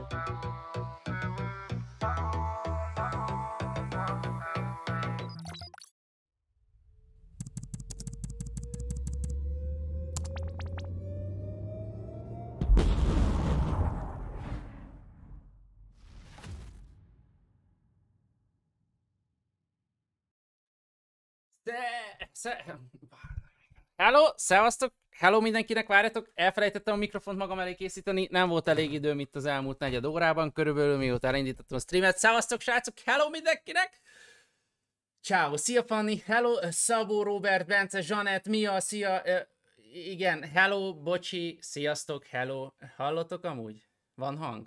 Hello, szevasztok! Hello mindenkinek, várjatok! Elfelejtettem a mikrofont magam elé készíteni, nem volt elég időm itt az elmúlt negyed órában, körülbelül mióta elindítottam a streamet. Szevasztok srácok! Hello mindenkinek! Ciao, szia Fanni, hello, Szabó, Robert, Bence, Zsanett, Mia, szia, igen, hello, bocsi, sziasztok, hello, hallotok amúgy? Van hang?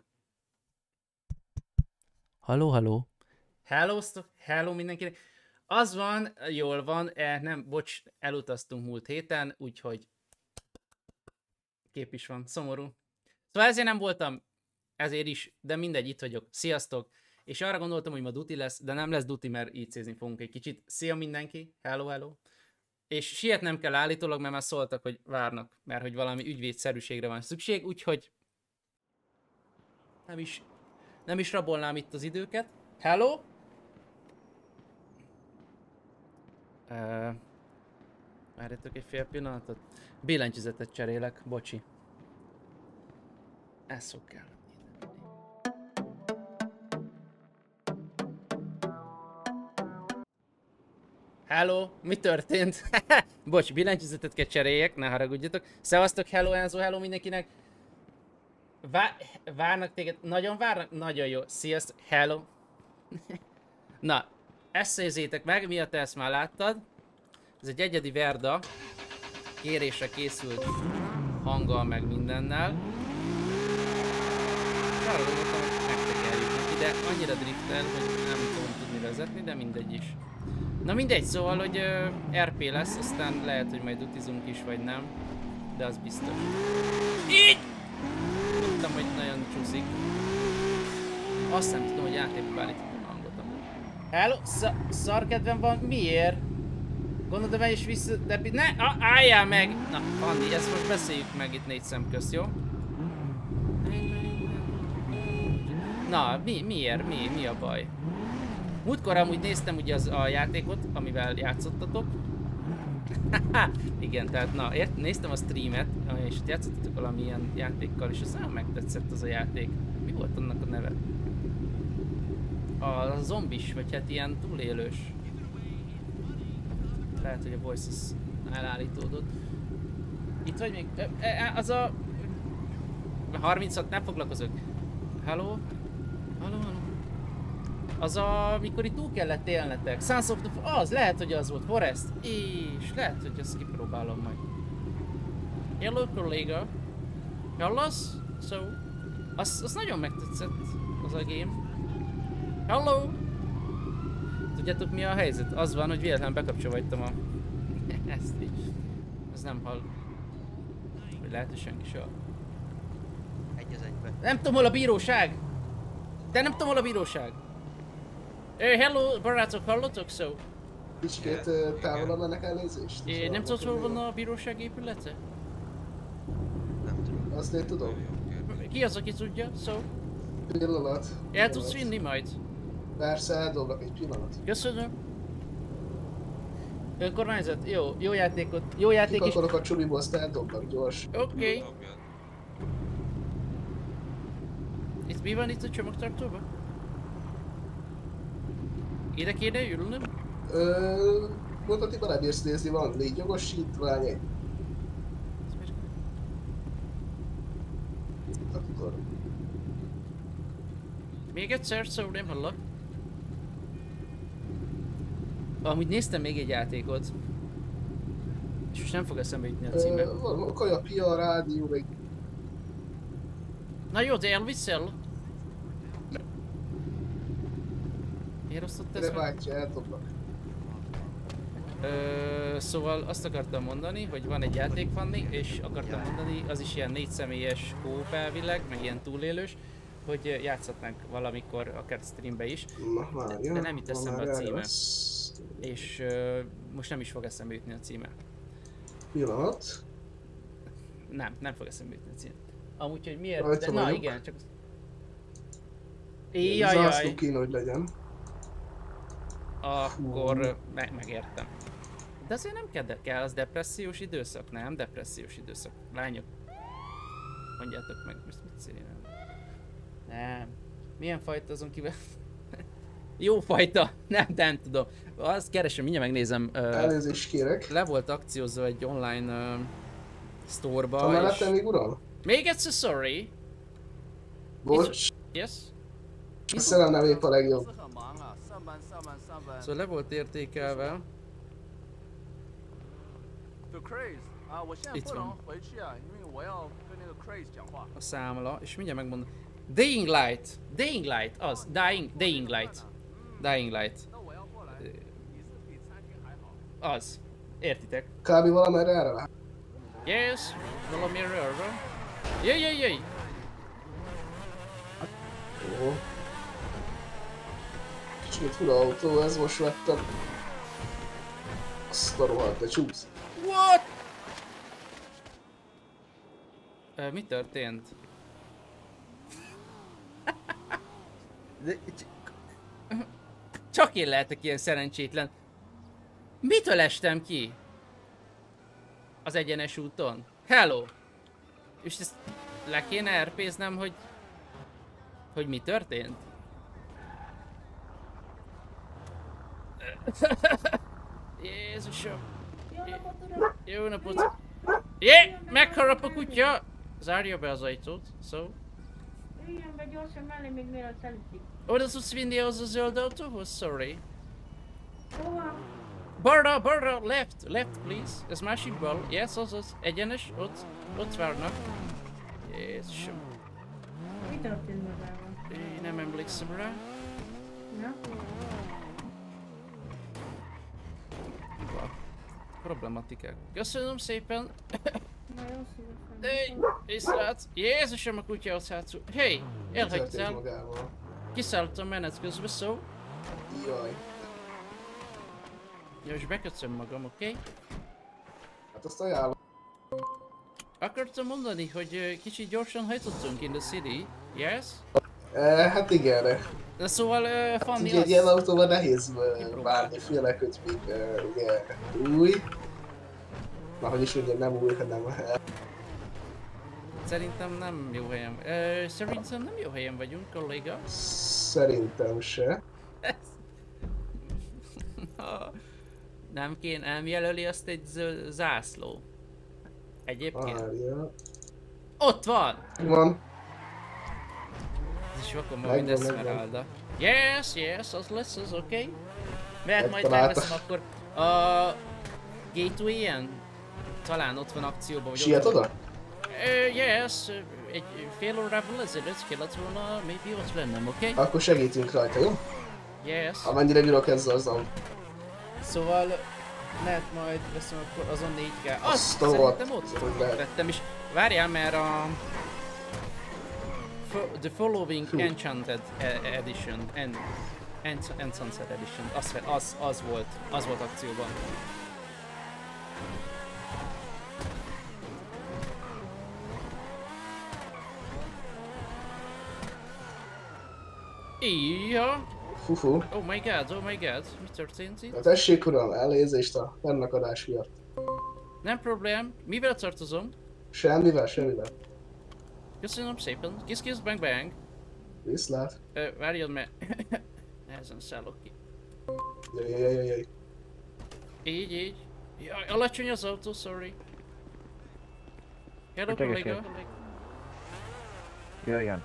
Hello, hello. Hello mindenkinek. Az van, jól van, nem, bocs, elutaztunk múlt héten, úgyhogy kép is van, szomorú. Szóval ezért nem voltam, ezért is, de mindegy, itt vagyok. Sziasztok! És arra gondoltam, hogy ma duty lesz, de nem lesz duty, mert IC-zni fogunk egy kicsit. Szia mindenki, hello, hello. És sietnem kell állítólag, mert már szóltak, hogy várnak, mert hogy valami ügyvédszerűségre van szükség, úgyhogy nem is rabolnám itt az időket. Hello? Várjatok egy fél pillanatot. Billentyűzetet cserélek, bocsi. Ez fog kell. Hello, mi történt? Bocs, billentyűzetet kell cseréljek, ne haragudjatok. Szevasztok, hello Enzo, hello mindenkinek. Várnak téged, nagyon várnak? Nagyon jó, sziasztok, hello. Na, ezt nézzétek meg, miatt ezt már láttad. Ez egy egyedi Verda. Kérésre készült hanggal meg mindennel. És arra gondoltam, hogy megtekerjük neki, de annyira driftel, hogy nem tudom tudni vezetni, de mindegy is. Na mindegy, szóval, hogy RP lesz, aztán lehet, hogy majd utizunk is, vagy nem. De az biztos. Így! Tudtam, hogy nagyon csúszik. Azt nem tudom, hogy játékba állítottam a hangot amúgy. Hello, szarkedvem van, miért? Gondolod, hogy is vissza, de ne, álljál meg! Na, Andi, ezt most beszéljük meg itt négy szem közt, jó? Na, miért? Mi a baj? Múltkor amúgy néztem ugye a játékot, amivel játszottatok. Igen, tehát na, néztem a streamet, és itt játszottatok valamilyen játékkal, és az nagyon megtetszett az a játék. Mi volt annak a neve? A zombis, vagy hát ilyen túlélős. Lehet, hogy a voice az elállítódott. Itt vagy még? Az a... 36, nem foglalkozok. Hello? Hello? Az a... mikor itt túl kellett élnetek. Sons of the... Az, lehet, hogy az volt. Forest. És lehet, hogy ezt kipróbálom majd. Hello, kolléga. Hallasz? So... Az nagyon megtetszett, az a game. Hello! Tudjátok mi a helyzet? Az van, hogy véletlenül bekapcsoltam a... ezt így. Az nem hall. Vagy lehet, hogy senki se hall. Egy az egyben. Nem tudom, hol a bíróság! De nem tudom, hol a bíróság! Hello, barátok, hallotok szó? Kicsikét távolabb ennek elnézést? Nem tudod, hol van a bíróság épülete? Nem tudom. Azt én tudom. Ki az, aki tudja? Szó? Pillanat. El tudsz vinni majd? Persze, eldoblak egy pillanat. Köszönöm. Önkormányzat, jó játékot, jó játék is. Kikakolok a csuliból, azt eldoblak gyors. Oké. Itt mi van itt a csomagtartóban? Ide kéne ülnöm? Mondhatni, rábírsz nézni, van létjogosítvány egy. Akkor... Még egyszer, szó nem hallak. Amúgy néztem még egy játékot. És most nem fog eszembe jutni a címe. Van kaja, pia, rádió, meg... Na jó, de elviszel? Miért osztott ezt meg? Bátyja, eldoblak. Szóval azt akartam mondani, hogy van egy játék, Fanni, és akartam mondani, az is ilyen 4 személyes kóp elvileg, meg ilyen túlélős, hogy játszhatnánk valamikor, akár streambe is, de nem itt eszembe a címe. És most nem is fog eszembe jutni a címe. Pillanat. Nem fog eszembe jutni a címe. Amúgy, hogy miért, de na igen, csak... Jajjaj. Zászló kéne, hogy legyen. Akkor megértem. De azért nem kell az depressziós időszak, nem? Depressziós időszak. Lányok. Mondjátok meg, most mit szépen. Nem. Milyen fajta azon kívül? Jó fajta. Nem tudom. Azt keresem, mindjárt megnézem. Elnézést kérek. Le volt akciózva egy online store-ba. Ha mellettem még uram? Még egyszer sorry. Bocs. Yes? A szerem nem épp a legjobb. Szóval le volt értékelve. Itt van. A számla, és mindjárt megmondom. Dying Light! Dying Light! Az! Dying Light! Dying Light. Az. Értitek? Kb. Valamerre erre lát. Yes! Valamire arra. Jöjj! Jó. Kicsit fura autó, ez most vettem. Azt a rohadt, de csúsz. What? Mi történt? Csak én lehetek ilyen szerencsétlen. Mitől estem ki? Az egyenes úton? Hello! És ezt le kéne RP-znem, hogy mi történt? Jézusom! Jó napot! Jé! Megharap a kutya! Zárja be az ajtót, szó. Üljön be gyorsan mellé, még mielőtt elütik. Oda tudsz vinni az a zöld autóhoz? Sorry. Hova? Balra, left please. Ez másik bal. Yes, az. Egyenes, ott várnak. Jézusom. Mi történt magával? Én nem emlékszem rá. Na? Problematikák. Köszönöm szépen. Nagyon szívesen. És srác. Jézusom, a kutya az hátul. Hey, elhagytál. magával. Kiszálltam menet közben, szó. Jaj. Ja, és beköszönöm magam, oké? Hát azt ajánlom. Akartam mondani, hogy kicsit gyorsan hajtottunk in the city. Yes? Hát igen. De szóval Hát Fanny ugye egy ilyen autóban nehéz várni, főleg, hogy még ugye új. Na, hogy is mondjam, nem új, hanem... Szerintem nem jó helyen. Szerintem nem jó helyen vagyunk, kolléga. Szerintem se. Nem jelöli azt egy zászló. Egyébként. Várja. Ott van! Van. Ez is akkor majd Megvan, Esmeralda. Yes, az lesz az, oké? Okay? Mert majd Megtalálta. megveszem akkor a Gateway-en. Talán ott van akcióban, vagy Siet ott van. oda? Yes, egy fél órával ezelőtt kellett volna, maybe ott lennem, oké? Okay? Akkor segítünk rajta, jó? Yes. Amennyire bírok ezzel az autó. Szóval lehet majd veszem akkor azon 4K. Azt Azt a szerintem rohadt, ott hogy lehet. vettem is. Várjál, mert a... The following Hú. Enchanted Edition. Enchanted Edition. Az volt akcióban. Ja. Fufu. Oh my god. Mi történt itt? Hát tessék uram, elnézést a fennakadás miatt. Nem problém. Mivel tartozom? Semmivel. Köszönöm szépen. Kiss bang. Viszlát. Várjad, mert nehezen szállok ki. Jaj. Így. Jaj, alacsony az autó, sorry. Hello, Tegessék. kolléga. Jöjjön.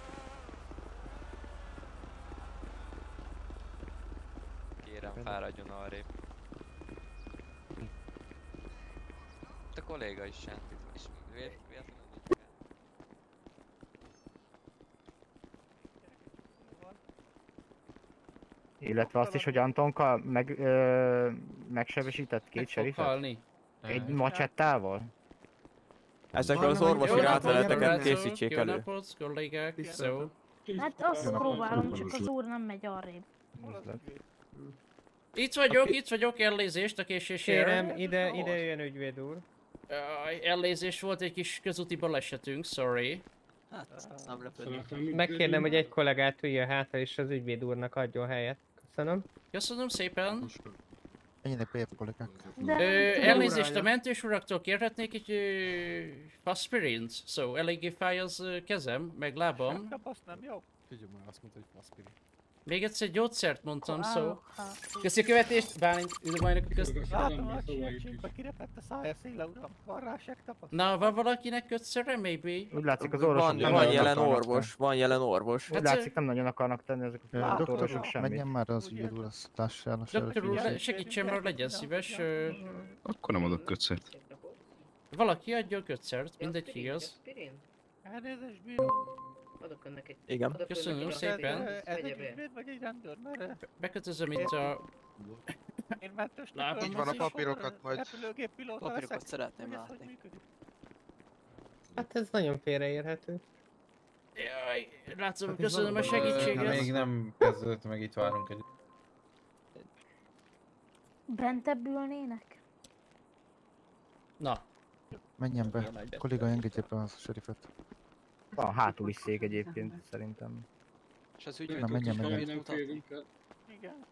Kérem, fáradjon arrébb. A kolléga is sent itt, és véletlenül nincs kell. Illetve azt is, hogy Antonka megsebesített két Meg fog serifet? halni. Egy macsettával? Ezekről az orvosi ráteleteket készítsék elő. Jó napot, kollégák. Szó. Hát azt próbálom, csak az úr nem megy arrébb. Itt vagyok, elnézést a késésért. Kérem, ide jöjjön ügyvéd úr. Elnézést, volt egy kis közúti balesetünk, sorry. Hát, nem lepődnék. Megkérném, hogy egy kollégát üljön hátra, és az ügyvéd úrnak adjon helyet. Köszönöm. Köszönöm szépen. Menjenek bejebb, kollégák. Elnézést, a mentős uraktól kérhetnék egy aspirint, szóval eléggé fáj az kezem, meg lábam. Azt nem jó. Figyelj már, azt mondta, hogy aspirin. Még egyszer gyógyszert mondtam, szó. Köszi a követést, Bálint, üdvbajnok közt. Látom, hogy sietségbe kirepett a szája széle, uram. Van rá segtapasztalat. Na, van valakinek kötszere, maybe? Úgy látszik az orvosok Van jelen orvos, van jelen orvos. Úgy látszik nem nagyon akarnak tenni ezek a orvosok semmit. Menjen már az ügyvéd úr, azt lássál. Doktor úr, segítsen már, legyen szíves. Akkor nem adok kötszert. Valaki adjon kötszert, mindegy ki az. Elnézést, bíró. Adok önnek egy... Igen. Köszönöm szépen. Ez egy ügyvéd vagy egy rendőr, mert Bekötözöm itt a... én mentős Látom, így van a papírokat, majd... Repülőgép pilóta Papírokat leszek. szeretném Hogy ez látni. hogy működik? Hát ez nagyon félreérhető. Jaj, látom, köszönöm a segítséget. Még nem kezdődött meg, itt várunk egy... Bentebb ülnének? Na. Menjen be. Kolléga, engedje be a serifet. Van hátul is szék egyébként, szerintem. És az Na, ügyvéd menjen, tudja menjen. mutatni? Igen.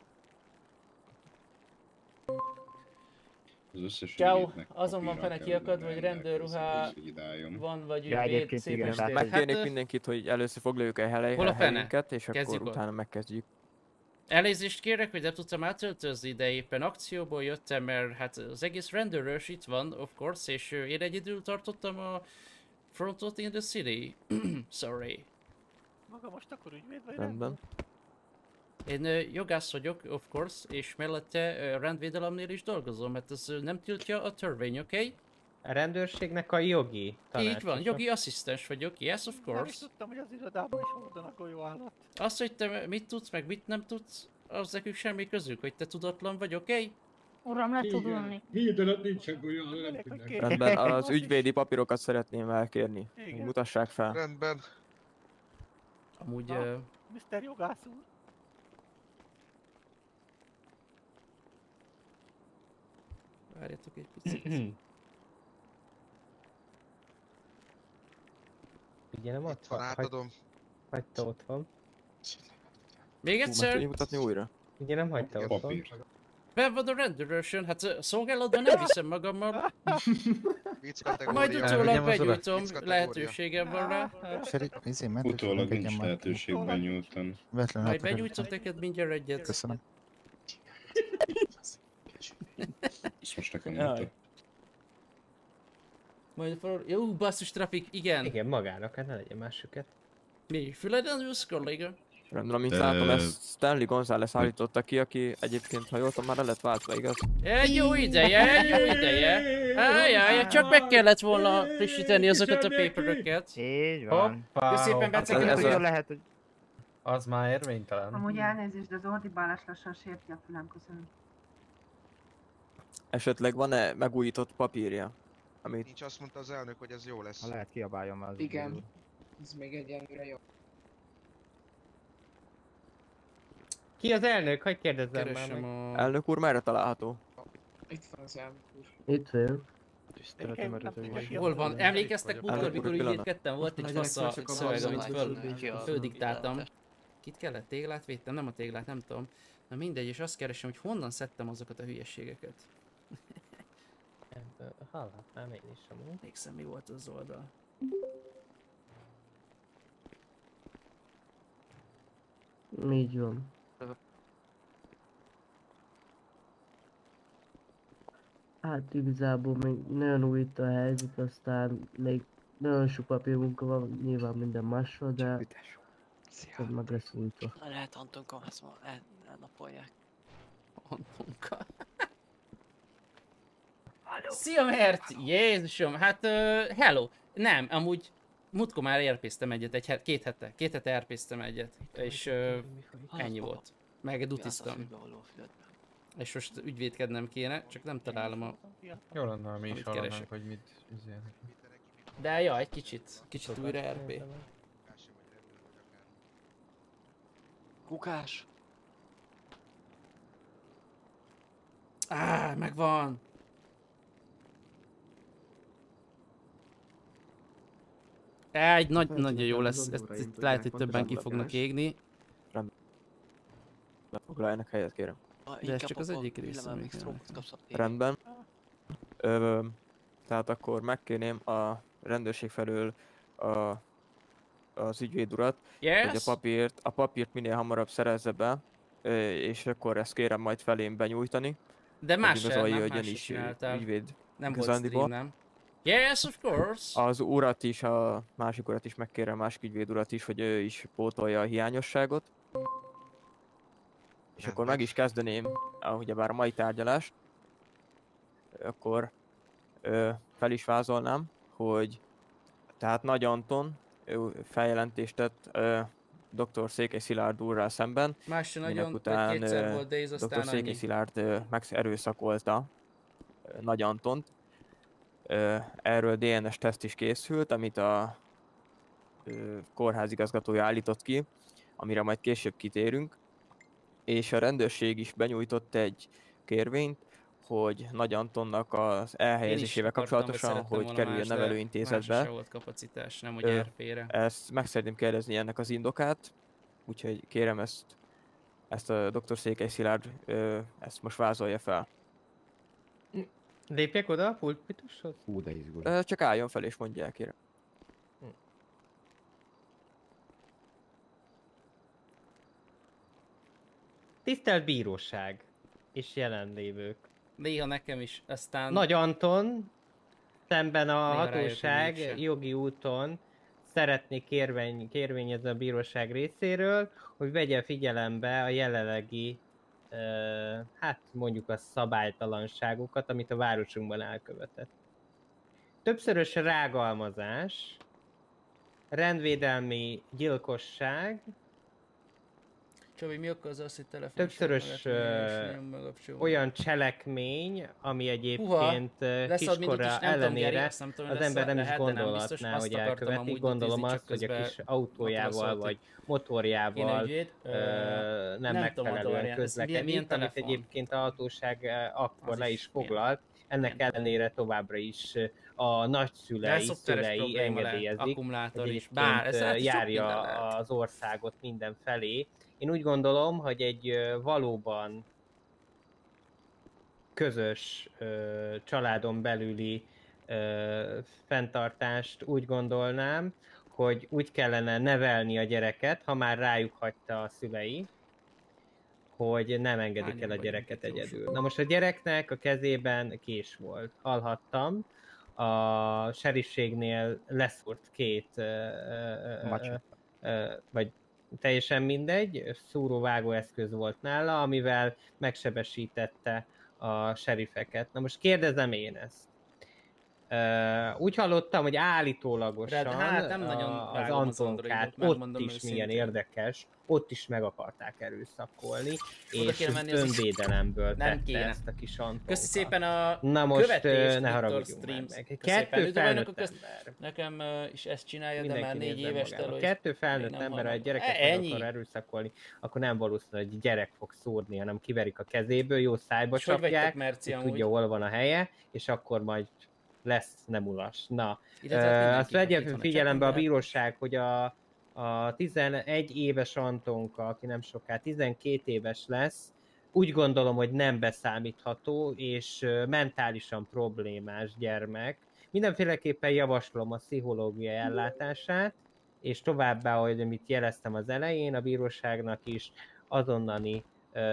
Az összes Ciao, ügyvédnek azon van papírral fene kell kiakad, vagy rendőrruhá likvidáljon. van, vagy Ja, ügyvéd, egyébként szép igen, estét. tehát- Megkérnék Hát, mindenkit, hogy először foglaljuk el Hol a fene? helyünket, és Kezdjük akkor ott. utána megkezdjük. elnézést kérek, hogy nem tudtam átöltözni, de éppen akcióból jöttem, mert hát az egész rendőrös itt van, of course, és én egyedül tartottam a frontot in the city. Sorry. Maga most akkor ügyvéd vagy Rendben. Én jogász vagyok, of course, és mellette rendvédelemnél is dolgozom, mert ez nem tiltja a törvény, oké? Okay? A rendőrségnek a jogi tanácsosa. Így van, jogi asszisztens vagyok, yes, of Nem is course. tudtam, hogy az irodában is hordanak golyóállat. Azt, hogy te mit tudsz, meg mit nem tudsz, az nekünk semmi közük, hogy te tudatlan vagy, oké? Okay? Uram, le tud ülni. Hídelet nincsen olyan, Elég, hogy két- Rendben, az ügyvédi papírokat szeretném elkérni. Igen. Mutassák fel. Rendben. Amúgy... Mr. Jogász úr. Várjatok egy picit. Ugye nem ott van? átadom. Hagyta ott van. Még Meg egyszer? tudjuk mutatni újra? Ugye nem hagyta ott van? Ben van a rendőrösön, hát szolgálatban nem viszem magammal. Majd utólag begyújtom, lehetőségem van rá. Utólag nincs lehetőség benyújtani. Majd begyújtok neked mindjárt egyet. Köszönöm. Ezt most nekem mondta. Majd jó, basszus trafik, igen. Igen, magának, hát ne legyen másukat. Mi? Füleden ülsz, kolléga? Rendben, amint látom, ezt Stanley González állította ki, aki egyébként, ha jól tudom, már el lett váltva, igaz? Egy jó ideje, egy jó ideje. Ajaj, csak meg kellett volna frissíteni azokat a paperöket. Így van. Köszönöm szépen, Bence, ez a- lehet, hogy... Az már érvénytelen. Amúgy elnézést, de az ordibálás lassan sérti a fülem, köszönöm. Esetleg van-e megújított papírja? Amit... Nincs, azt mondta az elnök, hogy ez jó lesz. Ha lehet, kiabáljon már az Igen. ügyvéd úr. Ez még egyenlőre jó. Ki az elnök? Hogy kérdezzem már Keresem meg? a... Elnök úr, merre található? Itt van az elnök úr. Itt vagyok. Hol van? Emlékeztek múltkor, Elnök úr, mikor egy pillanat. ügyvédkedtem? Volt egy Nagyon fasz a csak a szöveg, amit bazzonát földiktáltam. így Kit kellett? Téglát védtem? Nem a téglát, nem tudom. Na mindegy, és azt keresem, hogy honnan szedtem azokat a hülyeségeket. Hallhatnám én is amúgy. Emlékszem, mi volt az oldal. Így van. Hát igazából még nagyon új itt a helyzet, aztán még nagyon sok papírmunka van, nyilván minden másról, de ez meg lesz újtva. Lehet Antonka, ezt ma elnapolják. Antonka. Szia Merci! Jézusom, hát hello! Nem, amúgy múltkor már erpésztem egyet, két hete erpésztem egyet, és ennyi volt. Meg dutiztam. És most ügyvédkednem kéne, csak nem találom a... Jó lenne, ha mi is amit hallanánk, keresek. hogy mit üzélnek. De ja, egy kicsit újra RP. Kukás! Megvan! Egy nagyon jó lesz, ezt lehet, hogy többen ki fognak égni. Foglaljanak helyet, kérem. De ez csak az egyik része. Rendben. Tehát akkor megkérném a rendőrség felől az ügyvéd urat, hogy a papírt minél hamarabb szerezze be, és akkor ezt kérem majd felém benyújtani. De más sem, hogy nem ön más is csináltál. ügyvéd. Nem volt stream, nem? Yes, of course! Az urat is, a másik urat is megkérem, a másik ügyvéd urat is, hogy ő is pótolja a hiányosságot. És akkor meg is kezdeném, ugyebár a mai tárgyalást. Akkor fel is vázolnám, hogy tehát Nagy Anton feljelentést tett dr. Székely Szilárd úrral szemben, Más sem minek nagyon, után kétszer volt Days, aztán dr. Székely annyi. Szilárd megerőszakolta Nagy Antont. Erről DNS teszt is készült, amit a kórház igazgatója állított ki, amire majd később kitérünk. És a rendőrség is benyújtott egy kérvényt, hogy Nagy Antonnak az elhelyezésével kapcsolatosan, hogy kerüljön nevelőintézetbe. Másra se volt kapacitás, nem hogy RP-re. Ezt meg szeretném kérdezni ennek az indokát, úgyhogy kérem ezt a dr. Székely Szilárd ezt most vázolja fel. Lépjek oda a pulpitushoz? Hú, de izgulok. Csak álljon fel és mondja el, kérem. Tisztelt bíróság és jelenlévők. Néha nekem is, aztán... Nagy Anton szemben a Néha hatóság rájött, hogy jogi úton szeretnék kérvényezni a bíróság részéről, hogy vegye figyelembe a jelenlegi, hát mondjuk a szabálytalanságokat, amit a városunkban elkövetett. Többszörös rágalmazás, rendvédelmi gyilkosság, Csabi, mi okoz az, hogy telefon többszörös olyan cselekmény, ami egyébként kiskora ellenére az ember nem is gondolhatná, hogy elkövetik. Gondolom azt, hogy a kis autójával vagy motorjával nem megfelelően közlekedik, amit egyébként a hatóság akkor le is foglalt. Ennek ellenére továbbra is a nagyszülei engedélyezik, hogy egyébként járja az országot mindenfelé. Én úgy gondolom, hogy egy valóban közös családon belüli fenntartást úgy gondolnám, hogy úgy kellene nevelni a gyereket, ha már rájuk hagyta a szülei, hogy nem engedik el a gyereket egyedül. Na most a gyereknek a kezében kés volt. Hallhattam, a serifségnél leszúrt két vagy teljesen mindegy, szúróvágó eszköz volt nála, amivel megsebesítette a serifeket. Na most kérdezem én ezt. Úgy hallottam, hogy állítólagosan hát nem nagyon az Antonkát ott is milyen érdekes, ott is meg akarták erőszakolni, és önvédelemből tette ezt a kis Antonkát. Köszi szépen a na most ne haragudjunk meg. Kettő felnőtt ember. Nekem is ezt csinálja, de már 4 évestől. Kettő felnőtt ember, ha egy gyereket meg akar erőszakolni, akkor nem valószínű, hogy gyerek fog szúrni, hanem kiverik a kezéből, jó szájba csapják, hogy tudja, hol van a helye, és akkor majd lesz nem ulas. Na, azt vegye figyelembe a bíróság, hogy a 11 éves Antonka, aki nem soká 12 éves lesz, úgy gondolom, hogy nem beszámítható és mentálisan problémás gyermek. Mindenféleképpen javaslom a pszichológiai ellátását, és továbbá, hogy amit jeleztem az elején, a bíróságnak is azonnali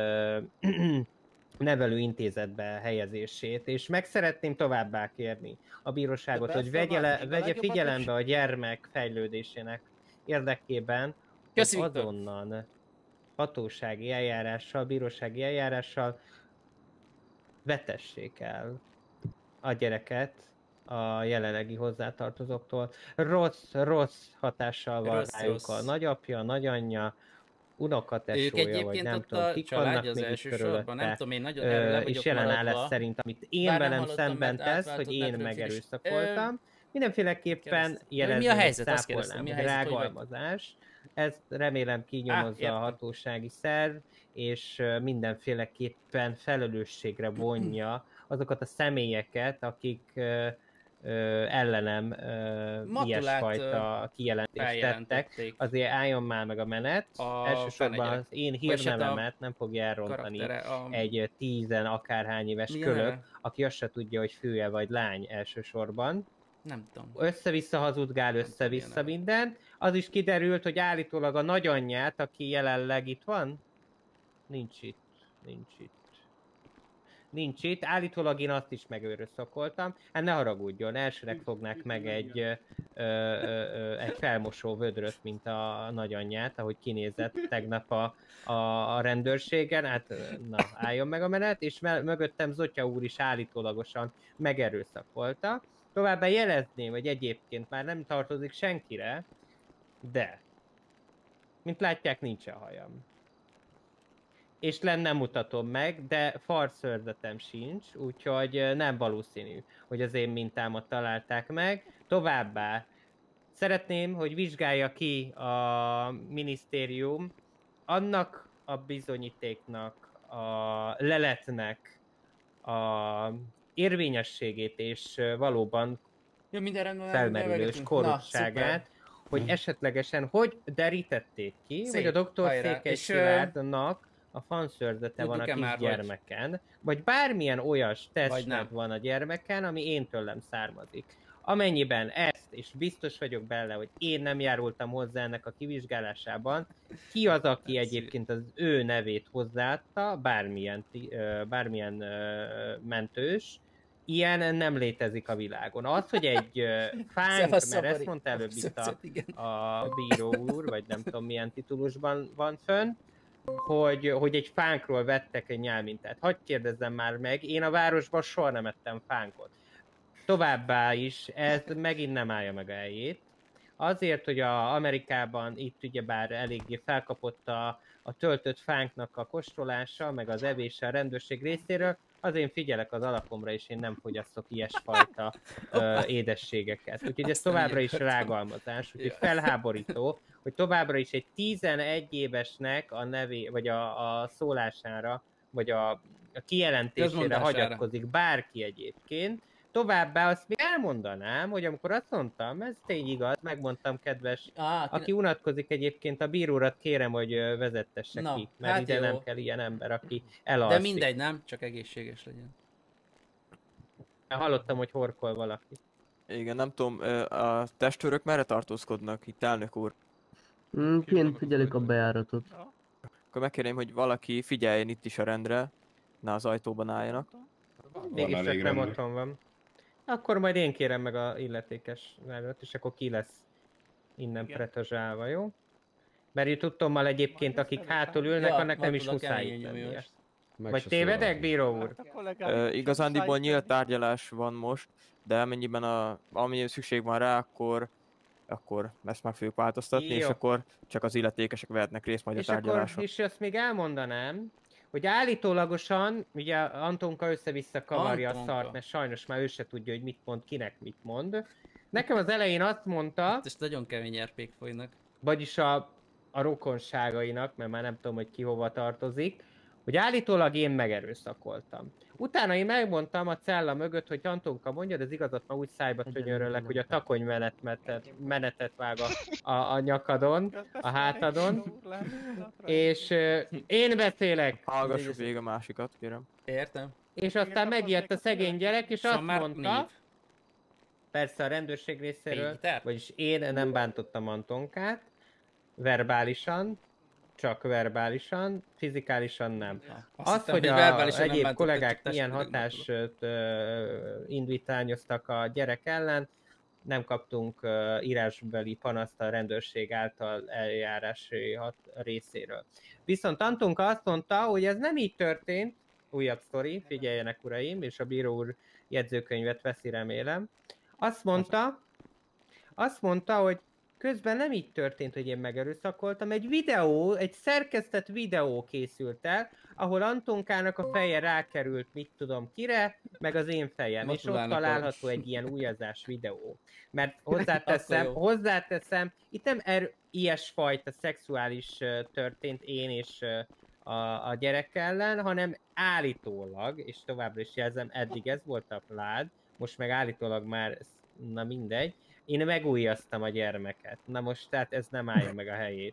nevelőintézetbe helyezését, és meg szeretném továbbá kérni a bíróságot, hogy vegye figyelembe a gyermek fejlődésének érdekében, hogy azonnan hatósági eljárással, bírósági eljárással vetessék el a gyereket a jelenlegi hozzátartozóktól. Rossz hatással van rájuk a nagyapja, nagyanyja, unokatesója, vagy nem tudom, kik vannak még itt körülötte, nem tudom, én nagyon le és jelen áll ez szerint, amit én velem szemben tesz, hogy én megerőszakoltam. Mindenféleképpen jelezni szápolnám, rágalmazás. Ezt remélem kinyomozza a hatósági szerv, és mindenféleképpen felelősségre vonja azokat a személyeket, akik ellenem ilyesfajta kijelentést tettek, azért álljon már meg a menet. Elsősorban az én hírnevemet nem fogja elrontani egy 10 akárhány éves kölök, aki azt se tudja, hogy fője vagy lány elsősorban. Nem tudom. Össze-vissza hazudgál, össze-vissza mindent. Az is kiderült, hogy állítólag a nagyanyját, aki jelenleg itt van, nincs itt. Állítólag én azt is megőröszakoltam. Hát ne haragudjon, elsőnek fognák meg egy felmosó vödröt, mint a nagyanyját, ahogy kinézett tegnap a rendőrségen. Hát na, álljon meg a menet, és mögöttem Zotya úr is állítólagosan megerőszakolta. Továbbá jelezném, hogy egyébként már nem tartozik senkire, de, mint látják, nincsen hajam. És nem mutatom meg, de farszörzetem sincs, úgyhogy nem valószínű, hogy az én mintámat találták meg. Továbbá szeretném, hogy vizsgálja ki a minisztérium annak a bizonyítéknak, a leletnek a érvényességét és valóban felmerülős korruptságát, hogy esetlegesen hogy derítették ki, hogy a doktor Székely Szilárdnak a fanszörzete van a kisgyermeken, vagy bármilyen olyas testnek van a gyermeken, ami én tőlem származik. Amennyiben ezt, és biztos vagyok benne, hogy én nem járultam hozzá ennek a kivizsgálásában, ki az, aki egyébként az ő nevét hozzáadta, bármilyen mentős, ilyen nem létezik a világon. Az, hogy egy fánk, mert ezt mondta előbb itt a bíró úr, vagy nem tudom milyen titulusban van fönn, hogy egy fánkról vettek egy nyálmintát. Hadd kérdezzem már meg, én a városban soha nem ettem fánkot. Továbbá is, ez megint nem állja meg a helyét. Azért, hogy Amerikában itt ugyebár eléggé felkapott a töltött fánknak a kóstolása, meg az evése a rendőrség részéről, az én figyelek az alapomra, és én nem fogyasztok ilyesfajta édességeket. Úgyhogy ez továbbra is rágalmazás, úgyhogy felháborító, hogy továbbra is egy 11 évesnek a nevé, vagy a szólására, vagy a kijelentésére hagyatkozik bárki egyébként. Továbbá azt még elmondanám, hogy amikor azt mondtam, ez tény igaz, megmondtam, kedves, aki unatkozik egyébként, a bírórat kérem, hogy vezettesse ki, mert hát ide nem kell ilyen ember, aki elalszik. De mindegy, nem? Csak egészséges legyen. Hallottam, hogy horkol valaki. Igen, nem tudom, a testőrök merre tartózkodnak itt, elnök úr? Kint figyelik a bejáratot. Akkor megkérném, hogy valaki figyeljen itt is a rendre, ne az ajtóban álljanak. Mégis csak nem otthon van. Akkor majd én kérem meg a illetékes rendőrt, és akkor ki lesz innen pretazsálva, jó? Mert itt tudtommal egyébként, akik hátul ülnek, annak nem is muszáj itt lennie. Vagy tévedek, bíró úr? Igazándiból nyílt tárgyalás van most, de amennyiben amennyi szükség van rá, akkor ezt meg fogjuk változtatni, és akkor csak az illetékesek vehetnek részt majd a tárgyaláson. És azt még elmondanám, hogy állítólagosan, ugye Antonka össze-vissza kavarja a szart, mert sajnos már ő se tudja, hogy mit mond, kinek mit mond. Nekem az elején azt mondta... És nagyon kemény erpék folynak. Vagyis a rokonságainak, mert már nem tudom, hogy ki hova tartozik, hogy állítólag én megerőszakoltam. Utána én megmondtam a cella mögött, hogy Antonka mondja, de az igazat ma úgy szájba tönyöröllek, hogy a takony menetet vág a nyakadon, a hátadon. És én beszélek. Hallgassuk végig a másikat, kérem. Értem. És aztán megijedt a szegény gyerek, és azt mondta, persze a rendőrség részéről, vagyis én nem bántottam Antonkát, verbálisan, csak verbálisan, fizikálisan nem. Az, hogy az egyéb kollégák milyen hatást indítányoztak a gyerek ellen, nem kaptunk írásbeli panaszt a rendőrség által eljárási részéről. Viszont Antonka azt mondta, hogy ez nem így történt, újabb sztori, figyeljenek uraim, és a bíró úr jegyzőkönyvet veszi, remélem. Azt mondta, hogy közben nem így történt, hogy én megerőszakoltam. Egy szerkesztett videó készült el, ahol Antonkának a feje rákerült, mit tudom kire, meg az én fejem, és ott található egy ilyen ujjazás videó. Mert hozzáteszem, itt nem ilyesfajta szexuális történt én és a gyerek ellen, hanem állítólag, és továbbra is jelzem, eddig ez volt a plád, most meg állítólag már, na mindegy, én megújjaztam a gyermeket. Na most tehát ez nem állja meg a helyét.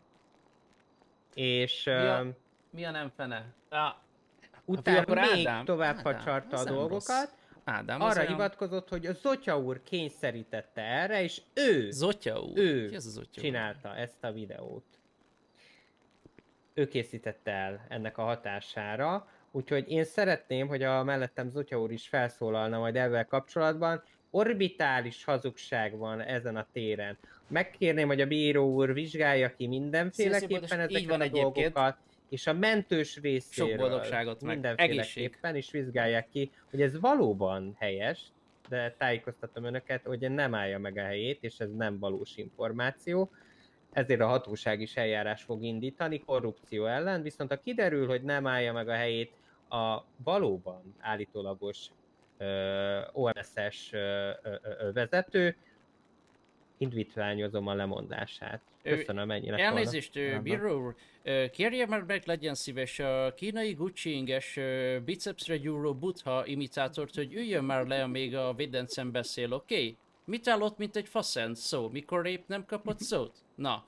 És... Mi a nem fene? Utána még tovább facsarta a dolgokat. Ádám, arra hivatkozott, hogy a Zotya úr kényszerítette erre, és ő, Zotya úr? Ő Ki ez a Zotya csinálta úr? Ezt a videót. Ő készítette el ennek a hatására, úgyhogy én szeretném, hogy a mellettem Zotya úr is felszólalna majd ezzel kapcsolatban. Orbitális hazugság van ezen a téren. Megkérném, hogy a bíró úr vizsgálja ki mindenféleképpen ezeket a dolgokat, és a mentős részéről sok boldogságot mindenféleképpen is vizsgálják ki, hogy ez valóban helyes, de tájékoztatom önöket, hogy nem állja meg a helyét, és ez nem valós információ. Ezért a hatóság is eljárás fog indítani korrupció ellen, viszont ha kiderül, hogy nem állja meg a helyét a valóban állítólagos OMS-es vezető, indítványozom a lemondását. Köszönöm, ennyire. Elnézést, bíró úr, kérje meg legyen szíves a kínai Gucci inges bicepsre gyúró Buddha imitátort, hogy üljön már le, amíg a védencem beszél, oké? Mit áll ott, mint egy faszent szó, mikor épp nem kapott szót? Na.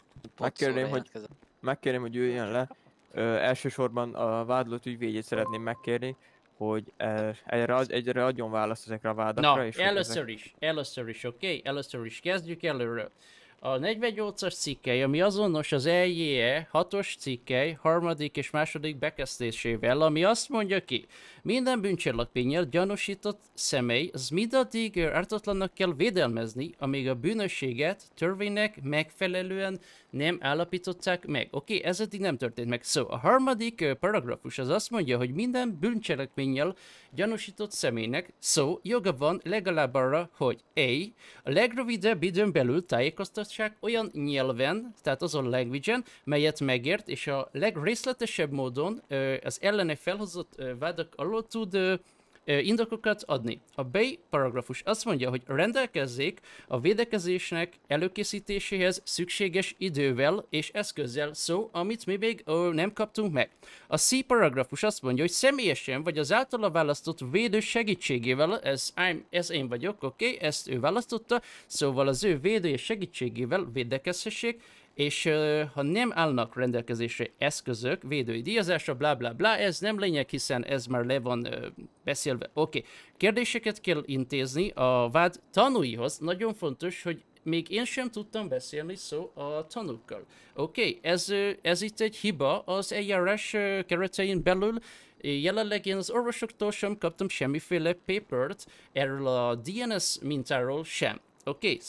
Megkérném, hogy üljön le. Elsősorban a vádlott ügyvédjét szeretném megkérni, hogy egyre adjon választ ezekre a vádakra. Na, és először is, oké? Először is kezdjük előről. A 48-as cikkely, ami azonos az EJE 6-os cikkely harmadik és második bekezdésével, ami azt mondja ki, minden bűncselekménnyel gyanúsított személy az mindaddig ártatlannak kell védelmezni, amíg a bűnösséget törvénynek megfelelően nem állapították meg. Oké, ez eddig nem történt meg. Szóval a harmadik paragrafus az azt mondja, hogy minden bűncselekménnyel gyanúsított személynek joga van legalább arra, hogy a legrövidebb időn belül tájékoztassák olyan nyelven, tehát azon language-en, melyet megért, és a legrészletesebb módon az ellene felhozott vádak alól tud indokokat adni. A B paragrafus azt mondja, hogy rendelkezzék a védekezésnek előkészítéséhez szükséges idővel és eszközzel, amit mi még nem kaptunk meg. A C paragrafus azt mondja, hogy személyesen vagy az általa választott védő segítségével, ez én vagyok, oké, ezt ő választotta, szóval az ő védője segítségével védekezhessék, és ha nem állnak rendelkezésre eszközök, védői díjazásra, bla bla bla, ez nem lényeg, hiszen ez már le van beszélve. Oké. Kérdéseket kell intézni a vád tanúihoz. Nagyon fontos, hogy még én sem tudtam beszélni a tanúkkal. Oké, ez itt egy hiba az eljárás keretein belül. Jelenleg én az orvosoktól sem kaptam semmiféle papert erről a DNS mintáról sem. Oké,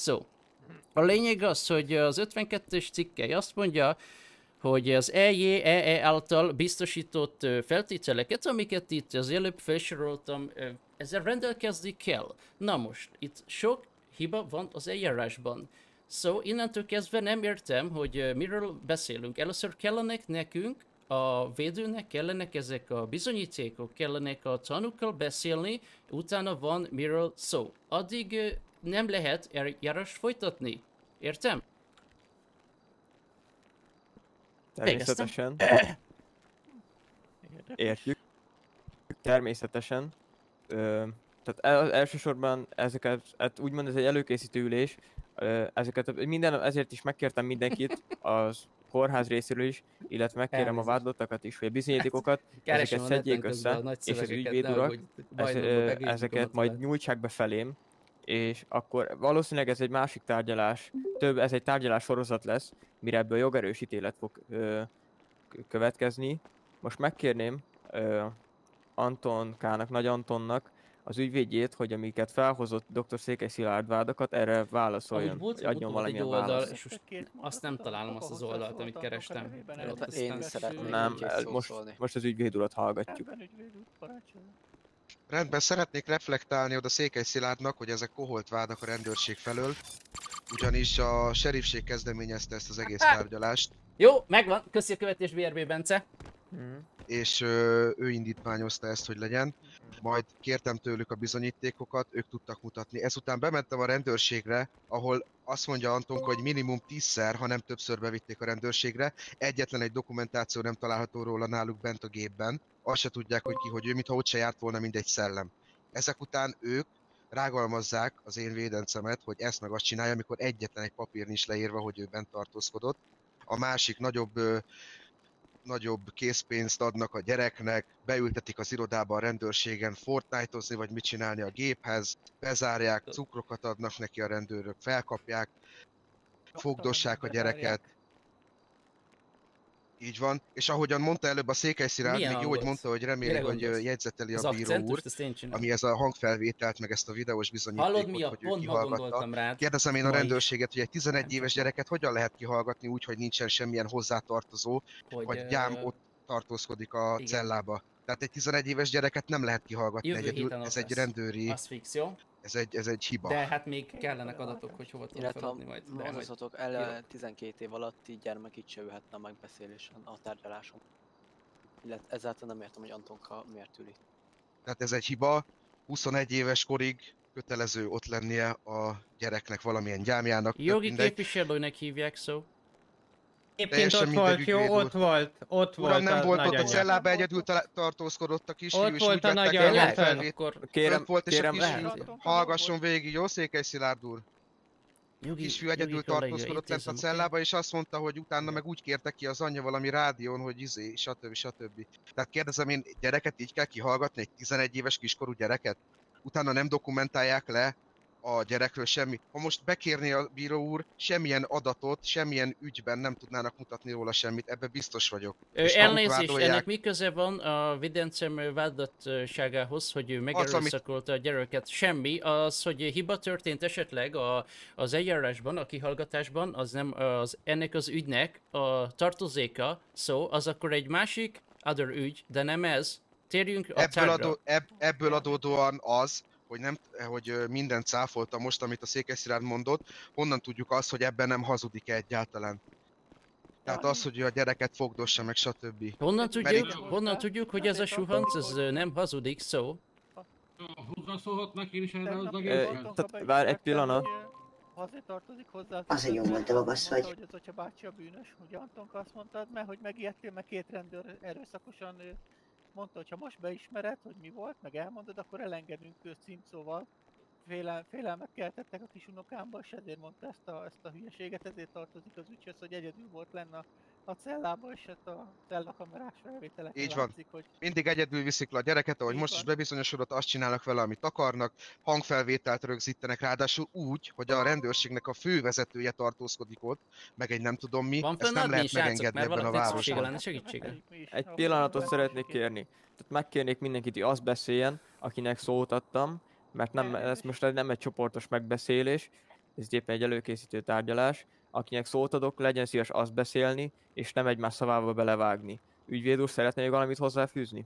a lényeg az, hogy az 52-es cikkely azt mondja, hogy az EJE által biztosított feltételeket, amiket itt az előbb felsoroltam, ezzel rendelkezni kell. Na most, itt sok hiba van az eljárásban. Innentől kezdve nem értem, hogy miről beszélünk. Először kellenek nekünk, a védőnek kellenek ezek a bizonyítékok, kellenek a tanúkkal beszélni, utána van miről szó. Addig nem lehet eljárás folytatni. Értem? Természetesen. Értjük. Természetesen. Tehát elsősorban ezeket, úgymond ez egy előkészítő ülés, ezért is megkértem mindenkit az kórház részéről is, illetve megkérem a vádlottakat is, hogy a bizonyítékokat, ezeket szedjék össze, és az ügyvéd urak ezeket majd nyújtsák be felém, és akkor valószínűleg ez egy másik tárgyalás, ez egy tárgyalás sorozat lesz, mire ebből jogerős ítélet fog következni. Most megkérném Anton K-nak, Nagy Antonnak az ügyvédjét, hogy amiket felhozott dr. Székely Szilárd vádakat, erre válaszoljon, hogy adjon valamilyen választ. És most azt nem találom azt az oldalt, amit kerestem. Én szeretném nem, most az ügyvéd urat hallgatjuk. Rendben, szeretnék reflektálni oda Székely Szilárdnak, hogy ezek koholt vádak a rendőrség felől, ugyanis a serifség kezdeményezte ezt az egész tárgyalást. Jó, megvan, köszi a követés BRB Bence. És ő indítványozta ezt, hogy legyen. Majd kértem tőlük a bizonyítékokat, ők tudtak mutatni. Ezután bementem a rendőrségre, ahol azt mondja Antonka, hogy minimum 10-szer, ha nem többször bevitték a rendőrségre. Egyetlen egy dokumentáció nem található róla náluk bent a gépben. Azt se tudják, hogy ki, hogy ő, mintha ott se járt volna mindegy szellem. Ezek után ők rágalmazzák az én védencemet, hogy ezt meg azt csinálja, amikor egyetlen egy papír nincs leírva, hogy ő bent tartózkodott. A másik nagyobb készpénzt adnak a gyereknek, beültetik az irodába a rendőrségen Fortnite-ozni, vagy mit csinálni a géphez, bezárják, cukrokat adnak neki a rendőrök, felkapják, fogdossák a gyereket. Így van, és ahogyan mondta előbb a Székely Szilárd, még jó, hogy mondta, hogy reméli, hogy jegyzeteli a bíró úr, ami ez a hangfelvételt, meg ezt a videós bizonyítékot, hogy ő kihallgatta. Kérdezem én a rendőrséget, hogy egy 11 éves gyereket hogyan lehet kihallgatni úgy, hogy nincsen semmilyen hozzátartozó, vagy gyám ott tartózkodik a cellába. Tehát egy 11 éves gyereket nem lehet kihallgatni egyedül, ez egy rendőri... Az fix, jó? Ez egy hiba. De hát még kellenek adatok, hogy hova tudom feladni majd. Illetve el 12 év alatti gyermek itt se ülhetne a megbeszélésen, a tárgyaláson. Illetve ezáltal nem értem, hogy Antonka miért ül itt. Tehát ez egy hiba, 21 éves korig kötelező ott lennie a gyereknek valamilyen gyámjának. Jogi képviselőnek hívják, szó. Egyébként ott volt, jó, ott volt Uram, nem volt ott a cellába, egyedül tartózkodott a kisfiú, és úgy vettek el a Kérem, hallgasson végig, jó, Székely Szilárd úr? Kisfiú egyedül tartózkodott lent a cellába, és azt mondta, hogy utána meg úgy kértek ki az anyja valami rádión, hogy stb. Tehát kérdezem én, gyereket így kell kihallgatni, egy 11 éves kiskorú gyereket? Utána nem dokumentálják le a gyerekről semmi. Ha most bekérné a bíró úr, semmilyen adatot, semmilyen ügyben nem tudnának mutatni róla semmit, ebbe biztos vagyok. Elnézést, ennek mi köze van a videncem vádattságához, hogy ő megerőszakolta a gyereket? Semmi, az, hogy hiba történt esetleg az eljárásban, a kihallgatásban, az nem ennek az ügynek a tartozéka, az akkor egy másik ügy, de nem ez. Térjünk a tárgyra. Ebből adódóan az, hogy mindent cáfolta most, amit a Székely Szilárd mondott, honnan tudjuk azt, hogy ebben nem hazudik egyáltalán. Tehát az, hogy a gyereket fogdossa meg, stb. Honnan tudjuk, hogy ez a suhanc, ez nem hazudik, szó? Hozzászólhatnak én is erre az egészre? Várj egy pillanat. Azért tartozik hozzá. Azért jó volt, magas vagy. Hogy az Atya bácsi a bűnös, ugye Antonka azt mondtad, mert hogy megijedtél, meg két rendőr erőszakosan mondta, hogy ha most beismered, hogy mi volt, meg elmondod, akkor elengedünk címszóval. Félelmet keltettek a kis unokámba, és ezért mondta ezt a hülyeséget, ezért tartozik az ügyhöz, hogy egyedül volt lenne a cellába, és hát a cellakamerás felvételekre látszik, hogy... Mindig egyedül viszik le a gyereket, ahogy most is bebizonyosodott, azt csinálnak vele, amit akarnak, hangfelvételt rögzítenek, ráadásul úgy, hogy a rendőrségnek a fővezetője tartózkodik ott, meg egy nem tudom mi, ezt nem lehet megengedni ebben a városban. Egy pillanatot szeretnék kérni. Tehát megkérnék mindenkit, hogy azt beszéljen, akinek szót adtam, mert ez most nem egy csoportos megbeszélés, ez éppen egy előkészítő tárgyalás. Akinek szót adok, legyen szíves azt beszélni, és nem egymás szavába belevágni. Ügyvéd úr, szeretné még valamit hozzáfűzni?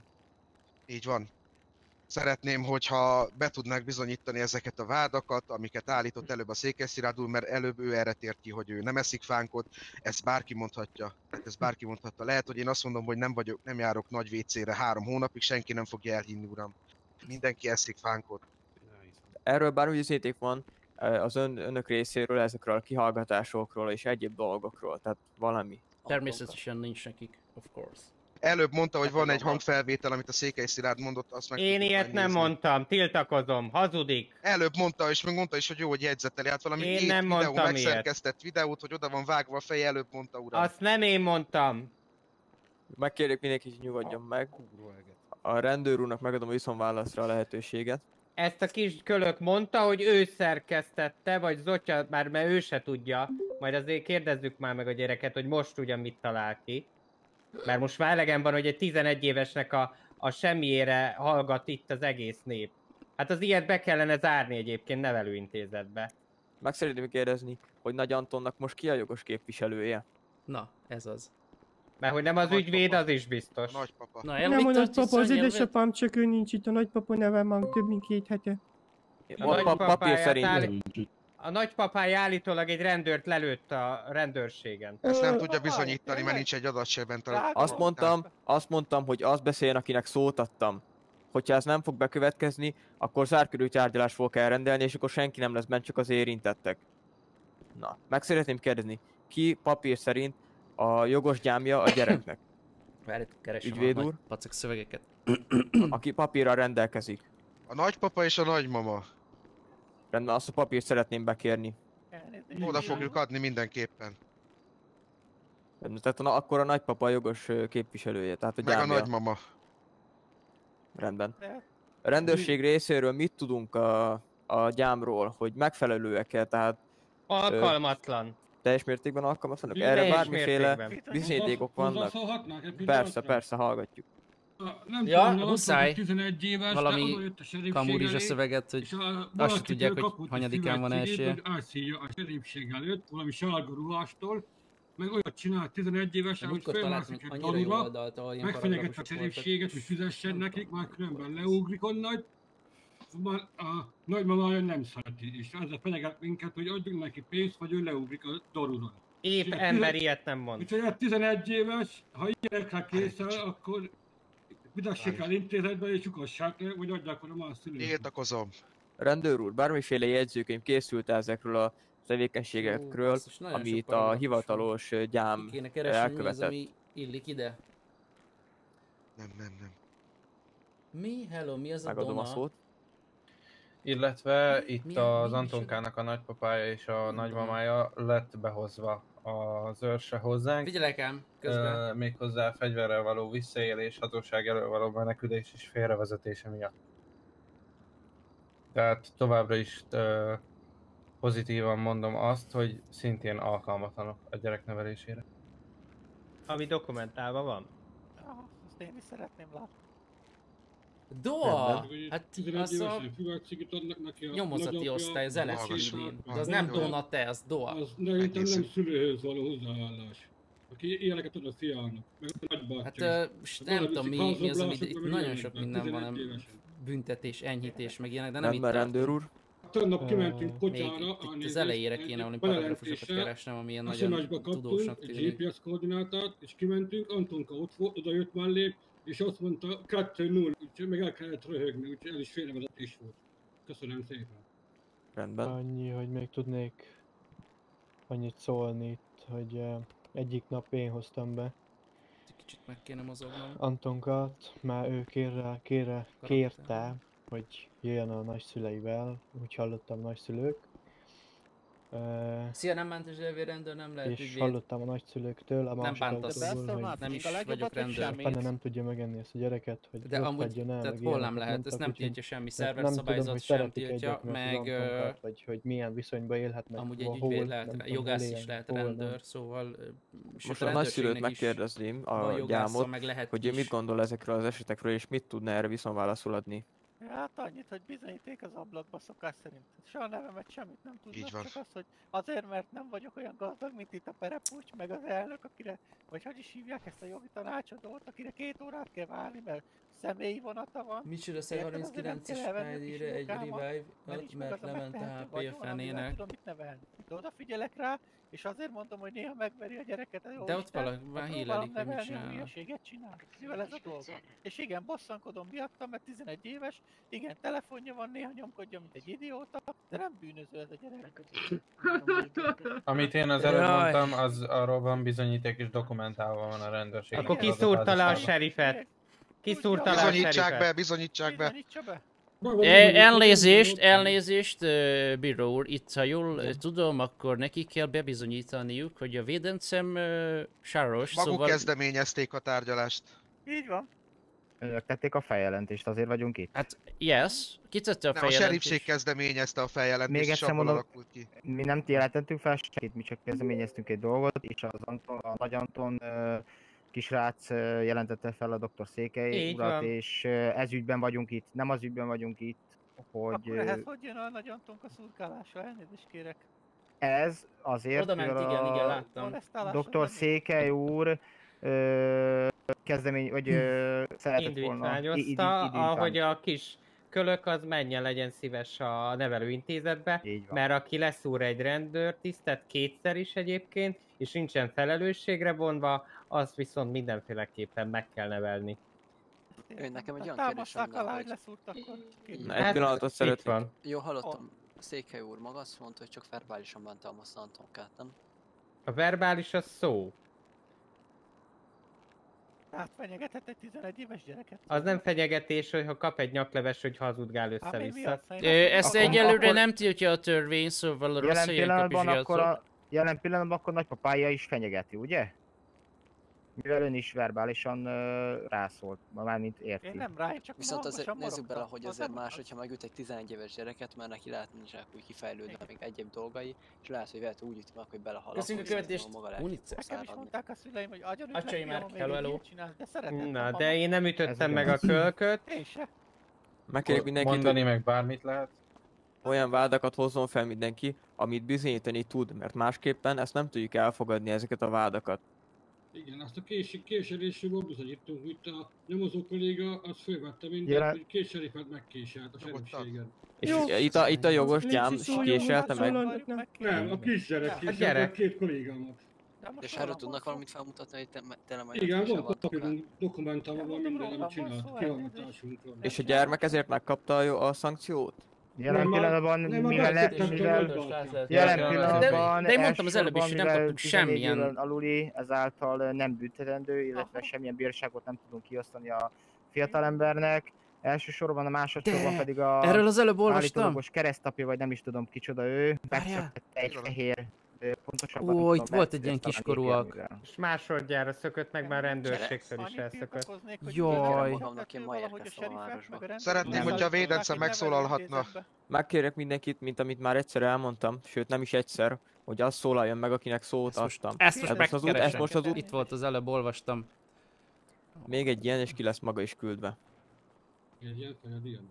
Így van. Szeretném, hogyha be tudnák bizonyítani ezeket a vádakat, amiket állított előbb a Székely Szilárd úr, mert előbb ő erre tért ki, hogy ő nem eszik fánkot, ezt bárki mondhatja. Ezt bárki mondhatta. Lehet, hogy én azt mondom, hogy nem járok nagy WC-re 3 hónapig, senki nem fogja elhinni, uram. Mindenki eszik fánkot. Erről bármi bizonyíték van az önök részéről, ezekről a kihallgatásokról és egyéb dolgokról, tehát valami. Természetesen nincs nekik, of course. Előbb mondta, hogy van egy hangfelvétel, amit a Székely Szilárd mondott, azt meg... Én ilyet nem mondtam, tiltakozom, hazudik. Előbb mondta, és meg mondta is, hogy jó, hogy jegyzeteli, hát valami én nem mondtam videó, megszerkesztett videót, hogy oda van vágva a feje, előbb mondta, uram. Azt nem én mondtam. Megkérjük mindenki, hogy nyugodjon meg. A rendőr úrnak megadom a viszonválaszra a lehetőséget. Ezt a kis kölök mondta, hogy ő szerkesztette, vagy Zotya, mert ő se tudja. Majd azért kérdezzük már meg a gyereket, hogy most ugyan mit talál ki. Mert most már elegem van, hogy egy 11 évesnek a semmiére hallgat itt az egész nép. Hát az ilyet be kellene zárni egyébként nevelőintézetbe. Meg szeretném kérdezni, hogy Nagy Antonnak most ki a jogos képviselője? Na, ez az. Mert hogy nem az ügyvéd, az is biztos. Nagypapa. Na, nem a nagypapa, az édesapám, csak ő nincs itt, a nagypapa nevem van több mint 2 hete. Papír szerint. A nagypapája állítólag egy rendőrt lelőtt a rendőrségen. Ezt nem tudja bizonyítani, mert nincs egy adat se bent. Azt mondtam, hogy azt beszéljen, akinek szót adtam. hogyha ez nem fog bekövetkezni, akkor zárkörű tárgyalást fogok elrendelni, és akkor senki nem lesz bent, csak az érintettek. Na, meg szeretném kérdezni, ki papír szerint a jogos gyámja a gyereknek? Várjátok, keresem Ügyvéd a úr? nagy pacak szövegeket. Aki papírral rendelkezik. A nagypapa és a nagymama. Rendben, azt a papírt szeretném bekérni. Oda fogjuk adni mindenképpen. Rendben, tehát akkor a nagypapa a jogos képviselője, tehát a Meg gyámja. a nagymama. Rendben. A rendőrség részéről mit tudunk a gyámról, hogy megfelelőek-e, tehát... Alkalmatlan. Teljes mértékben alkalmatlanok? Teljes Erre bármiféle mértékben. bizonyítékok vannak? Hozzászólhatnák egy Persze, pillanatra? persze, hallgatjuk. Nem Ja, tudom, muszáj. 11 éves, de Valami oda jött a serifség kamurizsa elé, szöveget, hogy és azt se tudják, hogy kapott egy hanyadikán van szövetségét, esélye. hogy átszíja a serifség előtt, valami sárga ruhástól, meg olyat csinált 11 évesen, hogy Múltkor találtam fölmászik egy annyira jó tanúra, oldalt, ahol ilyen megfenyegette a paragrafusok voltak. serifséget, hogy fizessen nekik, már különben leugrik onnan. Szóval a nagymamája nem szereti, és ezzel fenyeget minket, hogy adjunk neki pénzt, vagy ő leugrik a dorúról. Épp ember ilyet nem mond. Úgyhogy 11 éves, ha ilyenekre készel, akkor fizessék el intézetbe és lyukassák le, vagy adják oda más szülőknek. Tiltakozom. Rendőr úr, bármiféle jegyzőkönyv készült ezekről a tevékenységekről, basszus, nagyon sok amit a paragrafus hivatalos gyám Kéne keresni, mi az, elkövetett. ami illik ide. Nem. Mi? Hello, mi az a Megadom a Dona? szót. Illetve itt Milyen- az mi Antonkának a nagypapája és a nagymamája lett behozva az őrse hozzánk. Figyelek ám, közben. Méghozzá fegyverrel való visszaélés, hatóság elől való menekülés és félrevezetése miatt. Tehát továbbra is pozitívan mondom azt, hogy szintén alkalmatlanok a gyerek nevelésére. Ami dokumentálva van. Azt én is szeretném látni. Doa! Hát 11 az a évesen füvetcigit adnak neki a nyomozati nagyapja, osztály, az LSPD-n. De az nem Jó. Dona, te, az Doa. Az szerintem nem szülőhöz való hozzáállás. Aki ilyeneket ad a fiának, meg a nagybátyja. Hát nem tudom mi az, amit itt nagyon sok minden van, nem büntetés, enyhítés, meg ilyenek, de nem itt Rendben, rendőr tartunk. úr. Tegnap kimentünk Még kocsára, itt az elejére kéne valami paragrafusokat keresnem, ami ilyen nagyon tudósnak egy tűnik. GPS koordinátát, és kimentünk, Antonka ott volt, oda jött mellé, és azt mondta 2-0, úgyhogy meg el kellett röhögni, úgyhogy el is félrevezetés volt. Köszönöm szépen. Rendben. Annyi, hogy még tudnék annyit szólni itt, hogy egyik nap én hoztam be Kicsit meg kéne mozognom. Antonkát, mert ő kérte, hogy jöjjön a nagyszüleivel, úgy hallottam nagyszülők. Szia, nem mentes rendőr, nem lehet És ügyvéd. hallottam a nagyszülőktől, a Nem másik bántasz, autóból, hogy nem is vagyok rendőr. Benne nem tudja megenni ezt a gyereket, hogy De ott amúgy, hagyjon el, tehát meg hol nem ilyeneket lehet, ezt mondtak, nem úgyhogy tiltja semmi nem tudom, szerverszabályzat, hogy sem szeretik tiltja, egyet, mert meg az Antonkát, vagy hogy milyen viszonyban élhetnek, amúgy egy hol, ügyvéd nem lehet, tudom, jogász hol is éljen, lehet hol nem. rendőr, szóval Most a nagyszülőt megkérdezném, a gyámot, hogy ő mit gondol ezekről az esetekről, és mit tudna erre viszonválaszul adni. Hát annyit, hogy bizonyíték az ablakba szokás szerint. Se a nevemet, semmit nem Így tudnak, van. csak az, hogy azért, mert nem vagyok olyan gazdag, mint itt a Perepucs, meg az elnök, akire, vagy hogy is hívják ezt a jogi tanácsadót, akire 2 órát kell várni, mert személyi vonata van. Micsoda Érted? Azért nem 39-es kell elvenni a kis ID-re egy munkámat, revive, nincs meg mert az a Levente megtehető HP vagyon, amivel fenének. tudom mit nevelni. De odafigyelek rá, és azért mondom, hogy néha megveri a gyereket a jó De ott Isten, valaki már mert hílelik, próbálom hogy mit nevelni, a csinál. hülyeséget csinál. Mivel ez a dolga. És igen, bosszankodom miattam, mert 11 éves, igen, telefonja van, néha nyomkodja, mint egy idióta, de nem bűnöző ez a gyerek. Amit én az előbb mondtam, az arról van bizonyíték és dokumentálva van a rendőrség. Akkor kiszúrta le a serifet. Kiszúrta le a serifet. Bizonyítsák be. Elnézést, bíró úr, itt ha jól tudom, akkor neki kell bebizonyítaniuk, hogy a védencem sáros, Maguk szóval... kezdeményezték a tárgyalást. Így van. Önök tették a feljelentést, azért vagyunk itt. Hát, yes. Ki tette a Nem, a serifség kezdeményezte a feljelentést, Még és egyszer abból mondom, alakult ki. mi nem jelentettünk fel senkit, mi csak kezdeményeztünk egy dolgot, és a Nagy Anton kisrác jelentette fel a dr. Székely Így urat, van. és ez ügyben vagyunk itt. Nem az ügyben vagyunk itt, hogy... Akkor ehhez hogy jön a Nagy Antonka szurkálása? Elnézést kérek. Ez azért, Oda ment, igen, láttam. Dr. Székely úr kezdemény, vagy szeretett volna... Indítványozta, ahogy a kis kölök az menjen, legyen szíves a nevelőintézetbe, mert aki leszúr egy rendőrtisztet kétszer is egyébként, és nincsen felelősségre vonva, azt viszont mindenféleképpen meg kell nevelni. Ő nekem egy olyan támaszták kérdésem alá, lenne, hogy leszúrtak, akkor Na, egy pillanatot szeretnék. Jó, hallottam. Székely úr maga azt mondta, hogy csak verbálisan bántalmazta Antonkát, nem? A verbális az szó. Hát fenyegetett egy 11 éves gyereket. Az nem fenyegetés, hogy ha kap egy nyakleves, hogy hazudgál össze-vissza. Ezt egyelőre nem tiltja a törvény, szóval rossz helyen kap Jelen pillanatban akkor nagypapája is fenyegeti, ugye? Mivel ön is verbálisan rászólt, mármint érti. Én nem rá, én csak Viszont azért hangosan nézzük bele, morogtam. hogy azért más, hogyha megüt egy 11 éves gyereket, mert neki lehet nincsenek úgy kifejlődve még egyéb dolgai, és lehet, hogy vehető úgy üti meg, hogy belehal. Köszönjük a követést, Nekem is mondták a szüleim, hogy agyonüt Acsai már, hello. de szeretem. Na, de én nem ütöttem meg a kölköt. Én se. Megkérjük mindenkit, Mondani hogy meg bármit lehet. olyan vádakat hozzon fel mindenki, amit bizonyítani tud, mert másképpen ezt nem tudjuk elfogadni, ezeket a vádakat. Igen, azt a késelésről bizonyítunk, hogy a nyomozó kolléga az fölvette mindent, hogy két serifet megkéselt a serifségen. És itt a jogos gyám késelte meg? Nem, a kisgyerek A késelte gyerek. két kollégámat. És erről tudnak valamit felmutatni, hogy tényleg majd Igen, késsel van van papírunk, dokumentálva minden, amit csinált, kivamatásunk van. És a gyermek ezért megkapta a szankciót? Jelen pillanatban, jelen pillanatban, de én mondtam az előbb is, hogy nem kaptuk semmilyen aluli, ezáltal nem büntetendő, illetve semmilyen bírságot nem tudunk kiosztani a fiatalembernek. Elsősorban, a másodszorban pedig a erről az előbb olvastam. állítólagos keresztapja, vagy nem is tudom kicsoda ő, megszökött egy fehér, pontosabban ó, itt volt egy ilyen kiskorúak. És másodjára szökött meg, már rendőrségtől is elszökött. Jaj. Szeretném, hogyha a védence megszólalhatna. Megkérek mindenkit, mint amit már egyszer elmondtam, sőt nem is egyszer, hogy az szólaljon meg, akinek szót adtam. Ezt most az út. Itt volt az előbb, olvastam. Még egy ilyen, és ki lesz maga is küldve. Ilyen.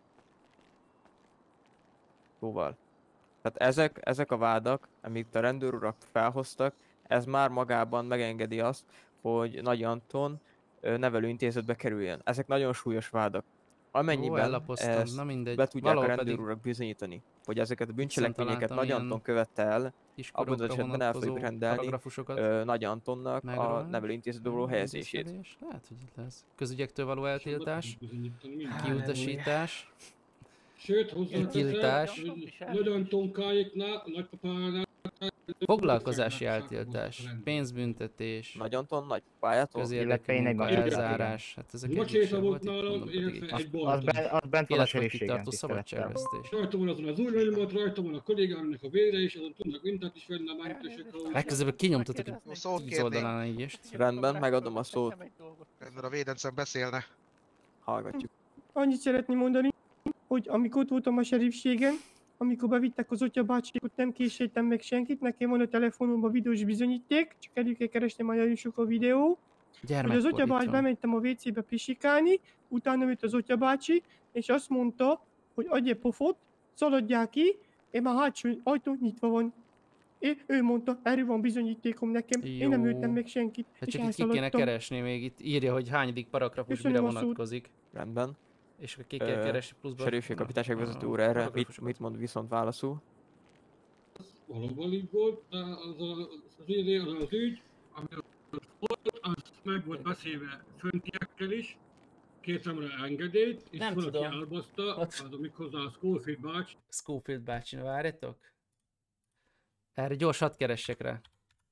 Szóval. Tehát ezek a vádak, amit a rendőrurak felhoztak, ez már magában megengedi azt, hogy Nagy Anton nevelőintézetbe kerüljön. Ezek nagyon súlyos vádak. Amennyiben ezt be tudják a rendőrurak bizonyítani, hogy ezeket a bűncselekményeket Nagy Anton követte el, abban az esetben el fogjuk rendelni Nagy Antonnak a nevelőintézetbe való helyezését. Lehet, hogy itt lesz. Közügyektől való eltiltás, kiutasítás. Sőt, hozzáteszem, hogy Nagy Antonkáiknál, nagypapánál... Foglalkozási eltiltás, pénzbüntetés, Nagy Anton nagypapájától, közérdekű munka elzárás, hát ezek egy volt nálam, illetve egy az bent van a serifségen, szabadságvesztés. Rajta van azon az új nyomat, rajta van a kollégámnak a vére, és azon tudnak mintát is venni a mentősek. Legközelebb kinyomtatok az oldalán egy is. Rendben, megadom a szót. Rendben, a védencem beszélne. Hallgatjuk. Annyit szeretném mondani, hogy amikor ott voltam a serifségen, amikor bevittek az Otya bácsikot, nem késeltem meg senkit, nekem van a telefonomban videós bizonyíték, csak elő kell keresni, majd nagyon sok a videó. Hogy az Otya bácsi, bementem a WC-be pisikálni, utána jött az Otya bácsi, és azt mondta, hogy adj egy pofot, szaladjál ki, én már hátsó ajtó nyitva van. Ő mondta, erről van bizonyítékom nekem, jó. Én nem öltem meg senkit, és csak itt ki kéne keresni, még itt írja, hogy hányadik paragrafus mire vonatkozik. Rendben. És ki kell keresni pluszban. Serifség kapitányság vezető úr erre mit mond viszont válaszul? Valóban így volt, de az ügy, ami volt, az meg volt beszélve föntiekkel is, két számra engedélyt, és nem valaki tudom. elbaszta, az méghozzá a Schofield bácsi. Schofield bácsi, várjatok? Erre gyors hadd keressek rá.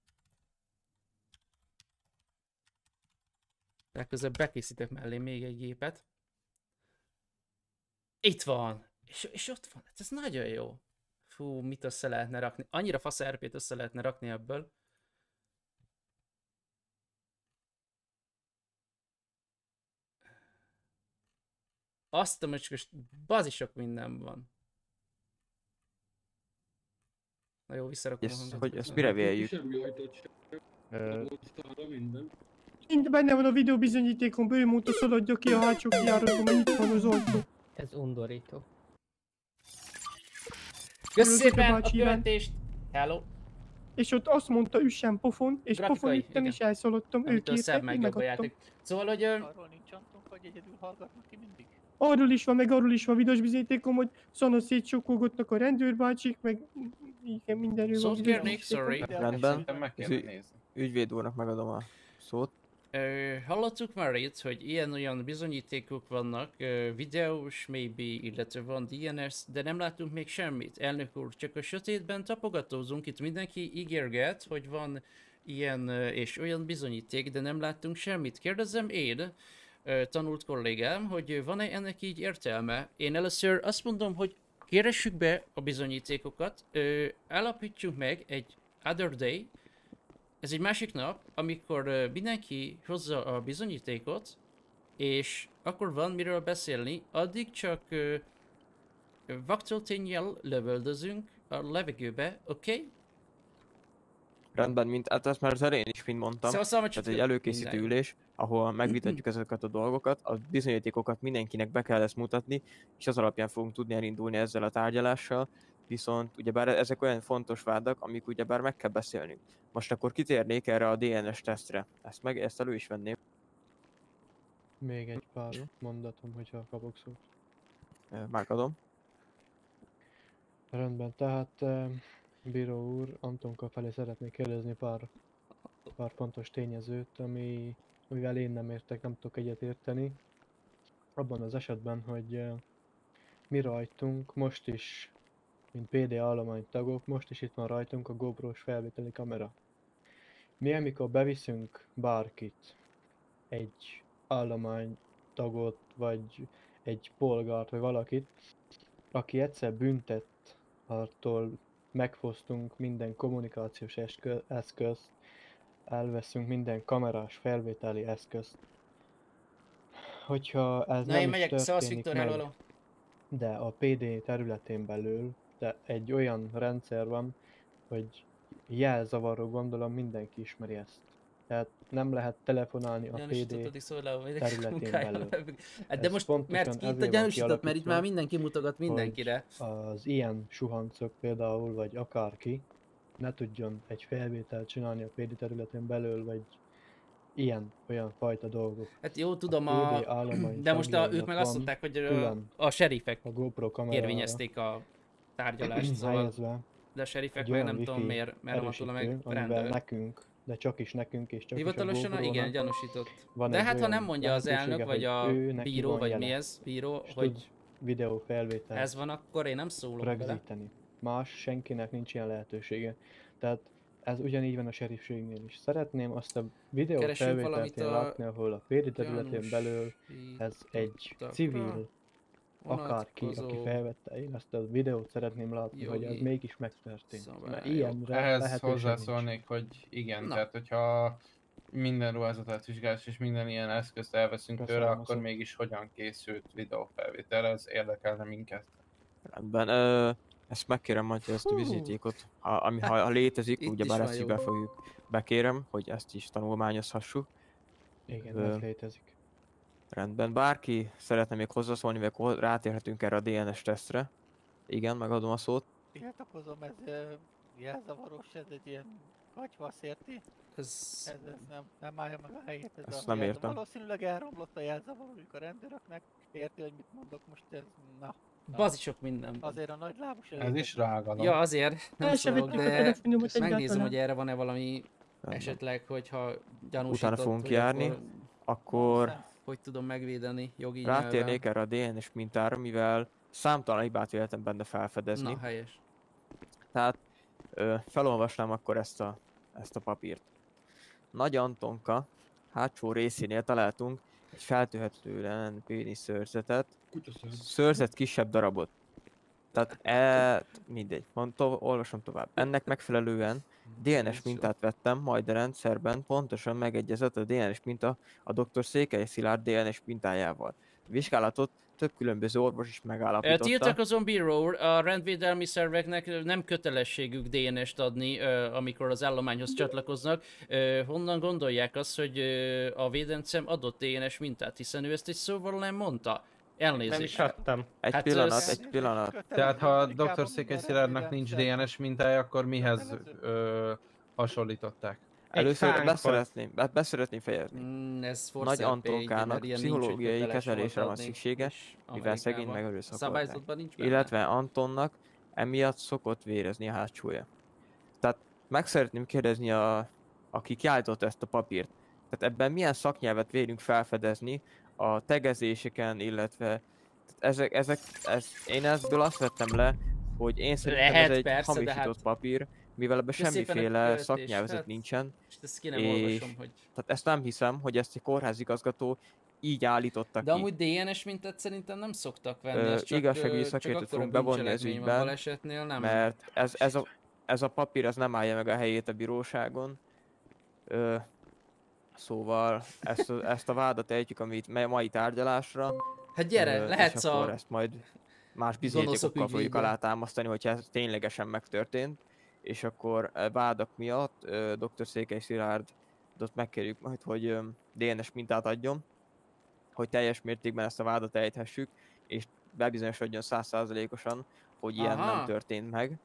Legközelebb bekészítek mellé még egy gépet. Itt van! És ott van, ez nagyon jó. Fú, mit össze lehetne rakni? Annyira fasz RP-t össze lehetne rakni ebből. Azt a most bazisok minden van. Na jó, visszarakom a hangot. Hogy ezt mire véljük? Mind benne van a videó bizonyítékon, ő mondta, szaladja ki a hátsó kijáratban, mert itt van az ajtó. Ez undorító. Köszönöm szépen a követést! Hello! És ott azt mondta, üssen pofon, és pofon itten is elszaladtam, ő kérte, én megadtam. Szóval, hogy... Arról nincs Antonka, hogy egyedül hallgatnak ki mindig? Arról is van, meg arról is van videós bizonyítékom, hogy szana szétsokolgottak a rendőrbácsik, meg igen, mindenről van szót kérnék, sorry. Rendben, ügyvéd úrnak megadom a szót. Hallottuk már itt, hogy ilyen-olyan bizonyítékok vannak, videós maybe, illetve van DNS, de nem látunk még semmit. Elnök úr, csak a sötétben tapogatózunk, itt mindenki ígérget, hogy van ilyen és olyan bizonyíték, de nem láttunk semmit. Kérdezem én, tanult kollégám, hogy van-e ennek így értelme? Én először azt mondom, hogy keressük be a bizonyítékokat, állapítsunk meg egy other day, ez egy másik nap, amikor mindenki hozza a bizonyítékot, és akkor van miről beszélni, addig csak vaktoltényjel lövöldözünk a levegőbe, oké? Okay? Rendben, mint hát ezt már az elején is mind mondtam, szóval tehát egy előkészítő ülés, ahol megvitatjuk ezeket a dolgokat, a bizonyítékokat mindenkinek be kell ezt mutatni, és az alapján fogunk tudni elindulni ezzel a tárgyalással, viszont ugyebár ezek olyan fontos vádak, amik ugyebár meg kell beszélnünk. Most akkor kitérnék erre a DNS tesztre, ezt elő is venném. Még egy pár mondatom, hogyha kapok szót. Megadom. Rendben, tehát bíró úr, Antonka felé szeretnék kérdezni pár fontos tényezőt, amivel én nem értek, nem tudok egyet érteni. Abban az esetben, hogy mi rajtunk most is, mint PD állománytagok, most is itt van rajtunk a GoPro-s felvételi kamera. Mi amikor beviszünk bárkit, egy állománytagot, vagy egy polgárt, vagy valakit, aki egyszer büntett, attól megfosztunk minden kommunikációs eszközt, elveszünk minden kamerás felvételi eszközt. Hogyha ez na, nem én megyek, történik Viktor, meg, de a PD területén belül, de egy olyan rendszer van, hogy jelzavaró, gondolom mindenki ismeri ezt. Tehát nem lehet telefonálni a PD területén belül. De most, mert itt a gyanúsított, mert itt már mindenki mutogat mindenkire. Az ilyen suhancok például, vagy akárki, ne tudjon egy felvételt csinálni a PD területén belül, vagy olyan fajta dolgok. Hát jó, tudom, de most ők meg azt mondták, hogy a serifek érvényezték a tárgyalást, szóval... De a serifek meg nem tudom miért van tőle meg rendőr. Nekünk, de csak is nekünk és csak hivatalosan is a igen, gyanúsított. De hát ha nem mondja az elnök, vagy a bíró, vagy mi ez, bíró, hogy videó felvétel ez van, akkor én nem szólok bele. Más senkinek nincs ilyen lehetősége. Tehát ez ugyanígy van a serifségnél is. Szeretném azt a videó felvételt látni, ahol a PD területén belül ez egy civil, akárki, aki felvette, én ezt a videót szeretném látni, hogy ez mégis megtörtént. Mert ilyenre ehhez hozzászólnék, hogy igen, tehát hogyha minden ruházatot vizsgálás és minden ilyen eszközt elveszünk tőle, akkor mégis hogyan készült videófelvétel, ez érdekelne minket. Rendben, ezt megkérem majd, hogy ezt a bizonyítékot, ha létezik, ugyebár ezt is bekérem, hogy ezt is tanulmányozhassuk. Igen, ez létezik. Rendben, bárki szeretne még hozzászólni, vagy rátérhetünk erre a DNS tesztre. Igen, megadom a szót. Tiltakozom, ez jelzavaros, ez egy ilyen katyvasz, érti? Ez nem állja meg a helyét. Ezt nem értem. Valószínűleg elromlott a jelzavarójuk a rendőröknek. Érti, hogy mit mondok most, ez na. Bazi sok minden. Azért a nagy lábos ez is rágalom. Ja, azért. Nem szólok, de megnézem, hogy erre van-e valami esetleg, hogyha gyanúsított. Utána fogunk járni, akkor... Hogy tudom megvédeni jogi rátérnék erre a DNS mintára, mivel számtalan hibát véltem benne felfedezni. Na, helyes. Tehát felolvasnám akkor ezt a papírt. Nagy Antonka hátsó részénél találtunk egy feltűhetően péniszőrzetet, szőrzet kisebb darabot. Tehát mindegy, olvasom tovább. Ennek megfelelően DNS mintát vettem, majd a rendszerben pontosan megegyezett a DNS minta a dr. Székely Szilárd DNS mintájával. A vizsgálatot több különböző orvos is megállapította. Tiltakozom, bíró úr, a rendvédelmi szerveknek nem kötelességük DNS-t adni, amikor az állományhoz csatlakoznak. Honnan gondolják azt, hogy a védencem adott DNS mintát, hiszen ő ezt egy szóval nem mondta? Elnézést. Nem is adtam. Egy pillanat. Tehát ha a dr. Székely Szilárdnak nincs DNS mintája, akkor mihez hasonlították? Először beszeretném fejezni. Nagy Antonkának pszichológiai kezelésre van szüksége, mivel szegény megerőszakolták. Illetve Antonnak emiatt szokott vérezni a hátsója. Tehát meg szeretném kérdezni, aki kiállította ezt a papírt. Tehát ebben milyen szaknyelvet vélünk felfedezni a tegezéseken, illetve én ezből azt vettem le, hogy én szerintem Lehet, ez egy persze, de hamisított hát... papír, mivel ebben semmiféle szaknyelvezet hát, nincsen. És ezt ki nem olvasom, hogy... Tehát ezt nem hiszem, hogy ezt egy kórházigazgató így állította De ki. amúgy DNS mintát szerintem nem szoktak venni, ez csak, igazságügyi csak szakértőt akkor a fogunk bevonni az bűncselekmény van, ügyben, balesetnél nem. mert ez a papír az nem állja meg a helyét a bíróságon. Szóval ezt a vádat ejtjük, amit mai tárgyalásra. Hát gyere, lehetsz és akkor ezt majd más bizonyítékokkal fogjuk alátámasztani, hogyha ez ténylegesen megtörtént. És akkor vádak miatt dr. Székely Szilárdot megkérjük majd, hogy DNS mintát adjon, hogy teljes mértékben ezt a vádat ejthessük, és bebizonyosodjon 100%-osan, hogy ilyen nem történt meg.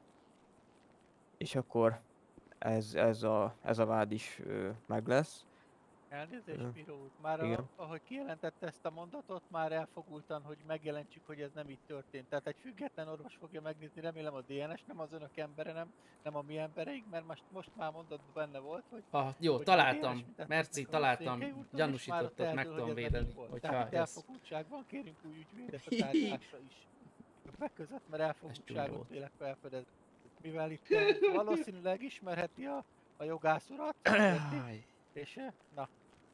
És akkor ez a vád is meg lesz. Elnézést, bíró úr. Már ahogy kijelentette ezt a mondatot, már elfogultan, hogy megjelentsük, hogy ez nem így történt. Tehát egy független orvos fogja megnézni, remélem a DNS, nem az önök embere, nem a mi embereink, mert most már mondatban benne volt, hogy... Jó, hogy találtam. Merci, találtam. Gyanúsítottat meg tudom védeni. Tehát elfogultság van, kérünk új ügyvédet a tárgyalásra is. Megközött, mert elfogultságot vélek felfedezni. Mivel itt valószínűleg ismerheti a jogász urat, és na.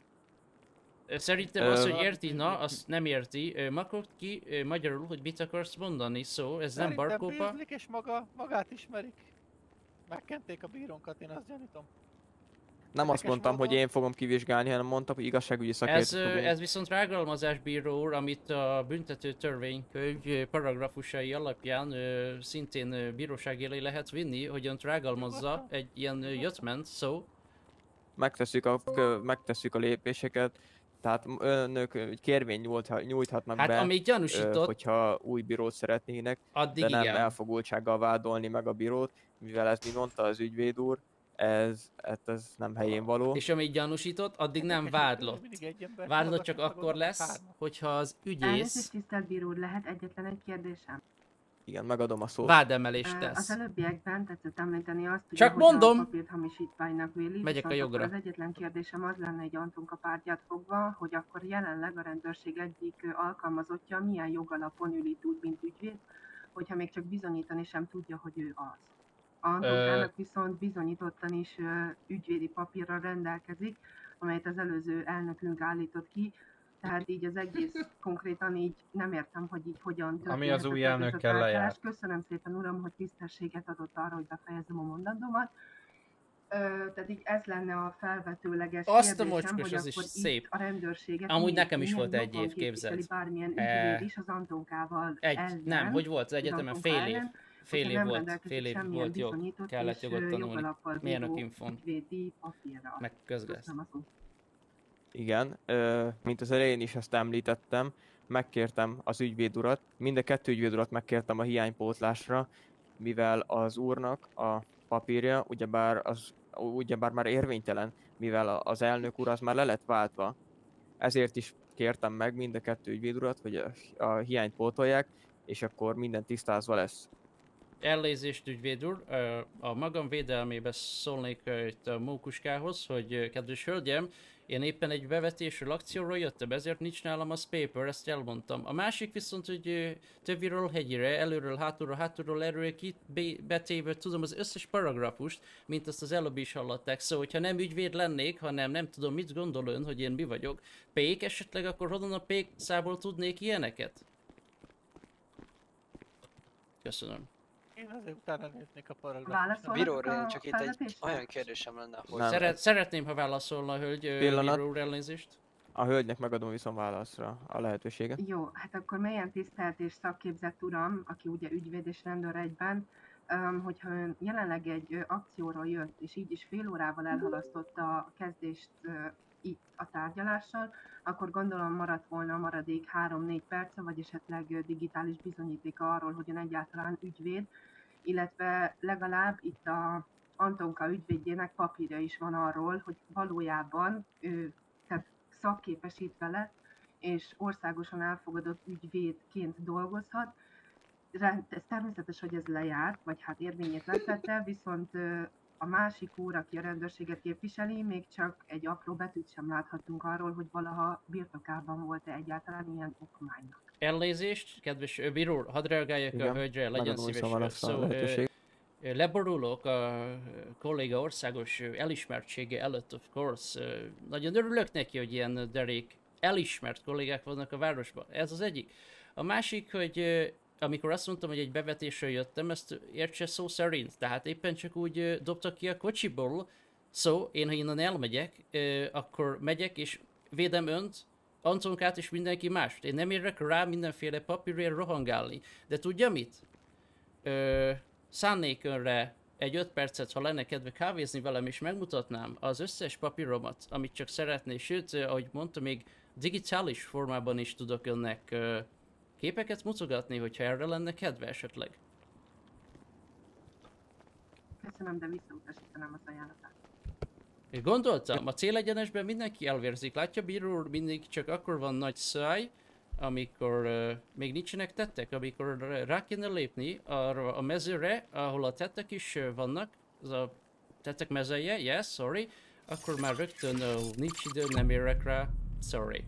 Szerintem az, hogy érti, azt nem érti. Makod ki magyarul, hogy mit akarsz mondani, szó, ez nem barkópa. Szerintem bűzlik, és magát ismerik. Megkenték a bírónkat, én azt gyanítom. Nem azt mondtam, hogy én fogom kivizsgálni, hanem mondtam, hogy igazságügyi szakértő fogunk. Ez viszont rágalmazás, bíró úr, amit a büntető törvénykönyv paragrafusai alapján szintén bíróság elé lehet vinni, hogy önt rágalmazza egy ilyen judgment, szó. Megtesszük a lépéseket, tehát önök kérvényt nyújthatnak hát, be, amíg gyanúsított, hogyha új bírót szeretnének, addig de nem igen. elfogultsággal vádolni meg a bírót, mivel ez, mi mondta az ügyvéd úr, ez nem helyén való. És amíg gyanúsított, addig nem vádlott. Vádlott csak akkor lesz, hogyha az ügyész... Elnézést, tisztelt bíró úr, lehet egyetlen egy kérdésem? Igen, megadom a szót. Vádemelést tesz. Az előbbiekben tetszett említeni azt, hogy csak mondom! A papírt hamisítványnak véli, megyek a jogra. Az egyetlen kérdésem az lenne egy Antonka pártját fogva, hogy akkor jelenleg a rendőrség egyik alkalmazottja milyen jogalapon ülít úgy, mint ügyvéd, hogyha még csak bizonyítani sem tudja, hogy ő az. Antonkának viszont bizonyítottan is ügyvédi papírral rendelkezik, amelyet az előző elnökünk állított ki, tehát így az egész konkrétan így nem értem, hogy így hogyan történt. Ami az új elnökkel lejárt. Köszönöm szépen, uram, hogy tisztességet adott arra, hogy befejezem a mondandómat. Tehát így ez lenne a felvetőleges kérdésem, hogy az akkor is itt szép. a rendőrséget... Amúgy nekem is volt egy év, képzeld. Bármilyen ügyvéd is az Antonkával ellen. Nem, hogy volt az egyetemen fél év. Fél év volt jog, kellett jogot tanulni, mérnök infon, meg közgesz. Igen, mint az elején is ezt említettem, megkértem az ügyvéd urat, mind a kettő ügyvéd urat megkértem a hiánypótlásra, mivel az úrnak a papírja ugyebár már érvénytelen, mivel az elnök úr az már le lett váltva. Ezért is kértem meg mind a kettő ügyvéd urat, hogy a hiányt pótolják, és akkor minden tisztázva lesz. Elnézést, ügyvéd úr, a magam védelmébe szólnék itt a Mókuskához, hogy kedves hölgyem, én éppen egy bevetésről, akcióról jöttem, ezért nincs nálam az paper, ezt elmondtam. A másik viszont, hogy töviről hegyire, előről, hátulról erőre betéve tudom az összes paragrafust, mint azt az előbb is hallották. Szóval, hogyha nem ügyvéd lennék, hanem nem tudom, mit gondol ön, hogy én mi vagyok, pék esetleg, akkor honnan a pék szából tudnék ilyeneket? Köszönöm. Én azért utána néznék a paragrafusnak. Bíró, csak itt egy olyan kérdésem lenne, hogy... Szeretném, ha válaszolna a hölgy, bíró úr, elnézést. A hölgynek megadom viszont válaszra a lehetőséget. Jó, hát akkor mélyen tisztelt és szakképzett uram, aki ugye ügyvéd és rendőr egyben, hogyha ön jelenleg egy akcióról jött, és így is fél órával elhalasztotta a kezdést itt a tárgyalással, akkor gondolom maradt volna a maradék 3-4 perce, vagy esetleg digitális bizonyítéka arról, hogy ön egyáltalán ügyvéd, illetve legalább itt a Antonka ügyvédjének papírja is van arról, hogy valójában ő tehát szakképesítve lett, és országosan elfogadott ügyvédként dolgozhat. Ez természetes, hogy ez lejárt, vagy hát érvényét vesztette, viszont A másik úr, aki a rendőrséget képviseli, még csak egy apró betűt sem láthattunk arról, hogy valaha birtokában volt-e egyáltalán ilyen okmánynak. Elnézést, kedves bíró, hadd reagáljak a hölgyre, legyen szíves. Leborulok a kolléga országos elismertsége előtt, of course. Nagyon örülök neki, hogy ilyen derék elismert kollégák vannak a városban. Ez az egyik. A másik, hogy amikor azt mondtam, hogy egy bevetésről jöttem, ezt értse szó szerint. Tehát éppen csak úgy dobtak ki a kocsiból. Én ha innen elmegyek, akkor megyek és védem önt, Antonkát és mindenki mást. Én nem érek rá mindenféle papírért rohangálni. De tudja mit? Szánnék önre egy 5 percet, ha lenne kedve kávézni velem, és megmutatnám az összes papíromat, amit csak szeretné. Sőt, ahogy mondtam, még digitális formában is tudok önnek képeket mutogatni, hogyha erre lenne kedve esetleg. Köszönöm, de visszautasítanám az ajánlatát. Gondoltam, a célegyenesben mindenki elvérzik. Látja, bíró úr, mindig csak akkor van nagy száj, amikor még nincsenek tettek, amikor rá kéne lépni arra a mezőre, ahol a tettek is vannak, az a tettek mezeje, yes, sorry, akkor már rögtön nincs idő, nem érek rá, sorry.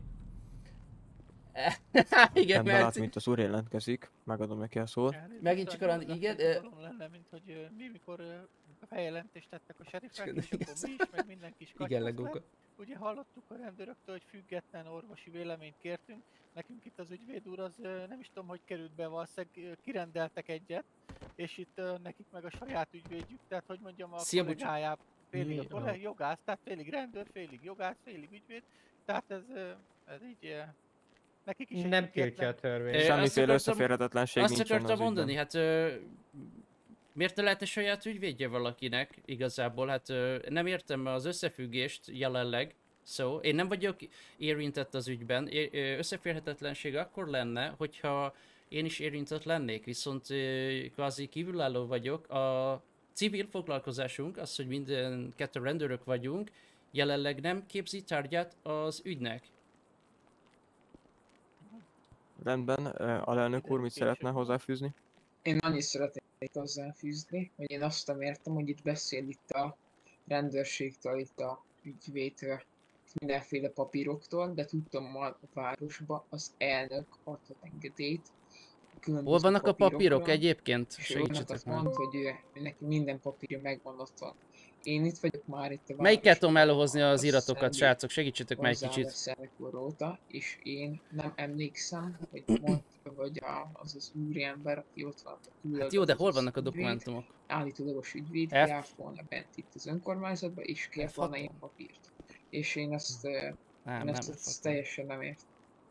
Igen, mert... mint az úr jelentkezik, megadom neki a szót. Megint csak olyan, igen. Lenne, mint hogy mi, mikor bejelentést tettek a serifek, és akkor mi is, meg mindenki is kacskoztak. Ugye hallottuk a rendőröktől, hogy független orvosi véleményt kértünk. Nekünk itt az ügyvéd úr, az nem is tudom, hogy került be, valószínűleg kirendeltek egyet, és itt nekik meg a saját ügyvédjük, tehát hogy mondjam, a kollégáját félig a jogász, tehát félig rendőr, félig jogász, félig ügyvéd, tehát ez így... Nekik is nem tiltja a törvény. Semmiféle összeférhetetlenség nincsen. Azt akartam mondani, hát miért ne lehetne saját ügyvédje valakinek igazából? Hát nem értem az összefüggést jelenleg, én nem vagyok érintett az ügyben. Összeférhetetlenség akkor lenne, hogyha én is érintett lennék, viszont kvázi kívülálló vagyok. A civil foglalkozásunk, az, hogy minden kettő rendőrök vagyunk, jelenleg nem képzi tárgyát az ügynek. Rendben, alelnök úr, mit szeretne hozzáfűzni? Én annyit szeretnék hozzáfűzni, hogy én azt nem értem, hogy itt beszél itt a rendőrségtől, itt a ügyvédről, mindenféle papíroktól, de tudtam a városba az elnök adhat engedélyt. Hol vannak a papírok egyébként? Segítsetek meg. Mondta, hogy neki minden papírja megvan ott. Én itt vagyok már itt a városban. Melyiket tudom előhozni az iratokat, srácok? Segítsetek meg egy kicsit. Óta, és én nem emlékszem, hogy mondta, vagy az az úriember, aki ott van. Hát jó, de hol vannak a dokumentumok? Állítólagos ügyvéd, járt volna bent itt az önkormányzatban, és kért volna ilyen papírt. És én ezt, ezt teljesen nem ért.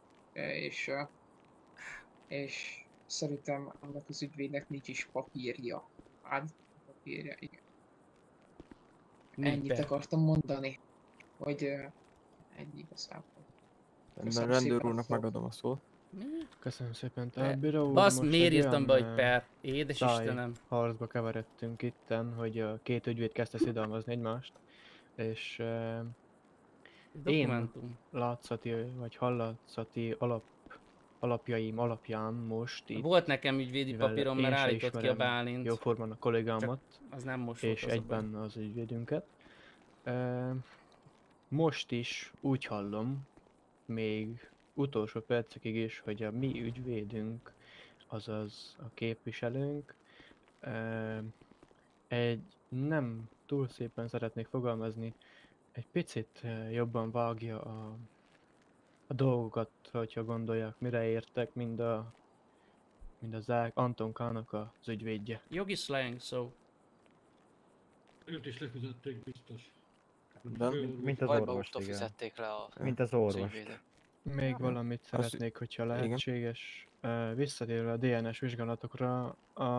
És szerintem annak az ügyvédnek nincs is papírja. Papírja, igen. Ennyit akartam mondani, hogy ennyi igazából. Rendőr úrnak megadom a szót. Köszönöm szépen, tehát bíró úr, Basz, miért írtam be, hogy per? Édes Istenem. Harcba keveredtünk itten, hogy a két ügyvéd kezdte szidalmazni egymást, és én látszati vagy hallatszati alapjaim alapján most itt... Volt nekem ügyvédi papírom, mert állított ki a Bálint. Jóformán a kollégámat, az nem most és egyben az ügyvédünket. Most is úgy hallom, még utolsó percekig is, hogy a mi ügyvédünk, azaz a képviselőnk, egy nem túl szépen szeretnék fogalmazni, egy picit jobban vágja a dolgokat, hogyha gondolják, mire értek, mind az Antonkának az ügyvédje. Jogi slang, Őt is lefizették biztos. Mint az orvos, fizették le a... Mint az orvos. Még valamit szeretnék, hogyha lehetséges. Visszatérve a DNS vizsgálatokra,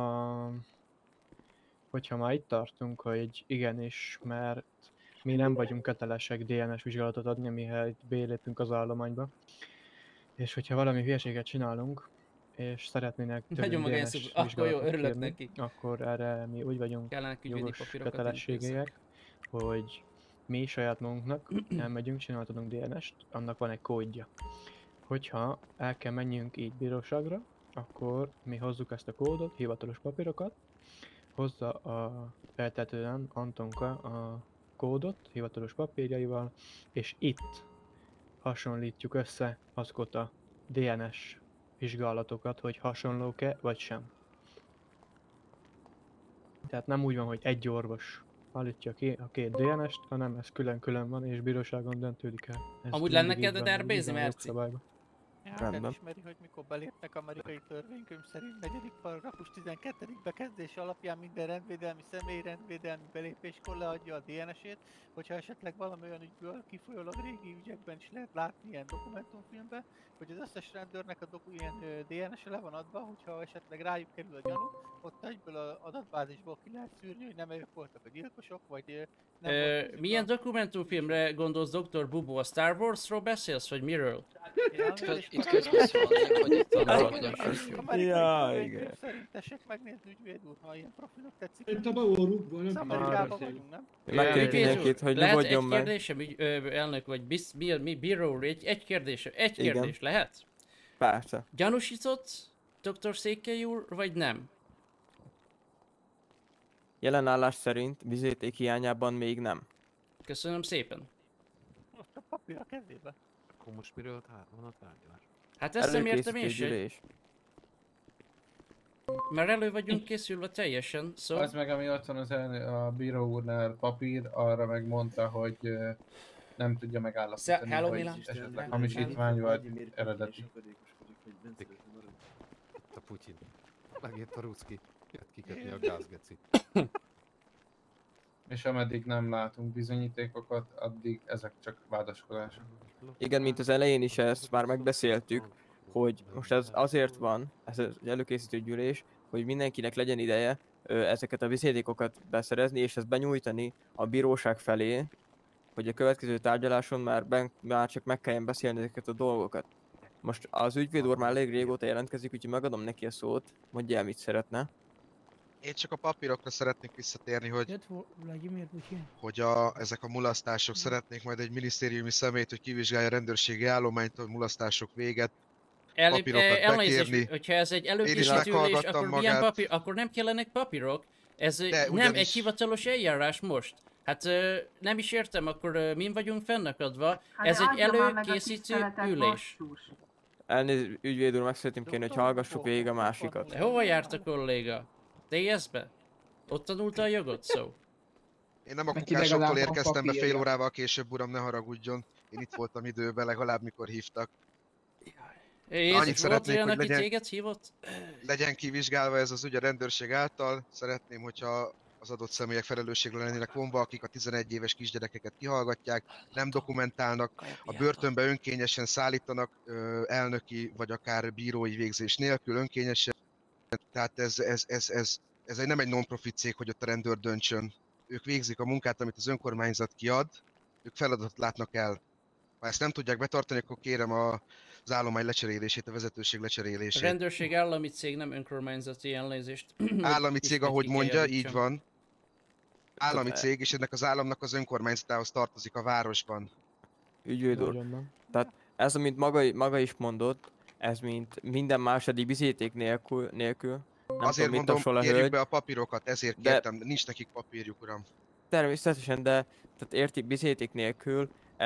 hogyha már itt tartunk, hogy igenis, mert mi nem vagyunk kötelesek DNS vizsgálatot adni, mihelyt belépünk az állományba. És hogyha valami hülyeséget csinálunk, és szeretnének több DNS vizsgálatot kérni, akkor erre mi úgy vagyunk jogos kötelességek, hogy mi saját magunknak elmegyünk, csináltatunk DNS-t, annak van egy kódja. Hogyha el kell menjünk így bíróságra, akkor mi hozzuk ezt a kódot, hivatalos papírokat, hozza a feltetően Antonka a kódot hivatalos papírjaival, és itt hasonlítjuk össze azokat a DNS vizsgálatokat, hogy hasonlók-e vagy sem. Tehát nem úgy van, hogy egy orvos állítja ki a két DNS-t, hanem ez külön-külön van, és bíróságon döntődik el. Ez amúgy lenne kedved erbézni, Merci? Hát elismeri, hogy mikor belépnek amerikai törvénykönyv szerint 4. paragrafus 12. bekezdés alapján minden rendvédelmi személy rendvédelmi belépéskor leadja a DNS-ét, hogyha esetleg valami olyan ügyből kifolyólag régi ügyekben is lehet látni ilyen dokumentumfilmben, hogy az összes rendőrnek a ilyen DNS-e le van adva, hogyha esetleg rájuk kerül a gyanú, ott egyből az adatbázisból ki lehet szűrni, hogy nem ők voltak a gyilkosok, vagy nem milyen dokumentumfilmre gondolsz, Dr. Bubo? A Star Warsról beszélsz, vagy miről? Itt közbeszólnék, hogy itt a Ja, igen. Szerint tessék megnézni, ügyvéd úr, ha ilyen profilok tetszik. Itt a beorrukban, nem Amerikában vagyunk, nem? Megkérjük mindenkit, hogy nyugodjon meg. Lehet egy kérdésem, elnök vagy bíró úr, egy kérdés, lehet? Persze. Gyanúsított Dr. Székely úr, vagy nem? Jelen állás szerint bizonyíték hiányában még nem. Köszönöm szépen. Most a papír a kezébe. Akkor most miről van a tárgyalás? Hát ezt nem értem én sem. Mert elő vagyunk készülve teljesen, szóval... Az meg, ami ott van a bíró úrnál papír, arra meg mondta, hogy nem tudja megállapítani, hogy esetleg hamisítvány vagy eredeti. A Putyin. Megint a Ruszki. Jött kikötni a gázgeci. És ameddig nem látunk bizonyítékokat, addig ezek csak vádaskodások. Igen, mint az elején is ezt már megbeszéltük, hogy most ez azért van, ez az előkészítő gyűlés, hogy mindenkinek legyen ideje ezeket a bizonyítékokat beszerezni, és ezt benyújtani a bíróság felé, hogy a következő tárgyaláson már csak meg kelljen beszélni ezeket a dolgokat. Most az ügyvéd úr már elég régóta jelentkezik, úgyhogy megadom neki a szót, mondja el, mit szeretne. Én csak a papírokra szeretnék visszatérni, hogy ezek a mulasztások, szeretnék majd egy minisztériumi személyt, hogy kivizsgálja a rendőrségi állományt, a mulasztások véget, papírokat bekérni. Hogyha ez egy előkészítő ülés, akkor milyen papír, akkor nem kellenek papírok? Ez nem egy hivatalos eljárás most. Hát nem is értem, akkor min vagyunk fennakadva? Ez egy előkészítő ülés. Elnézést, ügyvéd úr, meg szeretném kérni, hogy hallgassuk végig a másikat. De hova járt a kolléga? TS-be? Ott tanulta a jogot, szó? Én nem a kukásoktól érkeztem be fél órával később, uram, ne haragudjon. Én itt voltam időben, legalább mikor hívtak. Annyit szeretnék, hogy legyen kivizsgálva ez az ügy a rendőrség által. Szeretném, hogyha az adott személyek felelősségre lennének vonva, akik a 11 éves kisgyerekeket kihallgatják, nem dokumentálnak, a börtönbe önkényesen szállítanak elnöki vagy akár bírói végzés nélkül önkényesen. Tehát ez nem egy non-profit cég, hogy ott a rendőr döntsön. Ők végzik a munkát, amit az önkormányzat kiad, ők feladatot látnak el. Ha ezt nem tudják betartani, akkor kérem az állomány lecserélését, a vezetőség lecserélését. A rendőrség állami cég, nem önkormányzati elnézést. Állami cég, ahogy mondja, így van. Állami cég, és ennek az államnak az önkormányzatához tartozik a városban. Ügyvéd úr. Tehát ez, amit maga is mondott, ez mint minden második bizonyíték nélkül. Nem azért tudom, mondom, kérjük be a papírokat, ezért kértem, nincs nekik papírjuk, uram. Természetesen, de tehát érti, bizonyíték nélkül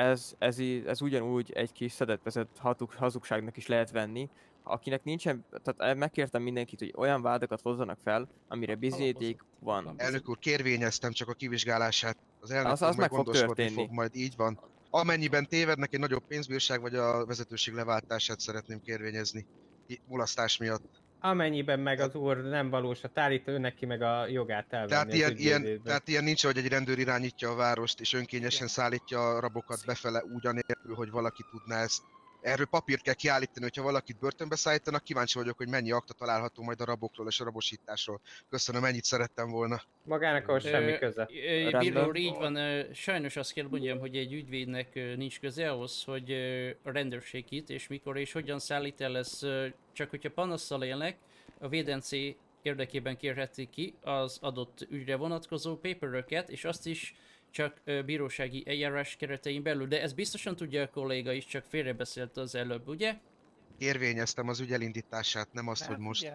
ez ugyanúgy egy kis szedett hazugságnak is lehet venni. Akinek nincsen, tehát megkértem mindenkit, hogy olyan vádakat hozzanak fel, amire bizonyíték van. Elnök úr, kérvényeztem csak a kivizsgálását. Az elnök az úr meg fog történni. fog, majd így van. Amennyiben tévednek, egy nagyobb pénzbírság vagy a vezetőség leváltását szeretném kérvényezni. Mulasztás miatt. Amennyiben meg az úr nem valós a állít, ő neki meg a jogát elvenni. Tehát ilyen nincs, hogy egy rendőr irányítja a várost és önkényesen szállítja a rabokat befele úgy anélkül, hogy valaki tudná ezt. Erről papírt kell kiállítani, hogyha valakit börtönbe szállítanak, kíváncsi vagyok, hogy mennyi akta található majd a rabokról és a rabosításról. Köszönöm, ennyit szerettem volna. Magának ahhoz semmi köze. Bíró úr, így van, sajnos azt kell mondjam, hogy egy ügyvédnek nincs köze ahhoz, hogy a rendőrség itt és mikor és hogyan szállít el, ez csak hogyha panasszal élnek, a védencé érdekében kérhetik ki az adott ügyre vonatkozó paperöket, és azt is csak bírósági eljárás keretein belül, de ez biztosan tudja a kolléga is, csak félrebeszélt az előbb, ugye? Érvényeztem az ügy elindítását, nem azt, hogy most.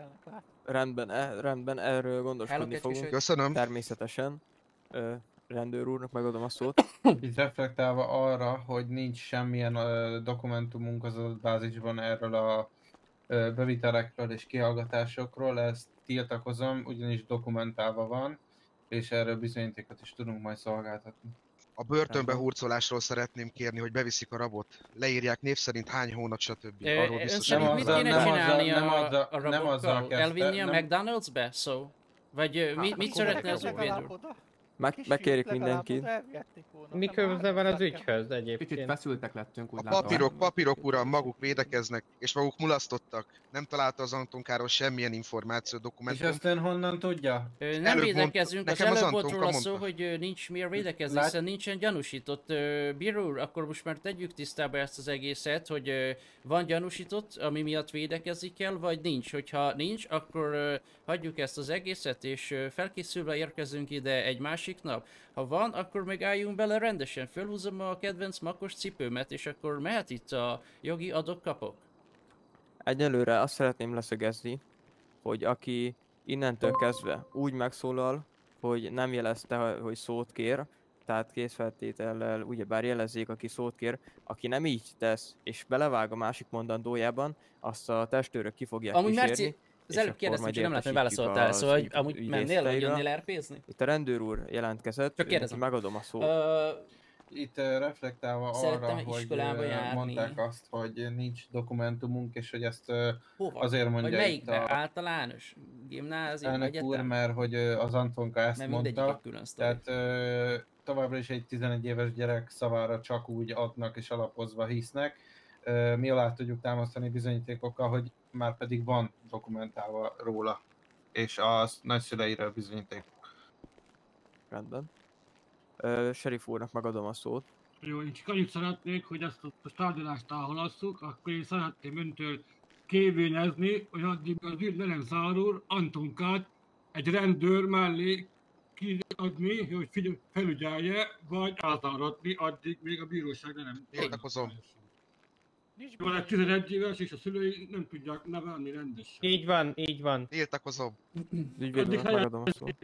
Rendben, erről gondoskodni fogunk. Köszönöm. Természetesen. Rendőr úrnak megadom a szót. Itt reflektálva arra, hogy nincs semmilyen dokumentumunk az adatbázisban erről a bevitelekről és kihallgatásokról, ezt tiltakozom, ugyanis dokumentálva van, és erről bizonyítékot is tudunk majd szolgáltatni. A börtönbe hurcolásról szeretném kérni, hogy beviszik a rabot. Leírják név szerint hány hónap, stb. Arról biztos, hogy mit kéne csinálni a rabokkal? Elvinni a McDonald's-be? Vagy mit szeretne az ügyvédről? Megkérjük mindenkit. Mi köze van az ügyhöz egyébként? Kicsit feszültek lettünk, úgy A papírok uram, maguk védekeznek, és maguk mulasztottak. Nem találta az Antonkáról semmilyen információ, dokumentum. És ezt ön honnan tudja? Nem védekezünk, az előbb volt róla szó, hogy nincs miért védekezni, hiszen nincsen gyanúsított. Bíró úr, akkor most már tegyük tisztába ezt az egészet, hogy van gyanúsított, ami miatt védekezni kell, vagy nincs. Hogyha nincs, akkor hagyjuk ezt az egészet, és felkészülve érkezünk ide egy másik nap. Ha van, akkor meg álljunk bele rendesen, felhúzom a kedvenc makos cipőmet, és akkor mehet itt a jogi adok-kapok. Egyelőre azt szeretném leszögezni, hogy aki innentől kezdve úgy megszólal, hogy nem jelezte, hogy szót kér, tehát készfeltétellel ugyebár jelezzék, aki szót kér, aki nem így tesz, és belevág a másik mondandójában, azt a testőrök ki fogják amúgy kísérni. Merci, az előbb kérdeztem, hogy nem láttam, hogy válaszoltál, szóval hogy amúgy mennél, vagy jönnél erpézni? Itt a rendőr úr jelentkezett, megadom a szót. Itt reflektálva arra, hogy mondták azt, hogy nincs dokumentumunk, és hogy ezt azért mondja vagy melyikbe? Általános? Gimnázium? Elnök Egyetem? úr, mert hogy az Antonka ezt mondta, tehát továbbra is egy 11 éves gyerek szavára csak úgy adnak és alapozva hisznek. Mi alá tudjuk támasztani bizonyítékokkal, hogy már pedig van dokumentálva róla, és a nagyszüleiről bizonyíték. Rendben. Sheriff úrnak megadom a szót. Jó, én csak annyit szeretnék, hogy ezt a tárgyalást elhalasszuk, akkor én szeretném öntől kérvényezni, hogy addig az ügy le nem zárul, Antonkát egy rendőr mellé kiadni, hogy felügyelje, vagy elzáratni, addig még a bíróság nem... Tiltakozom. Van egy 11 éves, és a szülői nem tudják nevelni rendesen. Így van, így van. Tiltakozom. Ügyvédőnek megadom a szót.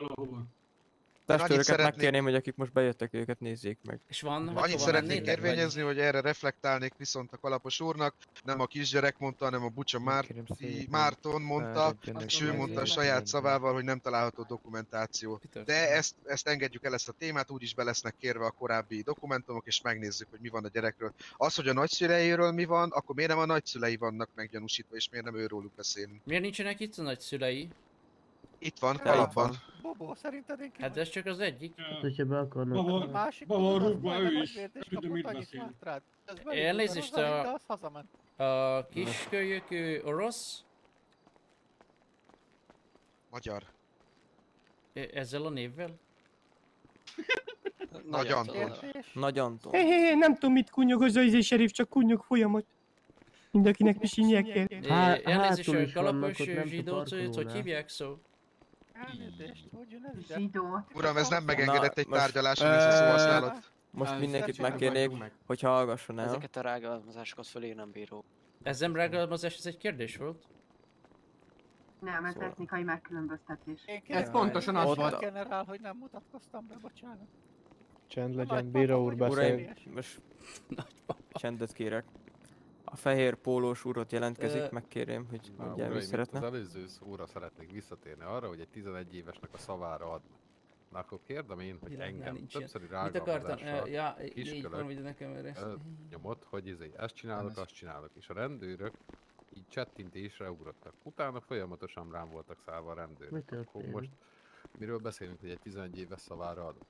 Testőröket megkérném, hogy akik most bejöttek, őket nézzék meg. És van, annyit szeretnék érvényezni, hogy erre reflektálnék viszont a kalapos úrnak. Nem a kisgyerek mondta, hanem a Bucsa Márton mondta, és ő mondta a saját szavával, hogy nem található dokumentáció. De ezt engedjük el, ezt a témát, úgyis be lesznek kérve a korábbi dokumentumok, és megnézzük, hogy mi van a gyerekről. Az, hogy a nagyszüleiről mi van, akkor miért nem a nagyszülei vannak meggyanúsítva, és miért nem őróluk beszélünk? Miért nincsenek itt a nagyszülei? Itt van, kalapban. Bobó, szerinted én ki hát ez csak az egyik. Hát, hogyha be akarnak... A másik van rúgva ő is, tudom mit beszél. Elnézést, a kiskölyök orosz? Magyar. Ezzel a névvel? Nagy Anton. Nagy Anton. Hé, nem tudom mit kunyog az a sheriff, csak kunyog folyamat. Mindenkinek pisilnie kell. Elnézést, a kalapos zsidót, hogy hívják szó? Zsidó. Uram, ez nem megengedett egy tárgyaláson, ez a szóhasználat. Most mindenkit megkérnék, hogy hallgasson el. Ezeket a rágalmazásokat fölírnám, bíró. Ez nem rágalmazás, ez egy kérdés volt? Nem, ez etnikai megkülönböztetés. Ez pontosan az volt. Generál, hogy nem mutatkoztam be, bocsánat. Csend legyen, bíró úr beszél. Most csendet kérek. A fehér pólós úrot jelentkezik, megkérjem, hogy mondjál, mi szeretne. Az előző szóra szeretnék visszatérni arra, hogy egy 11 évesnek a szavára ad. Na akkor kérdem én, hogy engem többszöri rágalmazással kiskölök nyomott, hogy ezt csinálok, azt csinálok. És a rendőrök így csettintésre ugrottak. Utána folyamatosan rám voltak szállva a rendőrök. Akkor most miről beszélünk, hogy egy 11 éves szavára ad?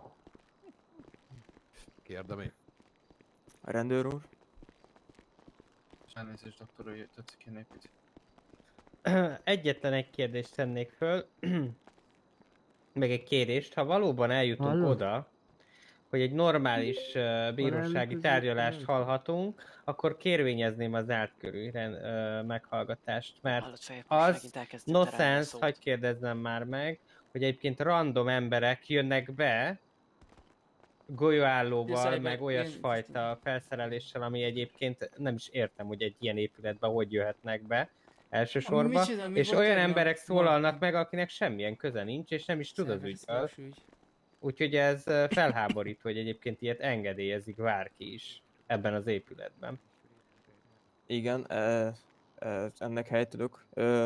Kérdem én. A rendőr úr? Elnézést, doktor, hogy tetszik én egy picit. Egyetlen egy kérdést tennék föl, meg egy kérést. Ha valóban eljutunk oda, hogy egy normális bírósági tárgyalást hallhatunk, akkor kérvényezném az átkörű meghallgatást, mert az no sense, hagyj kérdezzem már meg, hogy egyébként random emberek jönnek be, golyóállóval, meg olyasfajta felszereléssel, ami egyébként nem is értem, hogy egy ilyen épületbe hogy jöhetnek be elsősorban, és olyan emberek szólalnak meg, akinek semmilyen köze nincs, és nem is tud az ügyről. Úgyhogy ez felháborít, hogy egyébként ilyet engedélyezik bárki is ebben az épületben. Igen, ennek helyt tudok.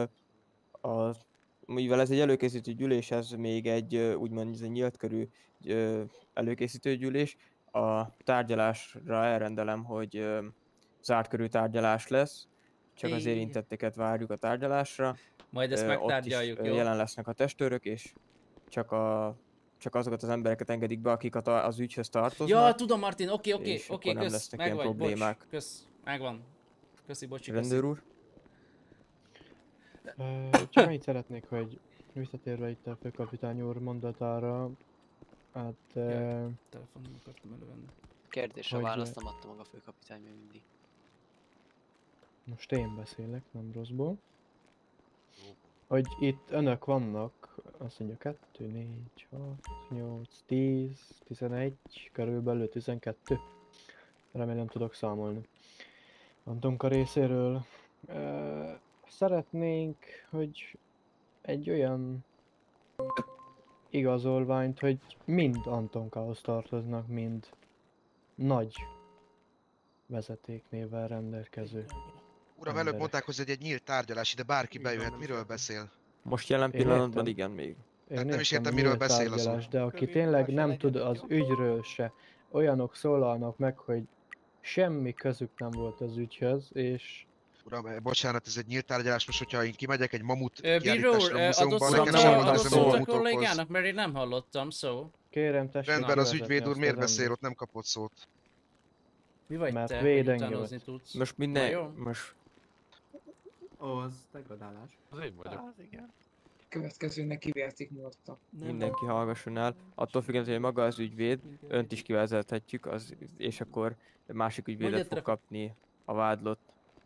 Mivel ez egy előkészítő gyűlés, ez még egy úgymond ez egy nyílt körű előkészítő gyűlés, a tárgyalásra elrendelem, hogy zárt körű tárgyalás lesz, csak az érintetteket várjuk a tárgyalásra. Majd ezt megtárgyaljuk, ott is jó? Jelen lesznek a testőrök, és csak azokat az embereket engedik be, akik az ügyhöz tartoznak. Ja, tudom, Martin, oké, kösz, meg vagy, problémák. Bocs, kösz, megvan. Köszi, bocsi, Rendőr úr? Csak annyit szeretnék, hogy visszatérve itt a főkapitány úr mondatára, hát... Telefonon akartam elővenni. Kérdésre választ nem adta meg a főkapitány még mindig. Most én beszélek, nem rosszból. Hogy itt önök vannak, azt mondja 2, 4, 6, 8, 10, 11, körülbelül 12. Remélem tudok számolni. Antonka részéről szeretnénk, hogy egy olyan igazolványt, hogy mind Antonkához tartoznak, mind nagy vezetéknévvel rendelkező. Uram, előbb mondták, hogy egy nyílt tárgyalás, ide bárki bejöhet, miről beszél? Most jelen pillanatban igen még. Hát nem is értem, miről beszél az úr. De aki tényleg nem tud az ügyről se, olyanok szólalnak meg, hogy semmi közük nem volt az ügyhöz, és... Uram, bocsánat, ez egy nyílt tárgyalás, most hogyha én kimegyek egy mamut Bíró úr, adott szót a kollégának, mert én nem hallottam, szó. Kérem, tessék. Rendben, az ügyvéd úr miért beszél, ott nem kapott szót. Mi vagy mert te, hogy utánozni tudsz? Most minden... Most... Az degradálás. Az én vagyok. Az igen. Következőnek kivertik nyugodtan. Mindenki hallgasson el. Attól függetlenül, hogy maga az ügyvéd, önt is kivezethetjük, és akkor másik ügyvédet fog kapni a vádlott.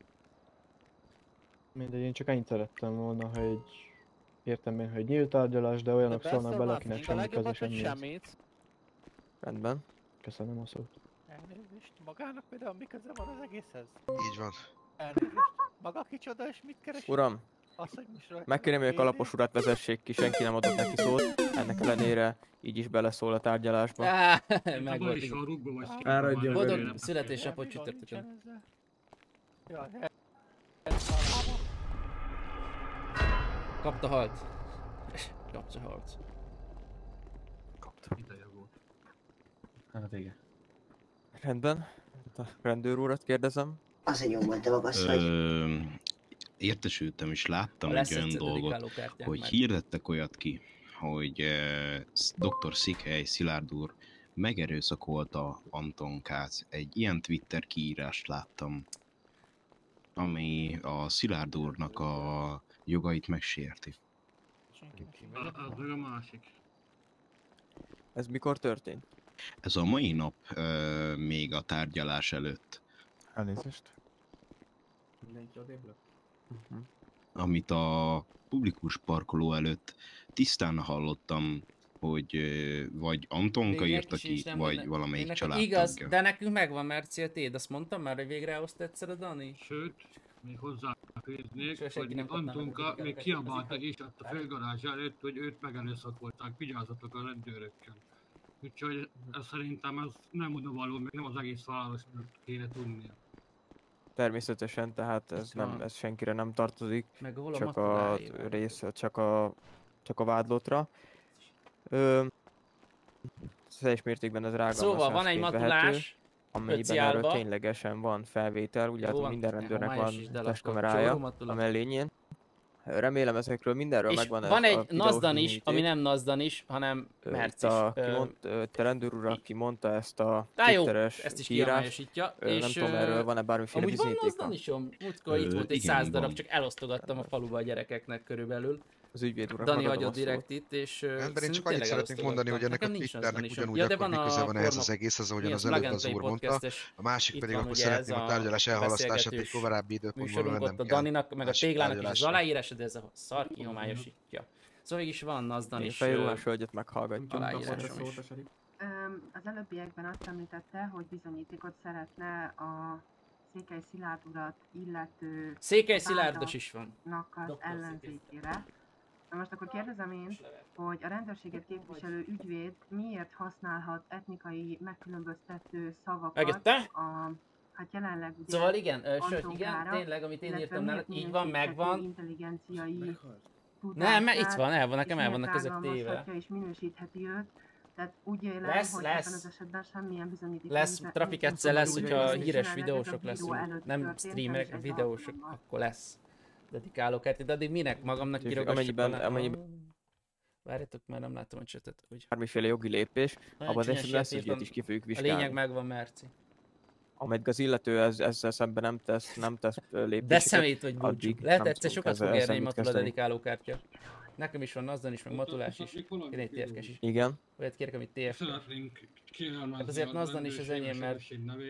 Mindegy, én csak annyit szerettem volna, hogy értem én, hogy nyílt tárgyalás, de olyanok szólnak bele, akinek semmi köze semmi. Rendben. Köszönöm a szót. Elnézést, magának például mi köze van az egészhez? Így van. Elnézést, maga kicsoda és mit keres? Uram, megkérném, hogy a kalapos urat vezessék ki, senki nem adott neki szót, ennek ellenére így is beleszól a tárgyalásba. Meg volt. Boldog születésnapot csütörtökön. Kapta halt. Kapta halt. Kapta ideje volt. Hát igen. Rendben. A rendőr urat kérdezem. Az egy jó volt, magas vagy. Értesültem és láttam egy olyan dolgot, hogy hirdettek olyat ki, hogy Dr. Székely Szilárd úr megerőszakolta Antonkát. Egy ilyen Twitter kiírást láttam, ami a Szilárd úrnak a jogait megsérti. Az a másik. Ez mikor történt? Ez a mai nap még a tárgyalás előtt. Elnézést. Mindenki odébb lett? Amit a publikus parkoló előtt tisztán hallottam, hogy vagy Antonka írta ki, vagy valamelyik családtagja. Igaz, de nekünk megvan Merci a téd, azt mondtam már, hogy végre elhozta egyszer a Dani? Sőt, még hozzáfűznék, hogy Antonka még kiabálta is ott a főgarázs előtt, hogy őt megerőszakolták, vigyázzatok a rendőrökkel. Úgyhogy szerintem ez nem odavaló, még nem az egész városnak kéne tudnia. Természetesen, tehát ez senkire nem tartozik, csak a vádlottra. Teljes mértékben ez szóval van egy matulás, amelyben erről ténylegesen van felvétel, ugye hát minden rendőrnek van testkamerája a mellényén. Remélem ezekről mindenről és megvan. Van egy Nazdan is, ami nem Nazdan is, hanem Merc is. Te rendőr úr, aki mondta ezt a twitteres írást, nem tudom, erről van-e bármiféle bizonyítéka. Amúgy van Nazdan is, múltkor itt volt egy 100 darab, csak elosztogattam a faluba a gyerekeknek körülbelül. Az ügyvéd urak, Dani hagyott direkt itt, és ember, én csak annyit szeretnék mondani, hogy ennek a Twitternek ugyanúgy akkor mi köze van ehhez az egészhez, ahogyan az előbb az úr mondta. A másik pedig akkor szeretném a tárgyalás elhalasztását egy korábbi időpontból vennem kell. A Daninak, meg a Téglának is az aláírása, de ez a szar kihomályosítja. Szóval is van Nazdan is. Fejrólás hölgyet meghallgatjuk. Aláírásom is. Az előbbiekben azt említette, hogy bizonyítékot szeretne a Székely Szilárd urat illető Székely Szilárdos is van. Az ellenzékére. Na most akkor kérdezem én, hogy a rendőrséget képviselő ügyvéd miért használhat etnikai megkülönböztető szavakat hát jelenleg ugye szóval igen, sőt igen, tényleg amit én írtam nálad, így van, megvan. Intelligenciai nem, itt van, nekem el vannak ezek téve. És minősítheti őt. Tehát úgy élem, hogy ebben az esetben semmilyen bizonyíték lesz, Traffic egyszer lesz, hogyha híres videósok leszünk, nem streamerek, videósok, akkor lesz dedikálókártya, de addig minek magamnak kirogassuk Várjatok, már nem látom a csetet. Bármiféle jogi lépés, abban az esetben ezt ügyét is ki fogjuk vizsgálni. A lényeg megvan, Merci. Ameddig az illető ezzel szemben nem tesz lépéseket. De szemét vagy búcsuk. Lehet egyszer sokat fog érni egy matula dedikálókártya. Nekem is van azzal is, meg matulás is. Én egy TFK-s is. Igen. Olyat kérek, amit TFK. Szeretnénk kérelmezni hát azért Nazdan is az enyém, mert...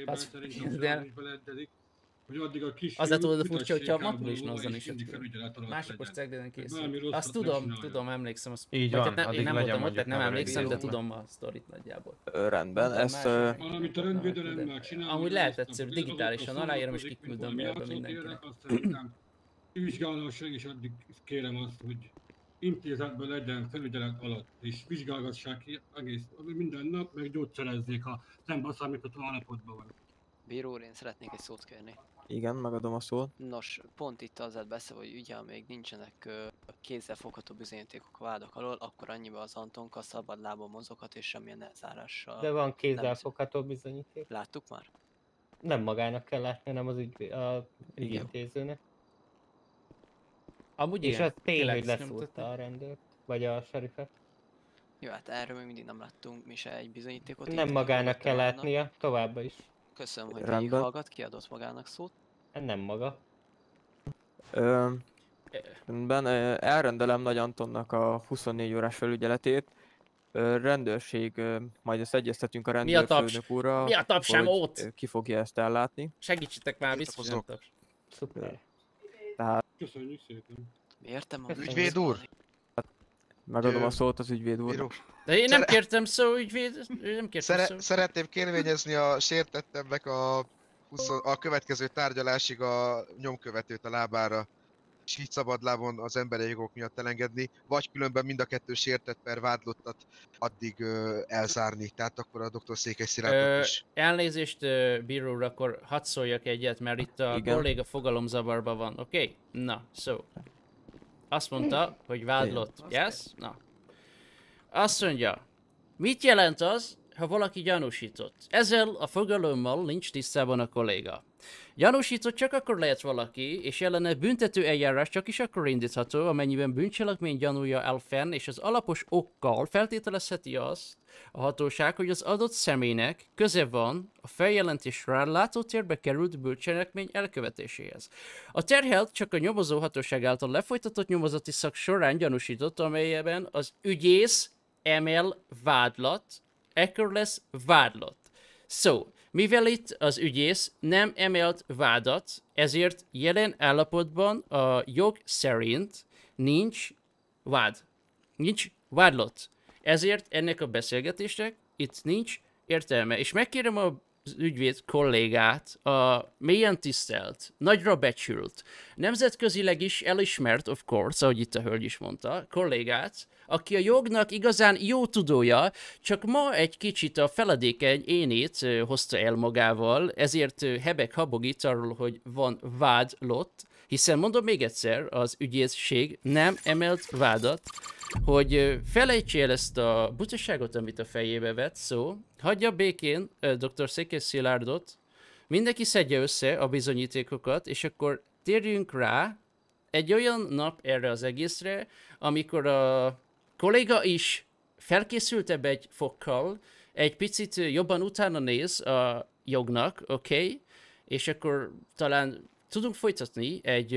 Az lett volna furcsa, hogyha a matula is Nazdan is jött. Másokos cegléden készül. Azt tudom, emlékszem. Így van, én nem voltam ott, tehát nem emlékszem, de tudom a sztorit nagyjából. Rendben, ezt... Valamint a rendvédelemmel csinálni. Amúgy lehet egyszerű, digitálisan aláírom és kiküldöm mailbe mindenkinek. Vizsgálásra, és addig kérem azt, hogy intézetben legyen felügyelet alatt, és vizsgálgassák ki egész minden nap, meg gyógyszerezzék, ha szembe számítható állapotban van. Bíró úr, én szeretnék egy szót kérni. Igen, megadom a szót. Nos, pont itt azzal beszél, hogy ugye még nincsenek kézzelfogható bizonyítékok a vádak alól, akkor annyiban az Antonka szabad lábon mozoghat és semmilyen elzárással. De van kézzelfogható bizonyíték. Láttuk már? Nem magának kell látni, hanem az ügyintézőnek. Amúgy és az tény, hogy leszúrta a rendőrt, vagy a serifet. Jó, hát erről még mindig nem láttunk mi se egy bizonyítékot. Nem magának kell látnia, továbbá is. Köszönöm, hogy végighallgat, kiadott magának szót. Nem maga. Rendben, elrendelem Nagy Antonnak a 24 órás felügyeletét. Rendőrség, majd ezt egyeztetünk a rendőrfőnök úrra. Mi a taps sem ott? Ki fogja ezt ellátni. Segítsetek már, biztos nem taps. Szuper. Tehát... Köszönjük szépen. Értem a ügyvéd úr? Megadom a szót az ügyvéd úrnak. De én nem kértem szó, ügyvéd. Nem kértem szó. Szeretném kérvényezni a sértettemnek a következő tárgyalásig a nyomkövetőt a lábára, és így szabadlábon az emberi jogok miatt elengedni, vagy különben mind a kettő sértett per vádlottat addig elzárni. Tehát akkor a dr. Székely Szilárdot is. Elnézést, bíró úr, akkor hadd szóljak egyet, mert itt a kolléga fogalomzavarban van, oké? Na, szó. Azt mondta, hogy vádlott, yes? Na. Azt mondja, mit jelent az, ha valaki gyanúsított? Ezzel a fogalommal nincs tisztában a kolléga. Gyanúsított csak akkor lehet valaki, és ellene büntető eljárás csak is akkor indítható, amennyiben bűncselekmény gyanúja áll fenn, és az alapos okkal feltételezheti azt a hatóság, hogy az adott személynek köze van a feljelentésre látótérbe került bűncselekmény elkövetéséhez. A terhelt csak a nyomozó hatóság által lefolytatott nyomozati szak során gyanúsított, amelyben az ügyész emel vádlat, ekkor lesz vádlott. Mivel itt az ügyész nem emelt vádat, ezért jelen állapotban a jog szerint nincs vád. Nincs vádlott. Ezért ennek a beszélgetésnek itt nincs értelme. És megkérem az ügyvéd kollégát, a mélyen tisztelt, nagyra becsült, nemzetközileg is elismert, of course, ahogy itt a hölgy is mondta, kollégát, aki a jognak igazán jó tudója, csak ma egy kicsit a feledékeny énét hozta el magával, ezért hebeg-habog itt arról, hogy van vádlott, hiszen mondom még egyszer, az ügyészség nem emelt vádat, hogy felejtse el ezt a butaságot, amit a fejébe vett, hagyja békén dr. Székely Szilárdot, mindenki szedje össze a bizonyítékokat, és akkor térjünk rá egy olyan nap erre az egészre, amikor a kolléga is felkészültebb egy fokkal, egy picit jobban utána néz a jognak, oké? És akkor talán tudunk folytatni egy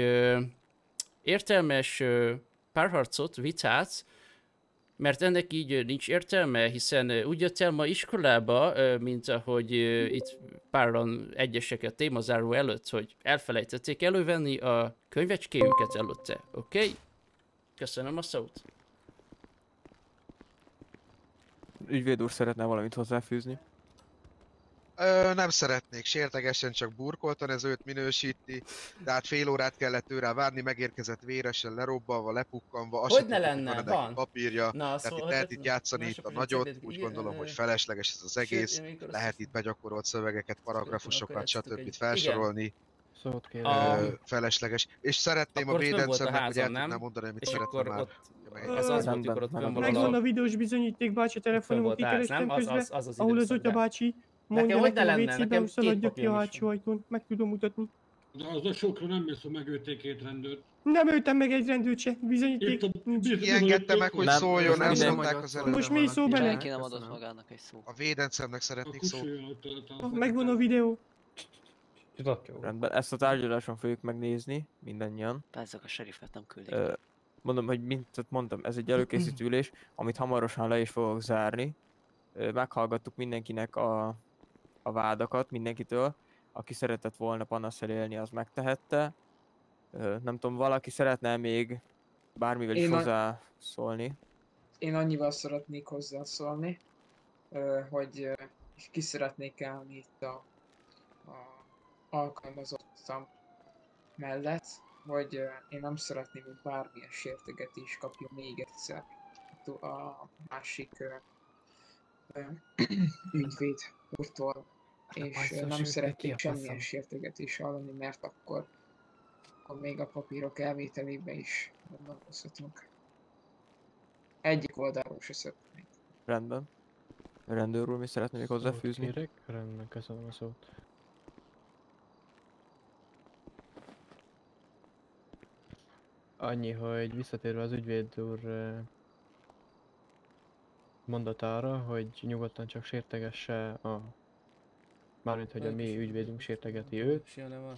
értelmes párharcot, vitát, mert ennek így nincs értelme, hiszen úgy jött el ma iskolába, mint ahogy itt páran egyeseket témazáró előtt, hogy elfelejtették elővenni a könyvecskéjüket előtte, oké? Köszönöm a szót. ügyvéd úr szeretne valamit hozzáfűzni? Nem szeretnék sértegesen, csak burkoltan, ez őt minősíti. Tehát fél órát kellett tőle várni, megérkezett véresen, lerobbanva, lepukkanva. Hogy ne lenne? Van. Papírja. Tehát itt lehet itt játszani itt a nagyot, úgy gondolom, hogy felesleges ez az egész. Lehet itt begyakorolt szövegeket, paragrafusokat, stb. Felsorolni. Felesleges. És szeretném a védencemnek, hogy el tudnám mondani, amit szeretném már. Megvan a videós bizonyíték, bácsi, telefonon kikerestem közben, ahol az Otya bácsi mondja nekem a WC-ben, szaladjak ki a hátsó ajtón. Meg tudom mutatni. De az a sokra nem mész, hogy megölték 2 rendőrt. Nem öltem meg egy rendőrt se, bizonyíték. Engedte meg, hogy szóljon, ezt mondták az előbb. Most mi szó bele? Senki nem adott magának egy szó. A védencemnek szeretnék szólni. Megvan a videó. Rendben, ezt a tárgyaláson fogjuk megnézni, mindannyian. Persze a serifet nem küldik. Mondom, hogy mint mondtam, ez egy előkészítő ülés, amit hamarosan le is fogok zárni. Meghallgattuk mindenkinek a vádakat, mindenkitől. Aki szeretett volna panaszsal élni, az megtehette. Nem tudom, valaki szeretne még bármivel is hozzászólni? Én annyival szeretnék hozzászólni, hogy ki szeretnék állni itt a alkalmazottam mellett, hogy én nem szeretném, hogy bármilyen sértegetést kapjon még egyszer a másik ügyvéd úrtól, és nem szeretnék semmilyen sértegetés hallani, mert akkor még a papírok elvételébe is gondolkozhatunk. Egyik oldalról se szeretnék. Rendben. Rendőr úr, mi szeretné még hozzáfűzni? Kérek? Rendben, köszönöm a szót. Annyi, hogy visszatérve az ügyvéd úr mondatára, hogy nyugodtan csak sértegesse mármint, hogy a mi ügyvédünk sértegeti őt.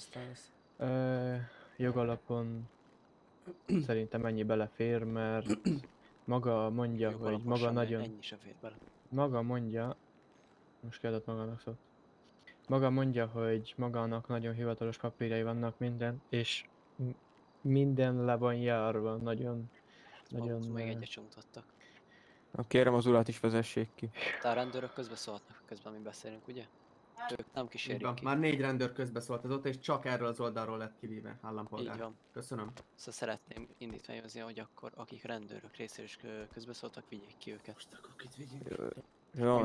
Jogalapon szerintem ennyi belefér, mert maga mondja, hogy maga nagyon... Maga mondja... Most kiadott magának szót. Maga mondja, hogy magának nagyon hivatalos papírjai vannak minden, és minden le van járva, nagyon... Még egyet sem mutattak. Kérem az urat is vezessék ki. De a rendőrök közbeszólhatnak közben, mi beszélünk, ugye? Ők nem kísérjük ki. Már 4 rendőr közbeszólt azóta, és csak erről az oldalról lett kivéve állampolgár. Így van. Köszönöm. Szóval szeretném indítványozni, hogy akkor akik rendőrök részéről is közbeszóltak, vigyék ki őket. Most akkor itt vigyék. Jó,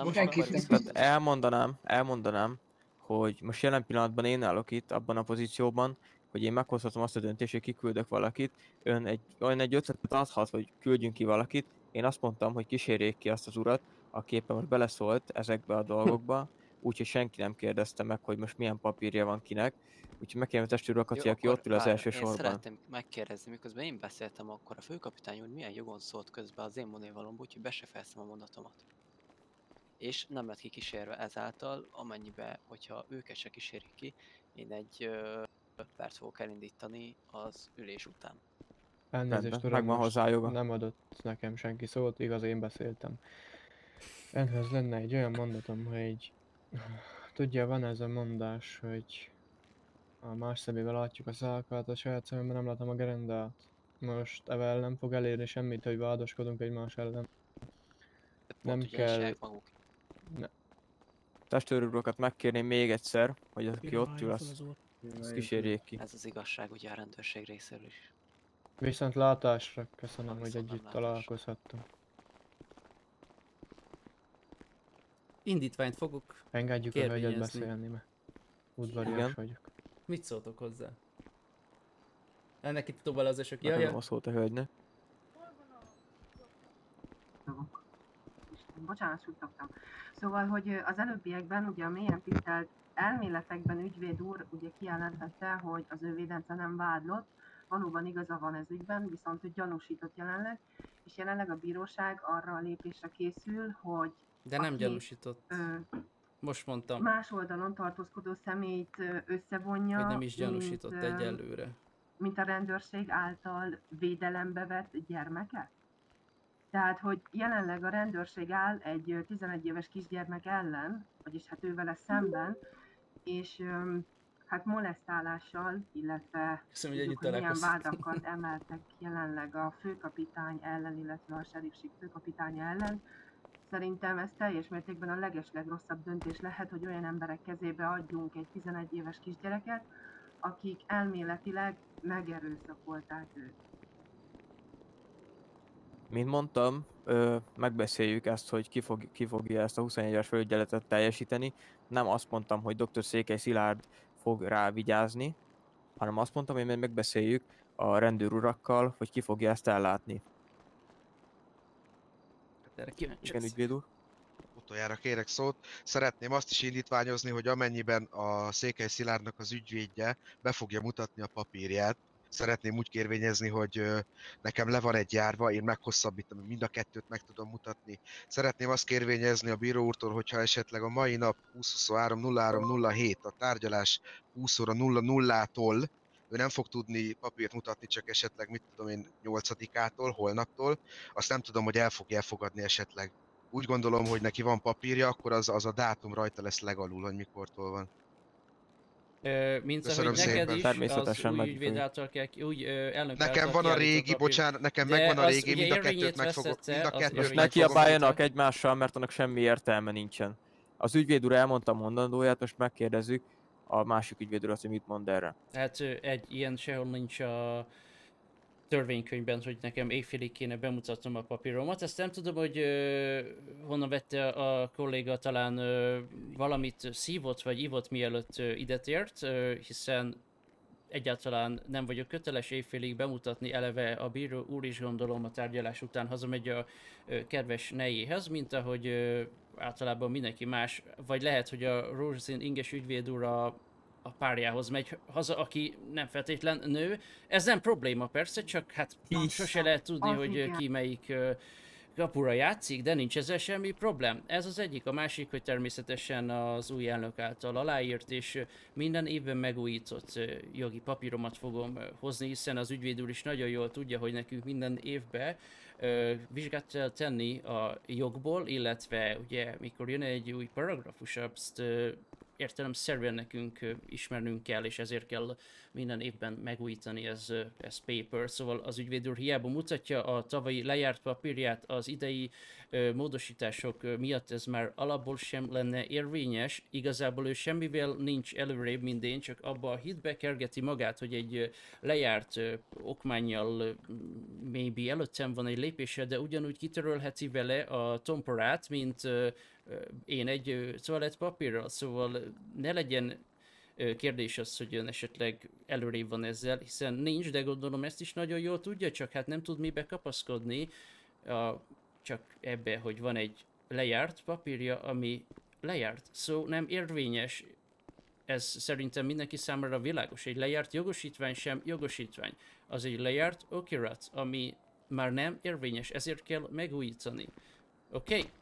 elmondanám, hogy most jelen pillanatban én állok itt abban a pozícióban, hogy én meghozhatom azt a döntést, hogy kiküldök valakit. Ön egy ötletet adhat, hogy küldjünk ki valakit. Én azt mondtam, hogy kísérjék ki azt az urat, aki éppen most beleszólt ezekbe a dolgokba, úgyhogy senki nem kérdezte meg, hogy most milyen papírja van kinek. Úgyhogy megkérem a testőröket, aki ott ül az első sorban. Én szeretném megkérdezni, miközben én beszéltem, akkor a főkapitány úr milyen jogon szólt közben az én mondévalomba, úgyhogy be se fejeztem a mondatomat. És nem lett kikísérve ezáltal, amennyiben, hogyha őket se kísérik ki, én egy perc fogok elindítani az ülés után. Elnézést, uram, megvan hozzá joga. Nem adott nekem senki szót, igaz, én beszéltem. Enhez lenne egy olyan mondatom, hogy tudja, van ez a mondás, hogy a más szemével látjuk a szákat, a saját szememben nem látom a gerendát. Most evel nem fog elérni semmit, hogy vádaskodunk egymás ellen. Nem kell... Testőrúrokat megkérném még egyszer, hogy aki ott ül, azt kísérjék ki. Ez az igazság ugye a rendőrség részéről is. Viszont látásra köszönöm, hogy együtt találkozhattunk. Indítványt fogok engedjük a hölgyet beszélni, mert udvarias vagyok. Mit szóltok hozzá? Ennek itt tovább az esők. Nekem a szólt a hölgynek. Bocsánat, suttogtam. Szóval, hogy az előbbiekben ugye a mélyen tisztelt elméletekben ügyvéd úr ugye kijelentette, hogy az ő védence nem vádlott, valóban igaza van ez ügyben, viszont ő gyanúsított jelenleg, és jelenleg a bíróság arra a lépésre készül, hogy de nem gyanúsított. Most mondtam. Más oldalon tartózkodó személyt összevonja, hogy nem is gyanúsított egyelőre. Mint a rendőrség által védelembe vett gyermeket. Tehát, hogy jelenleg a rendőrség áll egy 11 éves kisgyermek ellen, vagyis hát ő vele szemben, és hát molesztálással, illetve milyen vádakat emeltek jelenleg a főkapitány ellen, illetve a serifség főkapitánya ellen. Szerintem ez teljes mértékben a legeslegrosszabb döntés lehet, hogy olyan emberek kezébe adjunk egy 11 éves kisgyereket, akik elméletileg megerőszakolták őt. Mint mondtam, megbeszéljük ezt, hogy ki fogja ezt a 21-es felügyeletet teljesíteni. Nem azt mondtam, hogy dr. Székely Szilárd fog rá vigyázni, hanem azt mondtam, hogy megbeszéljük a rendőrurakkal, hogy ki fogja ezt ellátni. Igen, ügyvéd úr? Utoljára kérek szót. Szeretném azt is indítványozni, hogy amennyiben a Székely Szilárdnak az ügyvédje be fogja mutatni a papírját, szeretném úgy kérvényezni, hogy nekem le van egy járva, én meghosszabbítom, mind a kettőt meg tudom mutatni. Szeretném azt kérvényezni a bíró úrtól, hogyha esetleg a mai nap 2023-03-07 a tárgyalás 20 óra 00-tól ő nem fog tudni papírt mutatni, csak esetleg, mit tudom én, 8-ától, holnaptól, azt nem tudom, hogy el fogja elfogadni esetleg. Úgy gondolom, hogy neki van papírja, akkor az a dátum rajta lesz legalul, hogy mikortól van. Mint ahogy neked is, természetesen az új ügyvéd által kell, úgy elnök nekem van a régi, bocsánat, nekem megvan a régi, mind a kettőt meg fogok, most ne kiabáljanak egymással, mert annak semmi értelme nincsen. Az ügyvéd úr elmondta a mondandóját, most megkérdezzük a másik ügyvéd urat, hogy mit mond erre. Hát egy ilyen sehol nincs a törvénykönyvben, hogy nekem éjfélig kéne bemutatnom a papíromat. Ezt nem tudom, hogy honnan vette a kolléga, talán valamit szívott vagy ivott mielőtt ide tért, hiszen egyáltalán nem vagyok köteles éjfélig bemutatni, eleve a bíró úr is gondolom a tárgyalás után hazamegy a kedves nejéhez, mint ahogy általában mindenki más, vagy lehet, hogy a rózsaszín inges ügyvéd úr a párjához megy haza, aki nem feltétlen nő. Ez nem probléma persze, csak hát sose lehet tudni, hogy ki melyik kapura játszik, de nincs ezzel semmi problém. Ez az egyik, a másik, hogy természetesen az új elnök által aláírt és minden évben megújított jogi papíromat fogom hozni, hiszen az ügyvéd úr is nagyon jól tudja, hogy nekünk minden évben vizsgát kell tenni a jogból, illetve ugye mikor jön egy új paragrafus, azt értelemszerűen nekünk ismernünk kell, és ezért kell minden évben megújítani ez paper. Szóval az ügyvéd úr hiába mutatja a tavalyi lejárt papírját, az idei módosítások miatt ez már alapból sem lenne érvényes. Igazából ő semmivel nincs előrébb, mint én, csak abba a hitbe kergeti magát, hogy egy lejárt okmánnyal maybe előttem van egy lépéssel, de ugyanúgy kitörölheti vele a tomporát, mint én egy toalettpapírral, szóval ne legyen kérdés az, hogy ön esetleg előrébb van ezzel, hiszen nincs, de gondolom ezt is nagyon jól tudja, csak hát nem tud mibe kapaszkodni, csak ebbe, hogy van egy lejárt papírja, ami lejárt, szó nem érvényes. Ez szerintem mindenki számára világos. Egy lejárt jogosítvány sem jogosítvány. Az egy lejárt okirat, ami már nem érvényes, ezért kell megújítani. Oké? Okay?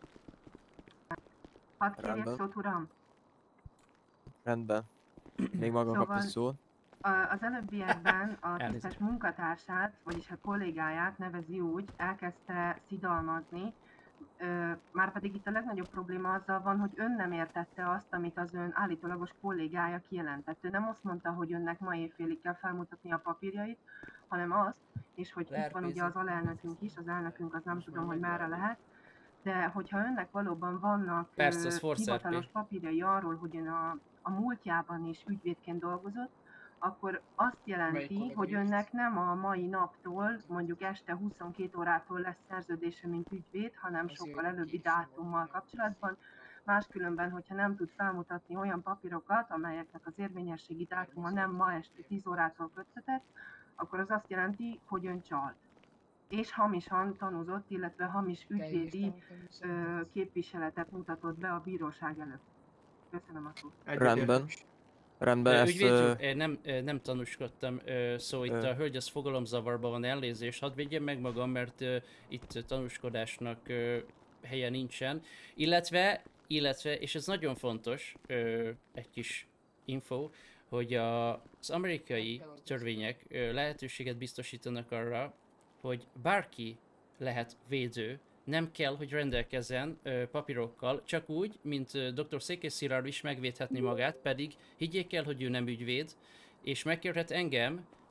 Hadd kérjek szót, uram? Rendben. Még maga szóval kapja szót. Az előbbiekben a tisztes munkatársát, vagyis a kollégáját nevezi úgy, elkezdte szidalmazni, márpedig itt a legnagyobb probléma azzal van, hogy ön nem értette azt, amit az ön állítólagos kollégája kijelentett. Ő nem azt mondta, hogy önnek ma éjfélig kell felmutatni a papírjait, hanem azt, és hogy itt van ugye az alelnökünk is, az elnökünk az nem tudom, hogy merre lehet, de hogyha önnek valóban vannak hivatalos papírjai arról, hogy ön a múltjában is ügyvédként dolgozott, akkor azt jelenti, hogy önnek nem a mai naptól, mondjuk este 22 órától lesz szerződése, mint ügyvéd, hanem sokkal előbbi dátummal kapcsolatban. Máskülönben, hogyha nem tud felmutatni olyan papírokat, amelyeknek az érvényességi dátuma nem ma este 10 órától köttetett, akkor az azt jelenti, hogy ön csalt. És hamisan tanúzott, illetve hamis ügyvédi képviseletet mutatott be a bíróság előtt. Köszönöm a szót. Rendben. Rendben, ezt... Nem tanúskodtam, szóval itt a hölgy az fogalomzavarban van, elnézést, hadd védjem meg magam, mert itt tanúskodásnak helye nincsen. Illetve, és ez nagyon fontos, egy kis info, hogy az amerikai törvények lehetőséget biztosítanak arra, hogy bárki lehet védő, nem kell, hogy rendelkezzen papírokkal, csak úgy, mint dr. Székely Szilárd is megvédhetni magát, pedig higgyék el, hogy ő nem ügyvéd, és megkérhet engem,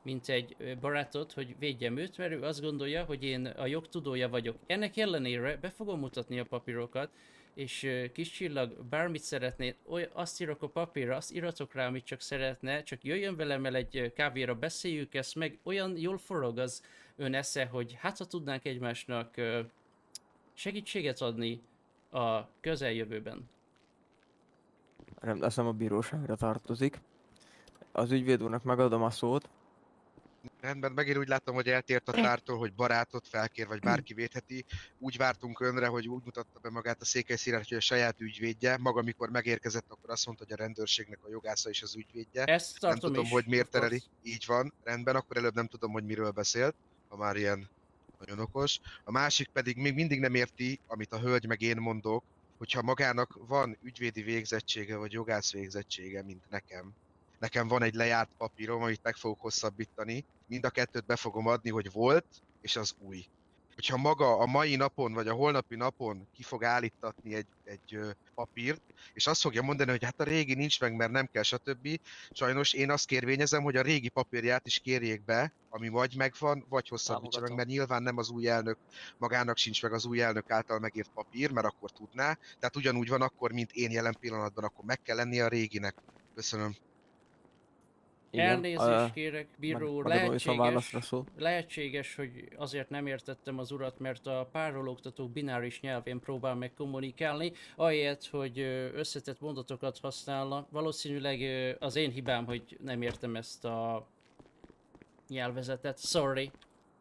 mint egy barátot, hogy védjem őt, mert ő azt gondolja, hogy én a jogtudója vagyok. Ennek ellenére be fogom mutatni a papírokat, és kis csillag, bármit szeretnél, azt írok a papírra, azt iratok rá, amit csak szeretne, csak jöjjön velem el egy kávéra, beszéljük ezt meg, olyan jól forog az ön esze, hogy hát ha tudnánk egymásnak segítséget adni a közeljövőben. Rendesen a bíróságra tartozik. Az ügyvéd úrnak megadom a szót. Rendben, megint úgy látom, hogy eltért a tártól, hogy barátot felkér, vagy bárki védheti. Úgy vártunk önre, hogy úgy mutatta be magát a Székely Szilárd, hogy a saját ügyvédje. Maga, amikor megérkezett, akkor azt mondta, hogy a rendőrségnek a jogásza és az ügyvédje. Ezt nem tudom, hogy miért tereli. Így van, rendben, akkor előbb nem tudom, hogy miről beszélt, ha már ilyen nagyon okos. A másik pedig még mindig nem érti, amit a hölgy meg én mondok, hogyha magának van ügyvédi végzettsége, vagy jogász végzettsége, mint nekem. Nekem van egy lejárt papírom, amit meg fogok hosszabbítani. Mind a kettőt be fogom adni, hogy volt, és az új. Hogyha maga a mai napon, vagy a holnapi napon ki fog állítatni egy papírt, és azt fogja mondani, hogy hát a régi nincs meg, mert nem kell, stb. Sajnos én azt kérvényezem, hogy a régi papírját is kérjék be, ami vagy megvan, vagy hosszabbítsa meg, mert nyilván nem az új elnök, magának sincs meg az új elnök által megírt papír, mert akkor tudná. Tehát ugyanúgy van akkor, mint én jelen pillanatban, akkor meg kell lennie a réginek. Köszönöm. Elnézést kérek, bíró úr, lehetséges, hogy azért nem értettem az urat, mert a párologtató bináris nyelvén próbál meg kommunikálni, ahelyett, hogy összetett mondatokat használna. Valószínűleg az én hibám, hogy nem értem ezt a nyelvezetet. Sorry.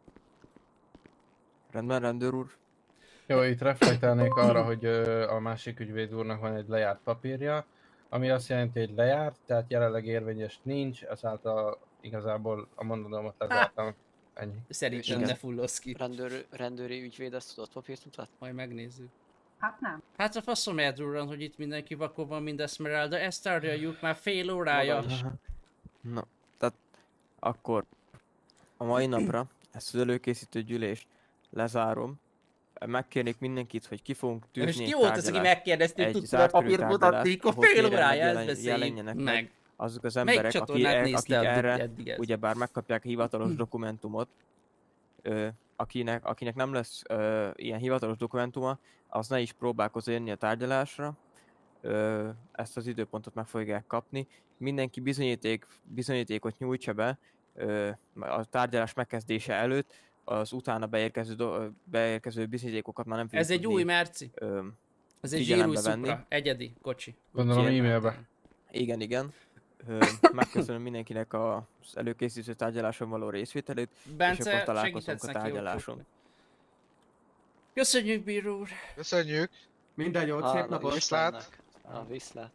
Rendben, rendőr úr. Jó, itt reflektálnék arra, hogy a másik ügyvéd úrnak van egy lejárt papírja, ami azt jelenti, hogy lejárt, tehát jelenleg érvényes nincs, azáltal igazából a mondanomat lezártam. Ennyi. Szerintem ne fullosz ki. Rendőri ügyvéd ezt tudott papírt mutatni? Majd megnézzük. Hát nem. Hát a faszom Edruran, hogy itt mindenki vakon van, mind Esmeralda, ezt tárgyaljuk már fél órája. Na, tehát akkor a mai napra ezt az előkészítő gyűlést lezárom. Megkérnék mindenkit, hogy ki fogunk tűzni egy tárgyalást. Most ki volt az, aki megkérdezte, hogy tudsz a papírt mutatni, akkor fél órája ezt beszéljük meg. Azok az emberek, akik erre ugyebár megkapják a hivatalos dokumentumot, akinek nem lesz ilyen hivatalos dokumentuma, az ne is próbálkoz jönni a tárgyalásra. Ezt az időpontot meg fogják kapni. Mindenki bizonyítékot nyújtsa be a tárgyalás megkezdése előtt, az utána beérkező bizonyítékokat már nem fogjuk Ez egy tudni, új merci. Ez egy zsírúj Supra, egyedi kocsi. Gondolom e-mailbe. Igen. Megköszönöm mindenkinek az előkészítő tárgyaláson való részvételét, Bence, és akkor találkozunk a tárgyaláson. Köszönjük, bíró úr! Köszönjük! Minden jót, szép napot! Viszlát! Viszlát!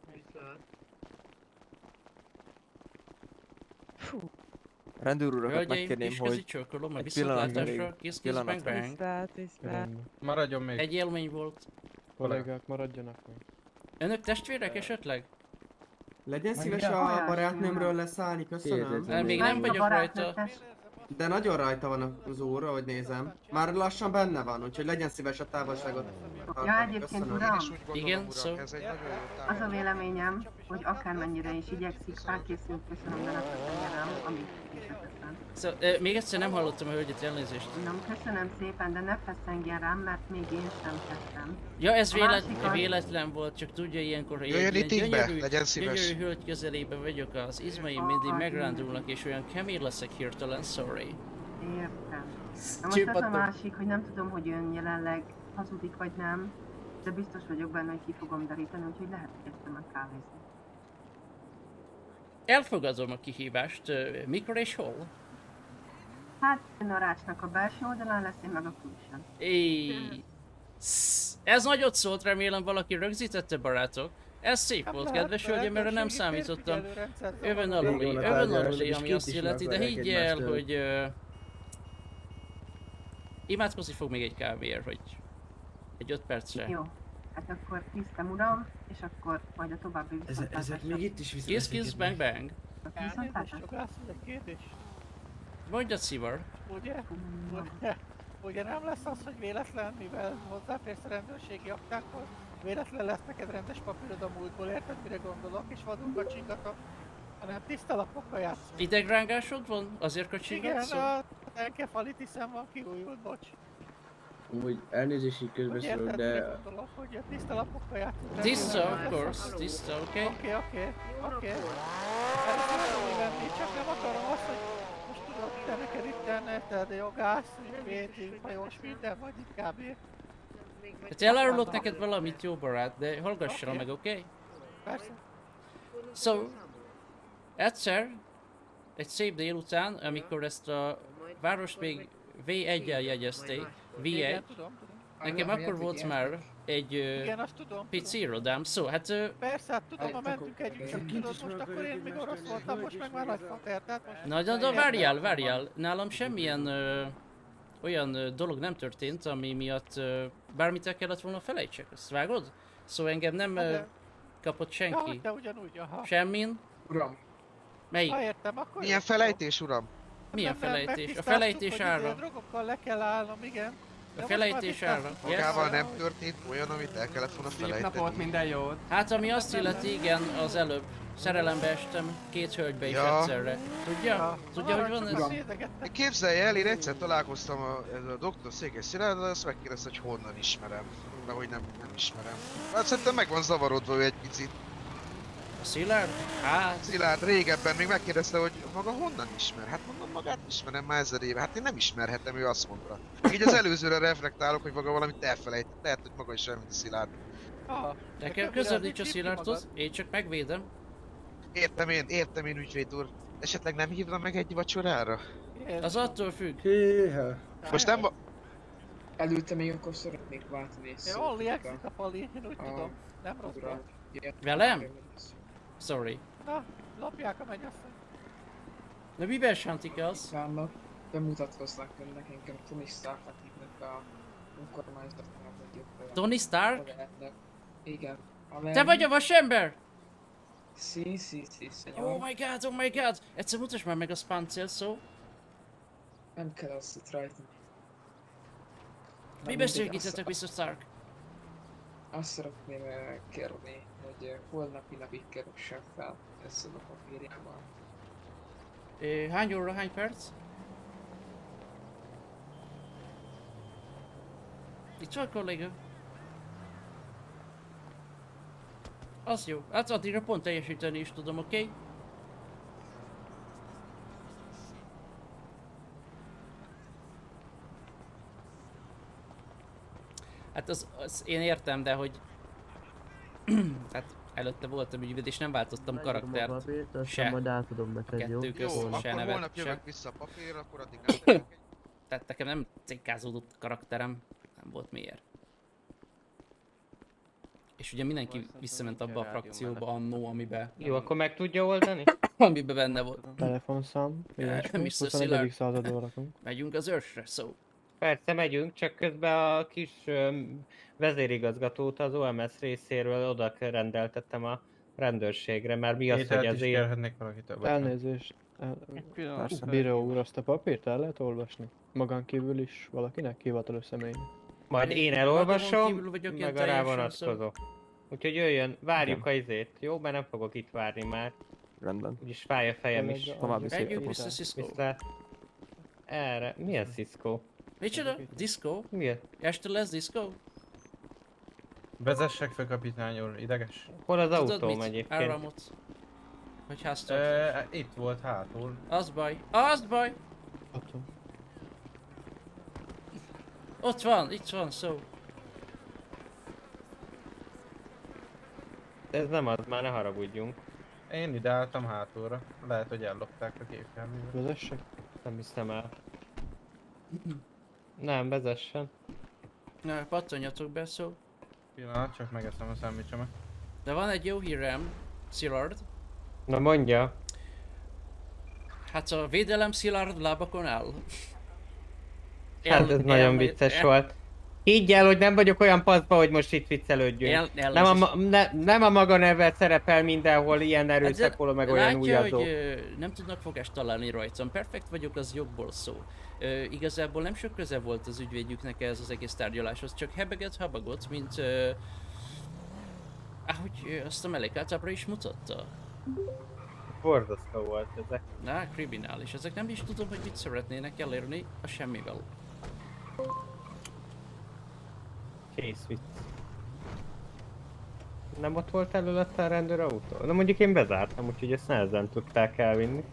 Rendőr urakat megkérném, hogy egy pillanatra. Maradjon még. Egy élmény volt. Kollégák, maradjanak még. Önök testvérek esetleg? Legyen szíves a barátnőmről leszállni, köszönöm. Még nem vagyok rajta. De nagyon rajta van az úr, ahogy nézem. Már lassan benne van, úgyhogy legyen szíves a távolságot. Ja, egyébként uram, igen, szó. Az a véleményem, hogy akármennyire is igyekszik, felkészült, köszönöm, de ne felelem, amit esetesen. Szóval, még egyszer nem hallottam a hölgyet, elnézést. Nem, köszönöm szépen, de ne feszengjen rám, mert még én sem tettem. Ja, ez véletlen volt, csak tudja ilyenkor, hogy egy gyönyörű hölgy közelében vagyok, az izmaim mindig megrándulnak, és olyan kemény leszek hirtelen, sorry. Értem. Na most az a másik, hogy nem tudom, hogy ön jelenleg hazudik vagy nem, de biztos vagyok benne, hogy ki fogom deríteni, úgyhogy lehet, hogy egyszer meg kávézni. Elfogadom a kihívást. Mikor és hol? Hát, ön a rácsnak a belső oldalán lesz, én meg a külsőn. Ez nagyot szólt, remélem valaki rögzítette, barátok. Ez szép volt, kedves hölgyem, erre nem számítottam. Övön aluli, ami azt illeti, de higgy el, hogy imádkozni fog még egy kávéért, hogy egy 5 percre. Jó, hát akkor tisztem uram, és akkor majd a további viszontlátásra. Ezek még itt is viszontlátásra. Kiss, bang, bang. Viszontlátásra. Mondjad, Szivar. Ugye nem lesz az, hogy véletlen, mivel hozzáférsz a rendőrségi aktákhoz, véletlen lesz neked rendes papírod a múltból, érted, mire gondolok, és vadunkat csingatok? hanem tiszta lapokkal játszunk. Idegrángásod van? Azért kacsingatsz? Igen, a enkefalitiszem van, kiújult, bocs. Úgy elnézést így közbeszólok, de... Gondolok, hogy a tiszta lapokkal játszunk. Tiszta, of course, tiszta, oké. Oké. Ezt tudom venni, csak nem akarom azt, hogy most tudod, te neked itt te jogász, ügyvéd, hajós, minden, vagy itt kb. Hát elárulok neked valamit, jó barát, de hallgassál meg, oké? Persze. So, egyszer, egy szép délután, amikor ezt a várost még V1-jel jegyezték, V1, nekem akkor volt már egy pici irodám, szó, hát... Persze, hát tudom, ha mentünk együtt, csak tudod, most akkor én még orosz voltam, most meg már nagyfater, tehát most... Na, várjál, nálam semmilyen olyan dolog nem történt, ami miatt bármit el kellett volna felejtsek, azt vágod? Szóval engem nem kapott senki. De ugyanúgy, aha. Semmin? Uram. Melyik? Ha értem, akkor milyen felejtés, uram? Milyen felejtés? A felejtés ára. A drogokkal le kell állnom, igen. A felejtés ára. Magával nem történt olyan, amit el kellett volna felejteni. Szép napot, minden jót. Hát ami azt illeti, igen, az előbb szerelembe estem két hölgybe is egyszerre. Tudja? Tudja, hogy van ez? Képzelj el, én egyszer találkoztam a Dr. Székely Szilárddal, azt megkérdezte, hogy honnan ismerem. De hogy nem ismerem. Hát szerintem meg van zavarodva ő egy picit. A Szilárd? Hát... Szilárd régebben még megkérdezte, hogy maga honnan ismer? Hát mondom, magát ismerem már 1000 éve. Hát én nem ismerhetem, ő azt mondta. Így az előzőre reflektálok, hogy maga valamit elfelejtett. Lehet, hogy maga is olyan, mint a Szilárd. Nekem közel nincs a Szilárdhoz, én csak megvédem. Értem én ügyvéd úr. Esetleg nem hívna meg egy vacsorára? Az attól függ. Most nem... Előtte még akkor szeretnék váltani egy szót. Jól játszik a Pali, én úgy tudom. Nem rossz volt. Velem? Sorry. Na, lopják a mennyasszony. Na miben sántikálsz? Vannak, bemutatkoznak önnek engem Tony Starknak hívnak a önkormányzatnál vagyok. Tony Stark? Igen. Te vagy a vasember? Sí, senyor. Oh my god! Egyszer mutasd már meg a spáncél szó. Nem kell azt itt rajta. Mi beszélgetetek, Mr. Stark? Azt szeretném kérni, hogy holnapi napig keressen fel ezzel a papírjával. Hány óra, hány perc? Itt van, kolléga. Az jó. Hát addigra pont teljesíteni is tudom, oké? Hát az én értem, de hogy... hát előtte voltam ügyvéd és nem változtam karaktert. Se. Majd átadom neked, jó? Jó, se akkor nevet, holnap se. jövök vissza a papírra, akkor addig nem. Tehát nekem nem cikkázódott a karakterem, nem volt miért. És ugye mindenki visszament abba a frakcióba annó, amiben... Jó, akkor meg tudja oldani? amiben benne volt. Telefonszám, Mr. 21. századról rakunk. Megyünk az őrsre, szó. Persze megyünk, csak közben a kis vezérigazgatót az OMS részéről oda rendeltettem a rendőrségre, mert mi az, hogy azért... Elnézést. Bíró úr, azt a papírt el lehet olvasni? Magán kívül is valakinek hivatalos személynek? Majd én elolvasom, meg a rá vonatkozó. Úgyhogy jöjjön, várjuk a izét, jó? Mert nem fogok itt várni már. Rendben. Úgyis fáj a fejem is. További szép napot. Erre, milyen Cisco? Micsoda? Disco? Milyen? Este lesz disco? Vezessek fel, kapitány úr, ideges. Hol az autóm egyébként? Áramot. Hogy háztartás? Itt volt hátul. Az baj. Az baj! Ott van, itt van, szó. Ez nem az, már ne haragudjunk. Én ide álltam hátulra. Lehet, hogy ellopták a gépjárművet. Vezessek? Nem hiszem el. Nem, vezessen. Na, pattanjatok be, szó. Pillanat, csak megeszem a szendvicsemet. De van egy jó hírem, Szilárd. Na mondja. Hát a védelem szilárd lábakon áll. Hát ez nagyon vicces volt. Higgy el, hogy nem vagyok olyan paszba, hogy most itt viccelődjünk. Nem a maga neve szerepel mindenhol ilyen erőszakoló, meg olyan újazó. Hogy nem tudnak fogást találni rajtam. Perfekt vagyok, az jogból szó. Igazából nem sok köze volt az ügyvédjüknek ez az egész tárgyaláshoz, csak habagott, mint... ahogy azt a mellék általában is mutatta. Borzasztó volt ezek. Na, kriminális. Ezek nem is tudom, hogy mit szeretnének elérni a semmivel. Kész vicc. Nem ott volt előlette a rendőrautó? Na mondjuk én bezártam, úgyhogy ezt nehezen tudták elvinni.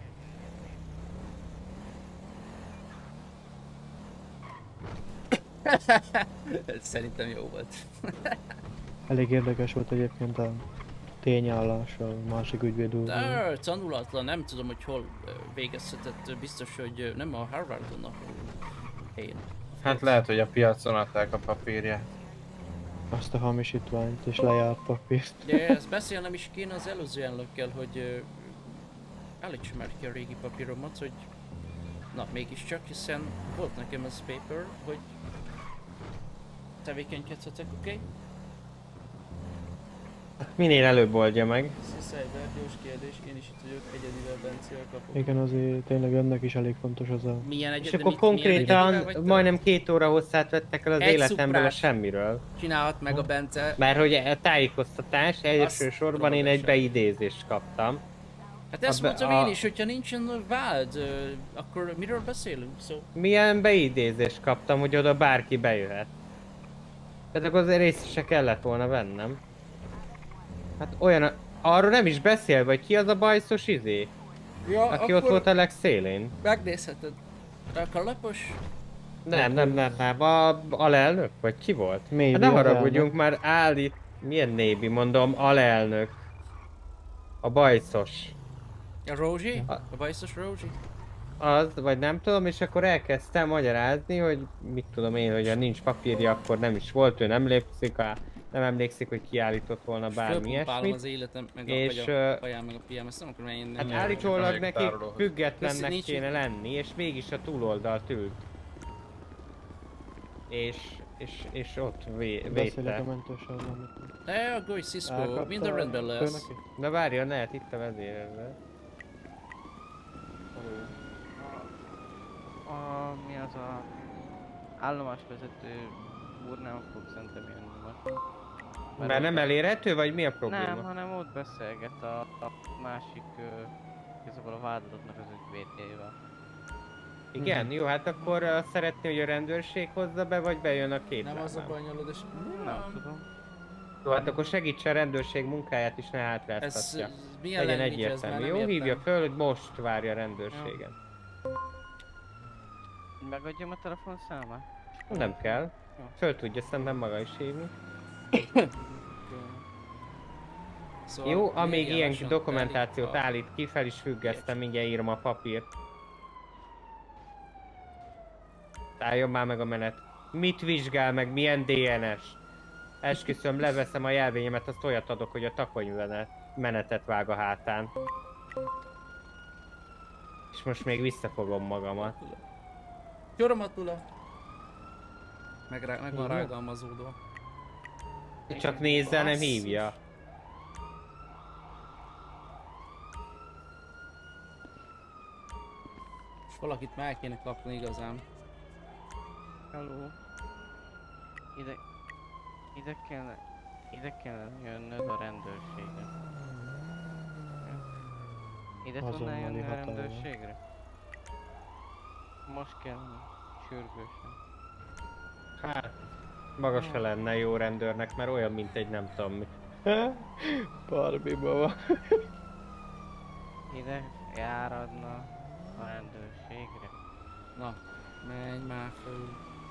Szerintem jó volt. Elég érdekes volt egyébként a tényállás a másik ügyvéd úr. Tanulatlan, nem tudom, hogy hol végezhetett, biztos, hogy nem a Harvardon, ahol én. Hát lehet, hogy a piacon adták a papírját. Azt a hamisítványt és lejárt papírt. De ezt beszélnem is kéne az előző elnökkel, hogy állítsam már ki a régi papíromat, hogy na mégiscsak, hiszen volt nekem ez paper, hogy tevékenykedhetek, oké? Okay? Minél előbb oldja meg. Sziszeibert, gyors kérdés, én is itt vagyok, egyedivel Bencével kapok. Igen, azért tényleg önnek is elég fontos az a... És akkor konkrétan majdnem 2 óra hosszát vettek el az életemből a semmiről. Csinálhat meg a Bence. Mert hogy a tájékoztatás elsősorban én egy beidézést kaptam. Hát ezt mondtam én is, hogyha nincsen vád, akkor miről beszélünk? Milyen beidézést kaptam, hogy oda bárki bejöhet? Tehát akkor azért észre se kellett volna vennem. Hát olyan, arról nem is beszél, vagy ki az a bajszos izé? Ja, aki ott volt a legszélén? Megnézheted. A kalapos? Nem, a alelnök? Vagy ki volt? Hát ne haragudjunk már, állít. Milyen nébi, mondom, alelnök. A bajszos. A Rózsi? A bajszos Rózsi? Az, vagy nem tudom, és akkor elkezdtem magyarázni, hogy mit tudom én, hogy ha nincs papírja, akkor nem is volt, ő nem emlékszik, hogy kiállított volna bármi ilyesmit. Az életem, meg és a pajám, meg a piám, ezt nem akarom én... Hát állítólag neki függetlennek kéne lenni, és mégis a túloldalt ült. És ott védte. Beszélek a mentősárban. Ne, aggódj Cisco, minden rendben lesz. Na várjon, lehet itt a vezérezve. Mi az a állomásvezető úr nem fog szerintem jönni most. Mert nem elérhető, vagy mi a probléma? Nem, hanem ott beszélget a másik, igazából a vádadottnak az ügyvédjével. Igen, jó, hát akkor szeretné, hogy a rendőrség hozza be, vagy bejön a két Nem az a bajnyolod, és... Nem tudom. Jó, hát akkor segítse a rendőrség munkáját is, ne hátráztatja. Legyen egyértelmű. Jó, hívja föl, hogy most várja a rendőrségen. Megadjam a telefonszámát? Nem kell. Föl tudja szerintem maga is hívni. Szóval jó, amíg ilyen dokumentációt állít ki, fel is függesztem, mindjárt írom a papírt. Álljon már meg a menet. Mit vizsgál meg, milyen DNS? Esküszöm, leveszem a jelvényemet, azt olyat adok, hogy a takony menetet vág a hátán. És most még visszafogom magamat. Gyoromatula! Meg van rágalmazódva. Csak nézzel, nem hívja. És valakit meg kéne kapni igazán. Hello. Ide kell jönnöd a rendőrségre. Ide tudnál jönni a rendőrségre? Most kell, sürgősen. Hát, maga se lenne jó rendőrnek, mert olyan, mint egy nem tudom mi. Barbie-ba van. Ide járadna a rendőrségre. Na, menj már föl.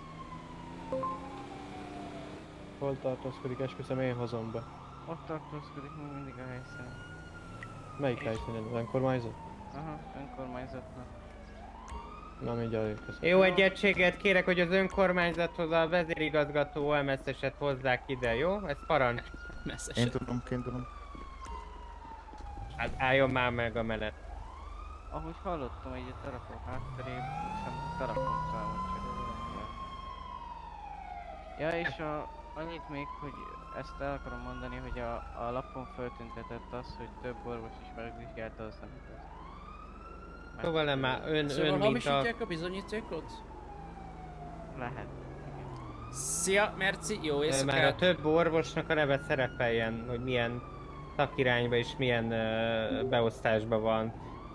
Hol tartózkodik? Esküszöm, én hozom be. Ott tartózkodik még mindig a helyszínen. Melyik helyszínen? Az önkormányzat? Aha, önkormányzatnak. Na mindjárt érkezem. Jó, egy egységet kérek, hogy az önkormányzathoz a vezérigazgató OMS-eset hozzák ide, jó? Ez parancs. Én tudom. Hát álljon már meg a menet. Ahogy hallottam, hogy a telefon hátterében, hiszem a telefonszámot cserélek. Ja, és annyit még, hogy ezt el akarom mondani, hogy a lapon föltüntetett az, hogy több orvos is megvizsgálta, az nem igaz. Szóval nem már ön mint hamisítják a bizonyítékot? Lehet. Szia, merci, jó éjszakát! Már a több orvosnak a neve szerepeljen, hogy milyen szakirányba és milyen beosztásban van.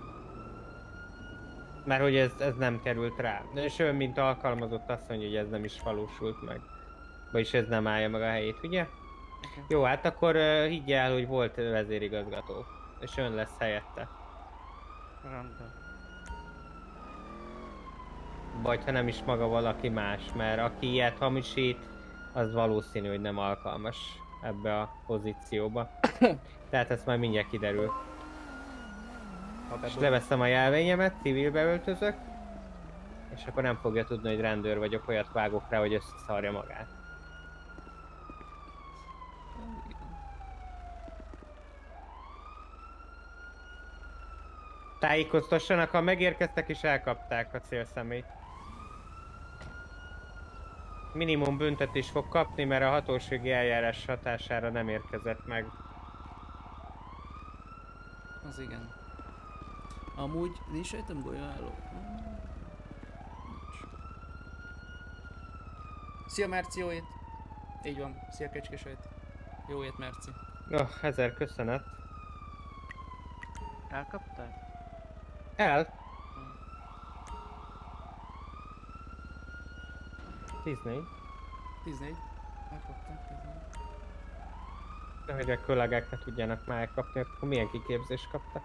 Mert hogy ez nem került rá. És ő, mint alkalmazott, azt mondja, hogy ez nem is valósult meg. Vagyis ez nem állja meg a helyét, ugye? Jó, hát akkor higgy el, hogy volt vezérigazgató. És ön lesz helyette. Rendben. Vagy ha nem is maga valaki más, mert aki ilyet hamisít, az valószínű, hogy nem alkalmas ebbe a pozícióba. Tehát ez majd mindjárt kiderül. És leveszem a jelvényemet, civilbe öltözök, és akkor nem fogja tudni, hogy rendőr vagyok, olyat vágok rá, hogy összeszarja magát. Tájékoztassanak, ha megérkeztek és elkapták a célszemélyt. Minimum büntetés fog kapni, mert a hatósági eljárás hatására nem érkezett meg. Az igen. Amúgy nincs rajtam golyóálló. Szia Merci, jó ét! Így van, szia Kecskesejt. Jó ét Merci. 1000 köszönet. Elkaptál? El. 14. 14. Elkapták 14. Nehogy a kollégák ne tudjanak már elkapni, akkor milyen kiképzést kaptak.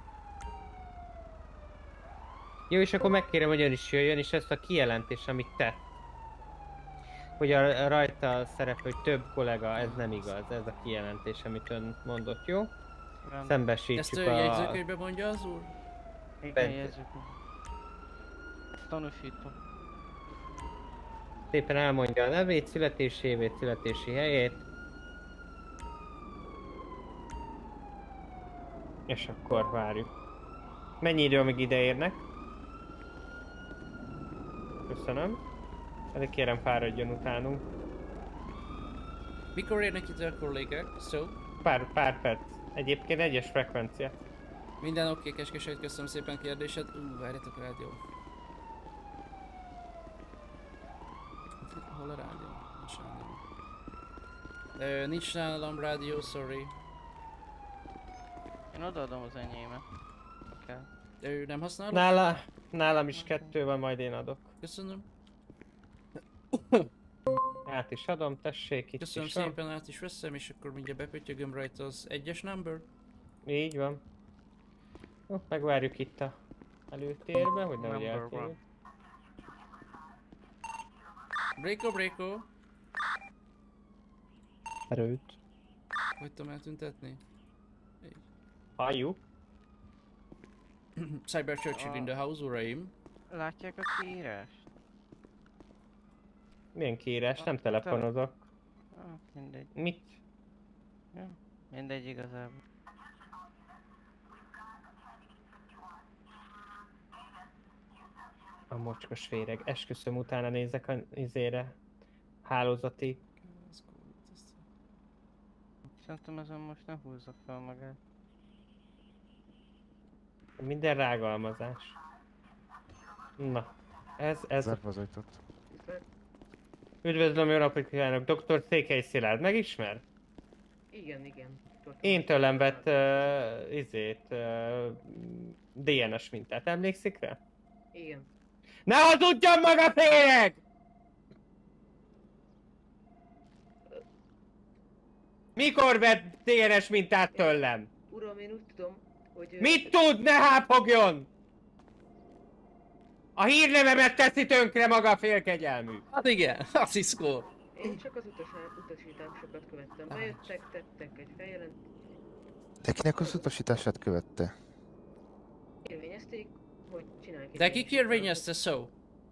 Jó, és akkor megkérem, hogy ön is jöjjön, és ezt a kijelentést, amit tett, hogy rajta szerep, hogy több kollega, ez nem igaz, ez a kijelentés, amit ön mondott, jó? Szembesítsük ezt a jegyzőkönyvbe mondja az úr? Igen, jegyzőkönyv. Tanúsítom. Szépen elmondja a nevét, születési évét, születési helyét. És akkor várjuk. Mennyi idő, amíg ide érnek? Köszönöm. Elég kérem, fáradjon utánunk. Mikor érnek ide a kollégák? Pár perc. Egyébként egyes frekvencia. Minden oké, Kecskesejt, köszönöm szépen kérdésed. Várjatok a rádió. Hol a rádió? Nincs rádió. Nincs nálam rádió, sorry. Én odaadom az enyémet. Ő nem használod? Nálam is 2 van, majd én adok. Köszönöm. Át is adom, tessék, itt köszönöm is szépen, át is veszem, és akkor mindjárt bepöttyögöm rajta az 1-es number. Így van. Jó, megvárjuk itt a előtérbe, hogy nehogy eltérjük. Breako. Erőt. Hogy tudom eltüntetni? Halljuk. Cyber Churchill in the house, uraim. Látják a kiírást? Milyen kiírás? Nem telefonozok. Mindegy. Mit? Ja, mindegy igazából. A mocskos féreg. Esküszöm, utána nézek a izére. Hálózati. Szerintem ezen most ne húzza fel magát. Minden rágalmazás. Na, ez... Zárva az ajtót. Üdvözlöm, jó napot kívánok! Dr. Székely Szilárd, megismer? Igen. Én tőlem vett DNS mintát, emlékszik rá? Igen. Ne hazudjon maga féreg! Mikor vett DNS mintát tőlem? Uram, én úgy tudom, hogy... Mit tud? Ne hápogjon! A hírnevemet teszi tönkre maga félkegyelmű. Hát igen, assziszkó. Én csak az utasításokat követtem. Bejöttek, tettek egy feljelentést. De kinek az utasítását követte? Érvényezték, hogy csinálják. De ki kérvényezte szó?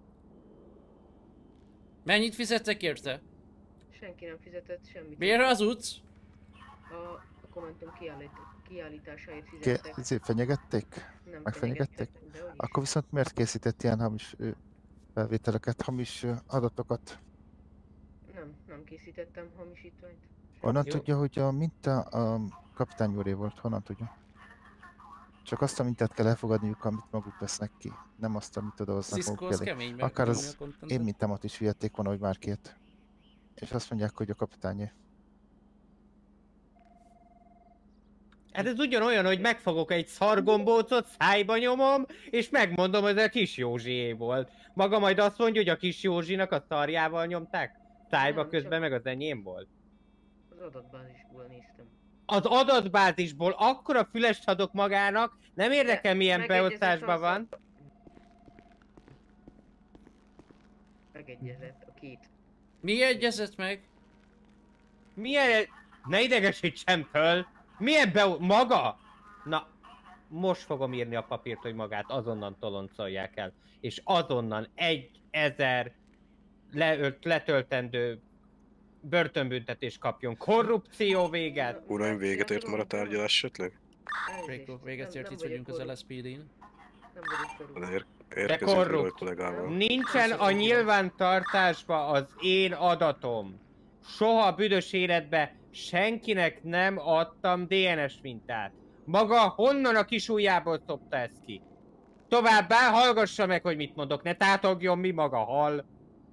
Mennyit fizettek érte? Senki nem fizetett semmit. Miért hazudsz? A Momentum kiállításáért fizettek. Fenyegették? Nem megfenyegették? Akkor viszont miért készített ilyen hamis felvételeket, hamis adatokat? Nem készítettem hamisítványt. Honnan tudja, hogy a minta a kapitány úré volt? Honnan tudja? Csak azt a mintát kell elfogadniuk, amit maguk vesznek ki. Nem azt, amit odahoznak maguk elé. Akár az én mintámat is vihették volna, hogy már két. És azt mondják, hogy a kapitányé. Hát ez ugyanolyan, hogy megfogok egy szargombócot, szájba nyomom, és megmondom, hogy ez a Kis Józsié volt. Maga majd azt mondja, hogy a Kis Józsinak a szarjával nyomták szájba, nem, közben meg az enyém volt. Az adatbázisból néztem. Az adatbázisból akkora fülest adok magának, nem érdekel milyen beosztásban van. Megegyezett a két. Mi egyezett meg? Milyen... Ne idegesítsem föl! Milyen maga? Na, most fogom írni a papírt, hogy magát azonnan toloncolják el. És azonnan 1000 letöltendő börtönbüntetés kapjon. Korrupció véget! Uraim, véget ért már a tárgyalás esetleg? Véget ért, itt vagyunk az LSPD-n. De korrupt. Nincsen a nyilvántartásba az én adatom. Soha büdös életbe senkinek nem adtam DNS mintát. Maga honnan a kis ujjából szopta ezt ki? Továbbá hallgassa meg, hogy mit mondok, ne tátogjon, mi maga hall.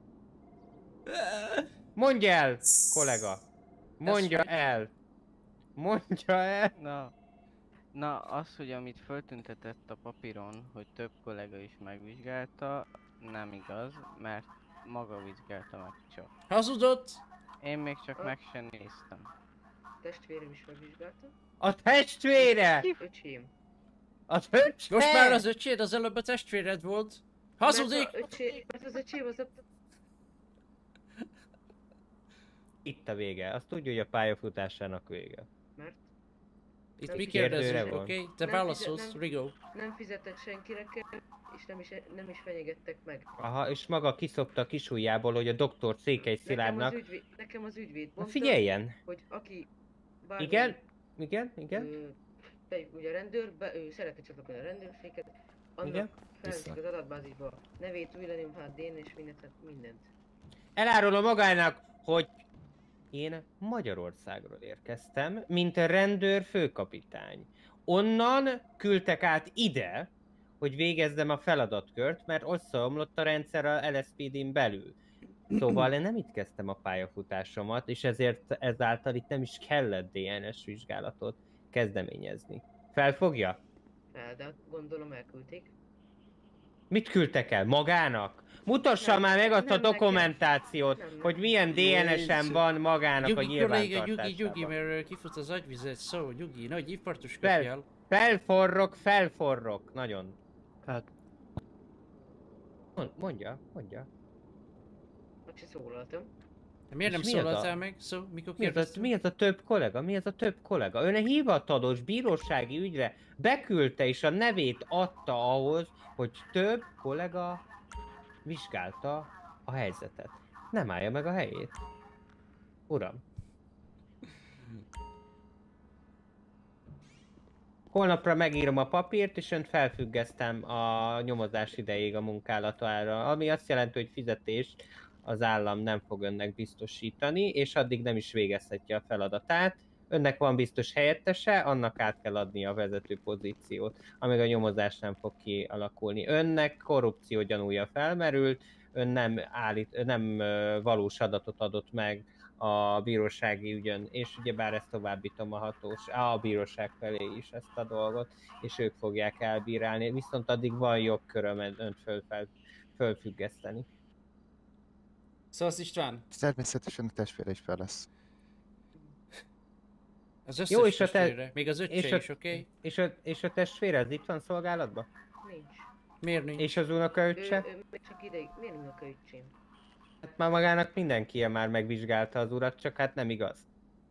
Mondj el, kollega. Mondja el. Mondja el. Na, az, hogy amit föltüntetett a papíron, hogy több kollega is megvizsgálta, nem igaz, mert maga vizsgálta meg csak. Hazudott! Én még csak meg sem néztem. Testvérem is megvizsgálta? A testvére! Öcsém. Az öcsém! Most már az öcséd, az előbb a testvéred volt. Hazudik! Mert az öcsém az a... Itt a vége. Azt tudja, hogy a pályafutásának vége. Mert? Itt mi kérdezünk, oké? Te válaszolsz, Rigo. Nem fizetett senkinek, és nem is fenyegettek meg. Aha, és maga kiszopta a kis ujjából, hogy a doktor Székely Szilárdnak... Nekem az ügyvéd mondta, figyeljen! Hogy aki... Bármi, igen? Ugye a rendőr, ő szeretne csatlakozni a rendőrséget, annak felviszik az adatbázisba nevét, új lenyomhat, DNS, mindent. Elárulom magának, hogy én Magyarországról érkeztem, mint a rendőr főkapitány. Onnan küldtek át ide, hogy végezzem a feladatkört, mert összeomlott a rendszer a LSPD-n belül. Szóval én nem itt kezdtem a pályafutásomat, és ezáltal itt nem is kellett DNS vizsgálatot kezdeményezni. Felfogja? De gondolom elküldték. Mit küldtek el? Magának? Mutassa már meg azt a dokumentációt, hogy milyen DNS-en van magának a nyilvántartásában. Nyugi, mert kifut az agyvizet, szó, nyugi, nagy ipartos kapjál. Felforrok, nagyon. Hát... Mondja. Csak szólaltam. Miért nem szólaltál meg? Mikor kérdeztem? Mi ez a több kollega? Ön a hivatalos bírósági ügyre beküldte és a nevét adta ahhoz, hogy több kollega vizsgálta a helyzetet. Nem állja meg a helyét. Uram. Holnapra megírom a papírt, és önt felfüggesztem a nyomozás idejéig a munkálatára, ami azt jelenti, hogy fizetést az állam nem fog önnek biztosítani, és addig nem is végezhetje a feladatát. Önnek van biztos helyettese, annak át kell adni a vezető pozíciót, amíg a nyomozás nem fog kialakulni. Önnek korrupció gyanúja felmerült, ön nem valós adatot adott meg a bírósági ügyön, és ugyebár ezt továbbítom a bíróság felé is ezt a dolgot, és ők fogják elbírálni, viszont addig van jogköröm önt fölfüggeszteni. Szóval István? Természetesen a testvére is fel lesz. Az összes jó, és testvére, még az öccse is, oké? És a testvére, az itt van szolgálatban? Nincs. Miért nincs? És az unokaöccse? Még csak ideig, miért unokaöccsém? Hát már magának mindenki már megvizsgálta az urat, csak hát nem igaz.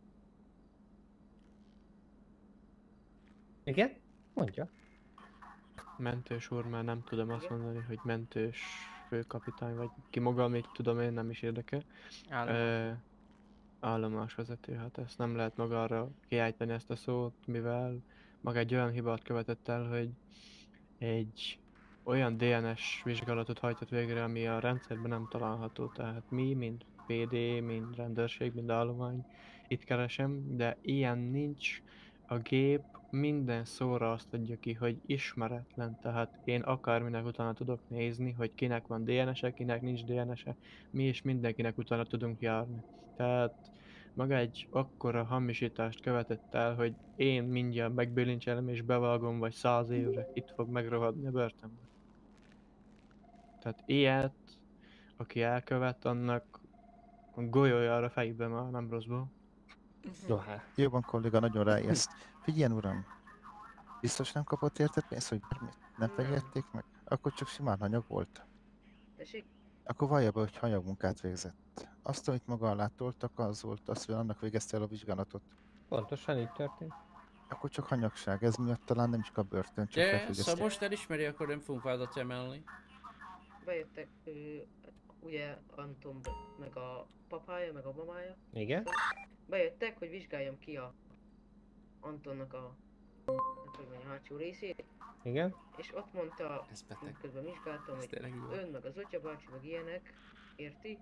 Igen? Mondja. Mentős úr, már nem tudom azt mondani, hogy mentős főkapitány, vagy ki maga, még tudom én, nem is érdekel. Állomásvezető, hát ezt nem lehet magára kiejteni ezt a szót, mivel maga egy olyan hibát követett el, hogy egy olyan DNS vizsgálatot hajtott végre, ami a rendszerben nem található, tehát mi, mint PD, mint rendőrség, mint állomány, itt keresem, de ilyen nincs. A gép minden szóra azt adja ki, hogy ismeretlen, tehát én akárminek utána tudok nézni, hogy kinek van DNS-e, kinek nincs DNS-e, mi is mindenkinek utána tudunk járni. Tehát maga egy akkora hamisítást követett el, hogy én mindjárt megbilincselem és bevágom, vagy 100 évre itt fog megrohadni a börtönben. Tehát ilyet, aki elkövet, annak a golyójára a fejbe már nem rosszból. Jobban kolléga, nagyon ráérsz. Figyeljen uram, biztos nem kapott érte pénzt, hogy bármit? Nem fegyelték meg? Akkor csak simán hanyag volt. Tessék? Akkor vallja be, hogy hanyagmunkát végzett. Azt, amit maga alá toltak, az volt, azt, hogy annak végezte el a vizsgálatot. Pontosan így történt. Akkor csak hanyagság, ez miatt talán nem is kap börtön, csak de felfüggesztik. Szabost elismeri, akkor nem fogunk vádat emelni. Bejöttek ugye Anton meg a papája, meg a mamája. Igen. Bejöttek, hogy vizsgáljam ki a Antonnak a hátsó részét. Igen. És ott mondta, közben vizsgáltam, hogy ön meg az Otya bácsi meg ilyenek, érti?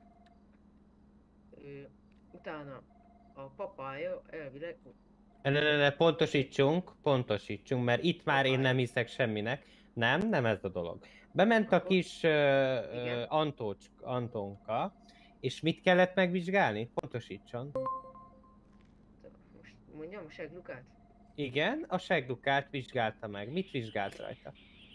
Utána a papája elvileg... Pontosítsunk, mert itt már én nem hiszek semminek. Nem ez a dolog. Bement a kis Antonka, és mit kellett megvizsgálni? Pontosítson. Most mondjam a seglukát? Igen, a seglukát vizsgálta meg. Mit vizsgált rajta?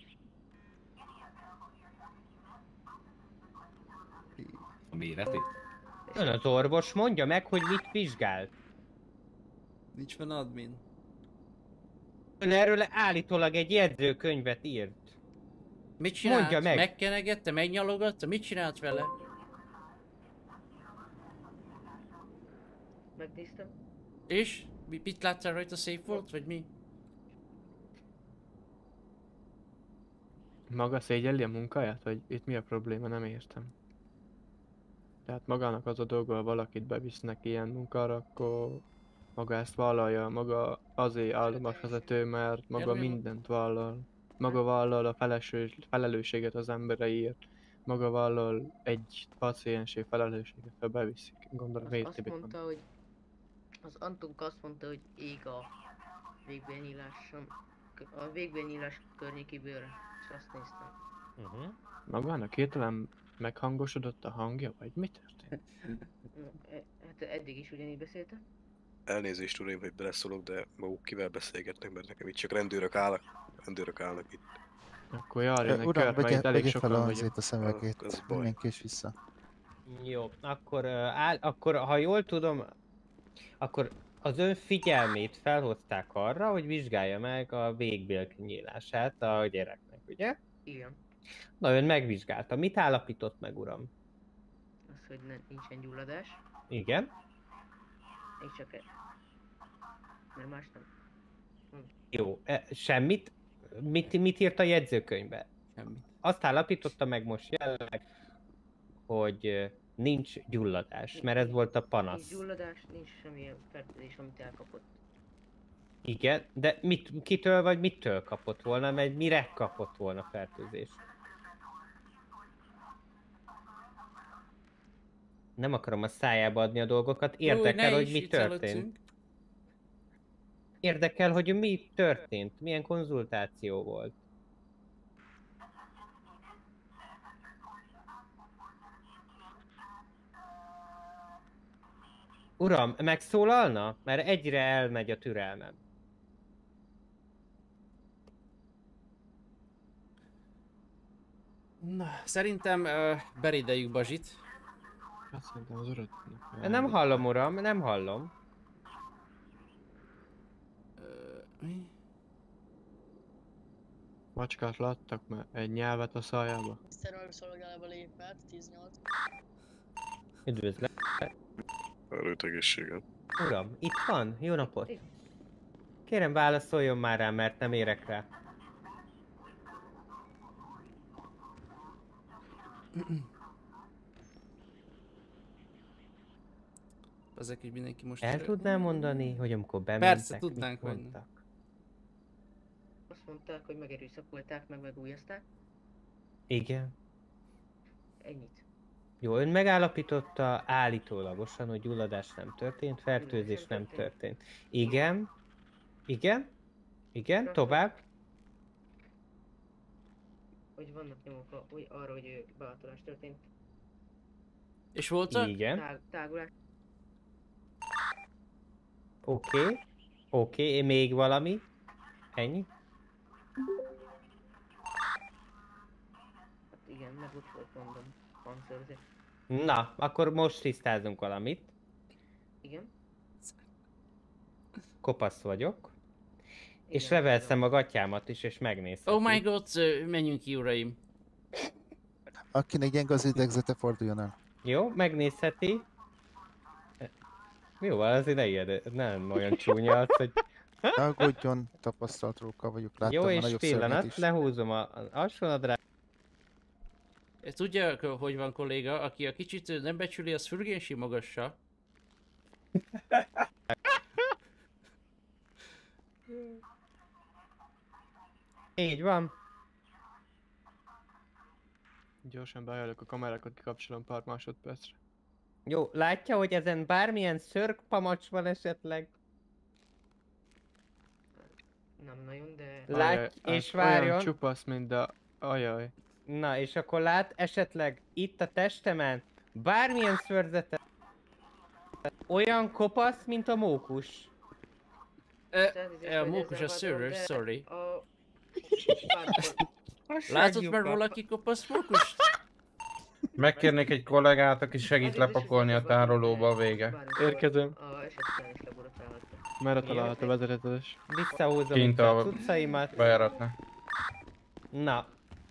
A méretét? Ön az orvos, mondja meg, hogy mit vizsgált. Nincs van admin. Ön erről állítólag egy jegyzőkönyvet írt. Mit csinált? Mondja meg. Megkenegette, megnyalogatta? Mit csinált vele? Megnéztem. És? Mit láttál rajta, szép volt, vagy mi? Maga szégyelli a munkáját, vagy itt mi a probléma? Nem értem. Tehát magának az a dolga, ha valakit bevisznek ilyen munkára, akkor maga ezt vállalja, maga azért állomásvezető, mert maga mindent vállal. Maga vállal a felelősséget az embereiért. Maga vállal egy paciensé felelősséget, ha beviszik. Gondolom azt mondta, hogy az Antonka azt mondta, hogy ég a végbélnyílás környékéből, és azt néztem. Magának hirtelen meghangosodott a hangja, vagy mi történt? Hát eddig is ugyanígy beszéltem. Elnézést uraim, hogy beleszólok, de maguk kivel beszélgetnek, mert nekem itt csak rendőrök állnak itt. Akkor járjon egy uram, kört, mert itt elég sokan fel vagyunk. a szemekét, mindenki is vissza. Jó, akkor ha jól tudom, akkor az ön figyelmét felhozták arra, hogy vizsgálja meg a végbélnyílását a gyereknek, ugye? Igen. Na, ön megvizsgálta. Mit állapított meg, uram? Az, hogy nincsen gyulladás. Igen. Még csak egy. Mert más nem. Jó, semmit? Mit írt a jegyzőkönyvbe? Semmit. Azt állapította meg most jelenleg, hogy nincs gyulladás, mert ez volt a panasz. Nincs gyulladás, nincs semmilyen fertőzés, amit elkapott. Igen, de kitől vagy mitől kapott volna, mert mire kapott volna fertőzést? Nem akarom a szájába adni a dolgokat, érdekel, hogy mi történt. Érdekel, hogy mi történt, milyen konzultáció volt. Uram, megszólalna? Mert egyre elmegy a türelmem. Na, szerintem berédeljük Bazsit. Hát szerintem az urat... Nem hallom, uram, nem hallom. Mi? Macskát láttak már egy nyelvet a szájába? Szerelmi szolgálába lépett, 18. Üdvözlök. Erőt egészséget. Uram, itt van? Jó napot. Kérem válaszoljon már rá, mert nem érek rá. Ezek így mindenki most... El tudnám mondani, hogy amikor bementek, persze, tudnánk, mit mondtak? Azt mondták, hogy megerőszakolták, megújazták. Igen. Ennyit. Jó, ön megállapította állítólagosan, hogy gyulladás nem történt, fertőzés nem történt. Igen. Igen. Igen, tovább. Hogy vannak nyomok arra, hogy behatolás történt. És voltak? Igen. Tágulás. Oké, még valami? Ennyi? Hát igen, meg ott volt mondom, panszerzés. Na, akkor most tisztázunk valamit. Igen. Kopasz vagyok. És levelszem a gatyámat is, és megnézhetem. Oh my god, menjünk ki, uraim. Akinek gyenge az idegzete, forduljon el. Jó, megnézheti. Jó, azért ne ilyen, nem olyan csúnya az, hogy... Ne aggódjon, tapasztalt róka vagyok, láttam jó, a és nagyobb szörnyet pillanat, is. lehúzom a alsónadrágot. Tudja, hogy van kolléga, aki a kicsit nem becsüli, az fürgén simogassa. Így van. Gyorsan beállok a kamerákat, kikapcsolom pár másodpercre. Jó, látja, hogy ezen bármilyen szörkpamacs van esetleg? Nem nagyon, de... Látj és várjon. Olyan csupasz, mint a... Ajaj. Na, és akkor lát esetleg itt a testemen bármilyen szőrzete olyan kopasz, mint a mókus. A mókus a szőrös, sorry. Látott már valaki kopasz mókust? Megkérnék egy kollégát, aki segít lepakolni a tárolóba a vége. Érkezem. Merre található vezetétes? Visszahúzom Kint itt a a cuccaimat. bejáratnál. Na.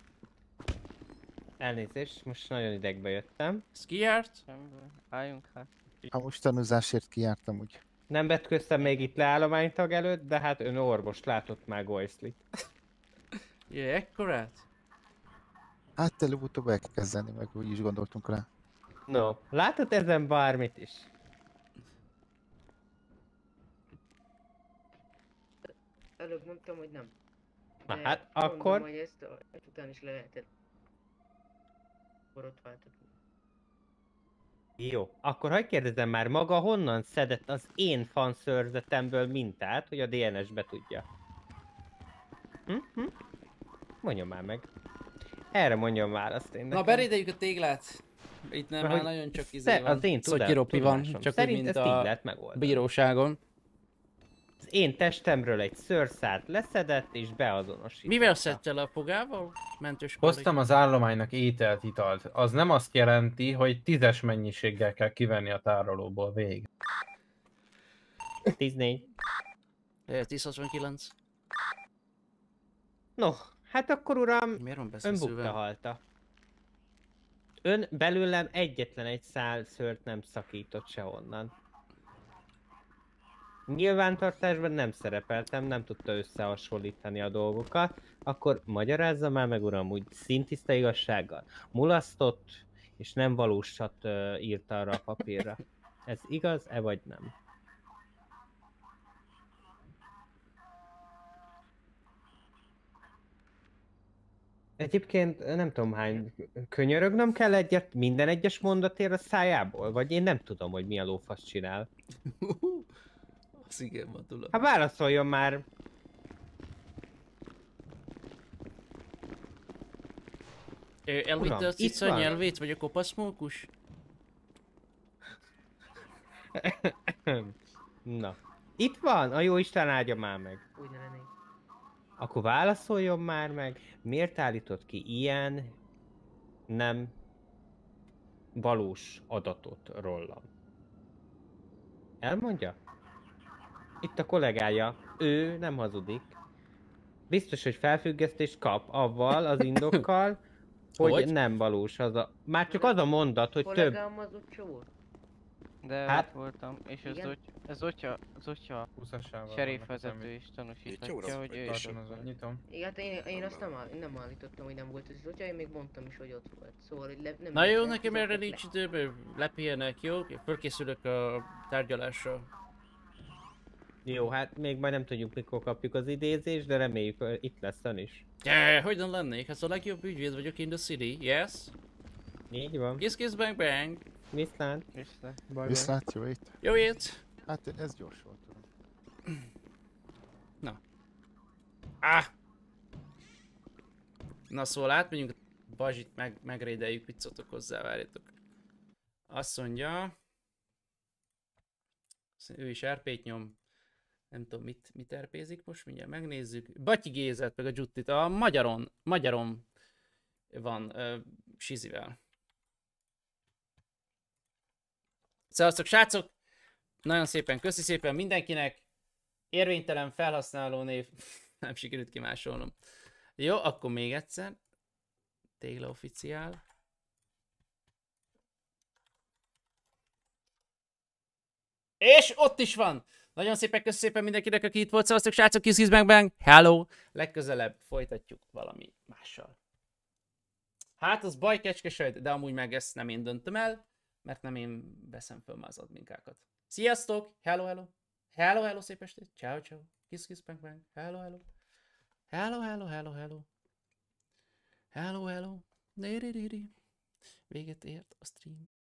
Elnézést, most nagyon idegbe jöttem. Ez ki járt? Álljunk hát. A most tanúzásért kijártam úgy. Nem vetköztem még itt leállománytag előtt, de hát ön orvos látott már Goislit. Jaj, ekkorát? Hát előbb-utóbb el kell kezdeni, meg úgy is gondoltunk rá. No, látott ezen bármit is? Előbb mondtam, hogy nem. Na De hát, mondom, akkor... hogy ezt után is le lehetett borotváltatni. Jó, akkor hagyj kérdezem már, maga honnan szedett az én fanszörzetemből mintát, hogy a DNS-be tudja? Mondjon már meg. Erre mondjon választ én nekem. Na, berédeljük a téglát. Itt nem már nagyon csak izé van. Az én Szotyiropi van, csak úgy, mint a bíróságon. Az én testemről egy szőrszárt leszedett és beazonosított. Mivel szedte le a fogával? Mentős kolléga? Hoztam az állománynak ételt, italt. Az nem azt jelenti, hogy 10-es mennyiséggel kell kivenni a tárolóból végig. 14. 1069. No, hát akkor uram, miért van ön bukta halta. Ön belőlem egyetlen egy szál szőrt nem szakított sehonnan. Nyilvántartásban nem szerepeltem, nem tudta összehasonlítani a dolgokat, akkor magyarázza már meg uram, úgy szintiszta igazsággal. Mulasztott és nem valósat írta arra a papírra. Ez igaz-e vagy nem? Egyébként nem tudom hány, könyörögnöm kell egyet minden egyes mondatért a szájából? Vagy én nem tudom, hogy mi a lófasz csinál. Az igen, Matula. Hát válaszoljon már! Elvitte a cica nyelvét, vagy a kopasz mókus? Na. Itt van? A jó Isten áldja már meg. Úgy ne lennék. Akkor válaszoljon már meg, miért állított ki ilyen nem valós adatot rólam? Elmondja? Itt a kollégája, ő nem hazudik. Biztos, hogy felfüggesztést kap avval az indokkal, hogy nem valós az a... Már csak az a mondat, hogy több... Kollégám az utca volt? De hát voltam, és az otya sheriff vezető is tanúsíthatja, hogy ő is ott volt. Nyitom. Igen, én azt nem állítottam, hogy nem volt ez az otya, én még mondtam is, hogy ott volt. Szóval, hogy nem... Na jó, nekem erre nincs időben, lepihenek, jó? Fölkészülök a tárgyalásra. Jó, hát még majd nem tudjuk mikor kapjuk az idézést, de reméljük, hogy itt lesz ön is. Hogyan lennék? Hát a legjobb ügyvéd vagyok in the city, yes? Így van. Kiss bang bang. Viszlát. Viszlát, jó ét. Jó ét. Hát ez gyors volt, tudom. Na. Na szóval átmegyünk a bazsit, megrédeljük, mit szóltok hozzá, várjátok. Azt mondja... Ő is RP-t nyom. Nem tudom, mit RP-zik most, mindjárt megnézzük. Batyi Gézet, meg a Juttit. A magyaron van Sizivel. Szevasztok, srácok! Nagyon szépen, köszi szépen mindenkinek. Érvénytelen felhasználó név. Nem sikerült kimásolnom. Jó, akkor még egyszer. Tégla officiál. És ott is van! Nagyon szépen köszi szépen mindenkinek, aki itt volt. Szevasztok, srácok, kiss bang bang. Hello! Legközelebb folytatjuk valami mással. Hát az baj, kecskesöjd, de amúgy meg ezt nem én döntöm el, mert nem én veszem föl már az adminkákat. Sziasztok! Hello, hello! Hello, hello, szép estét! Ciao, ciao! Kiss bang bang! Hello, hello! Hello, hello, hello, hello! Hello, hello! Véget ért a stream.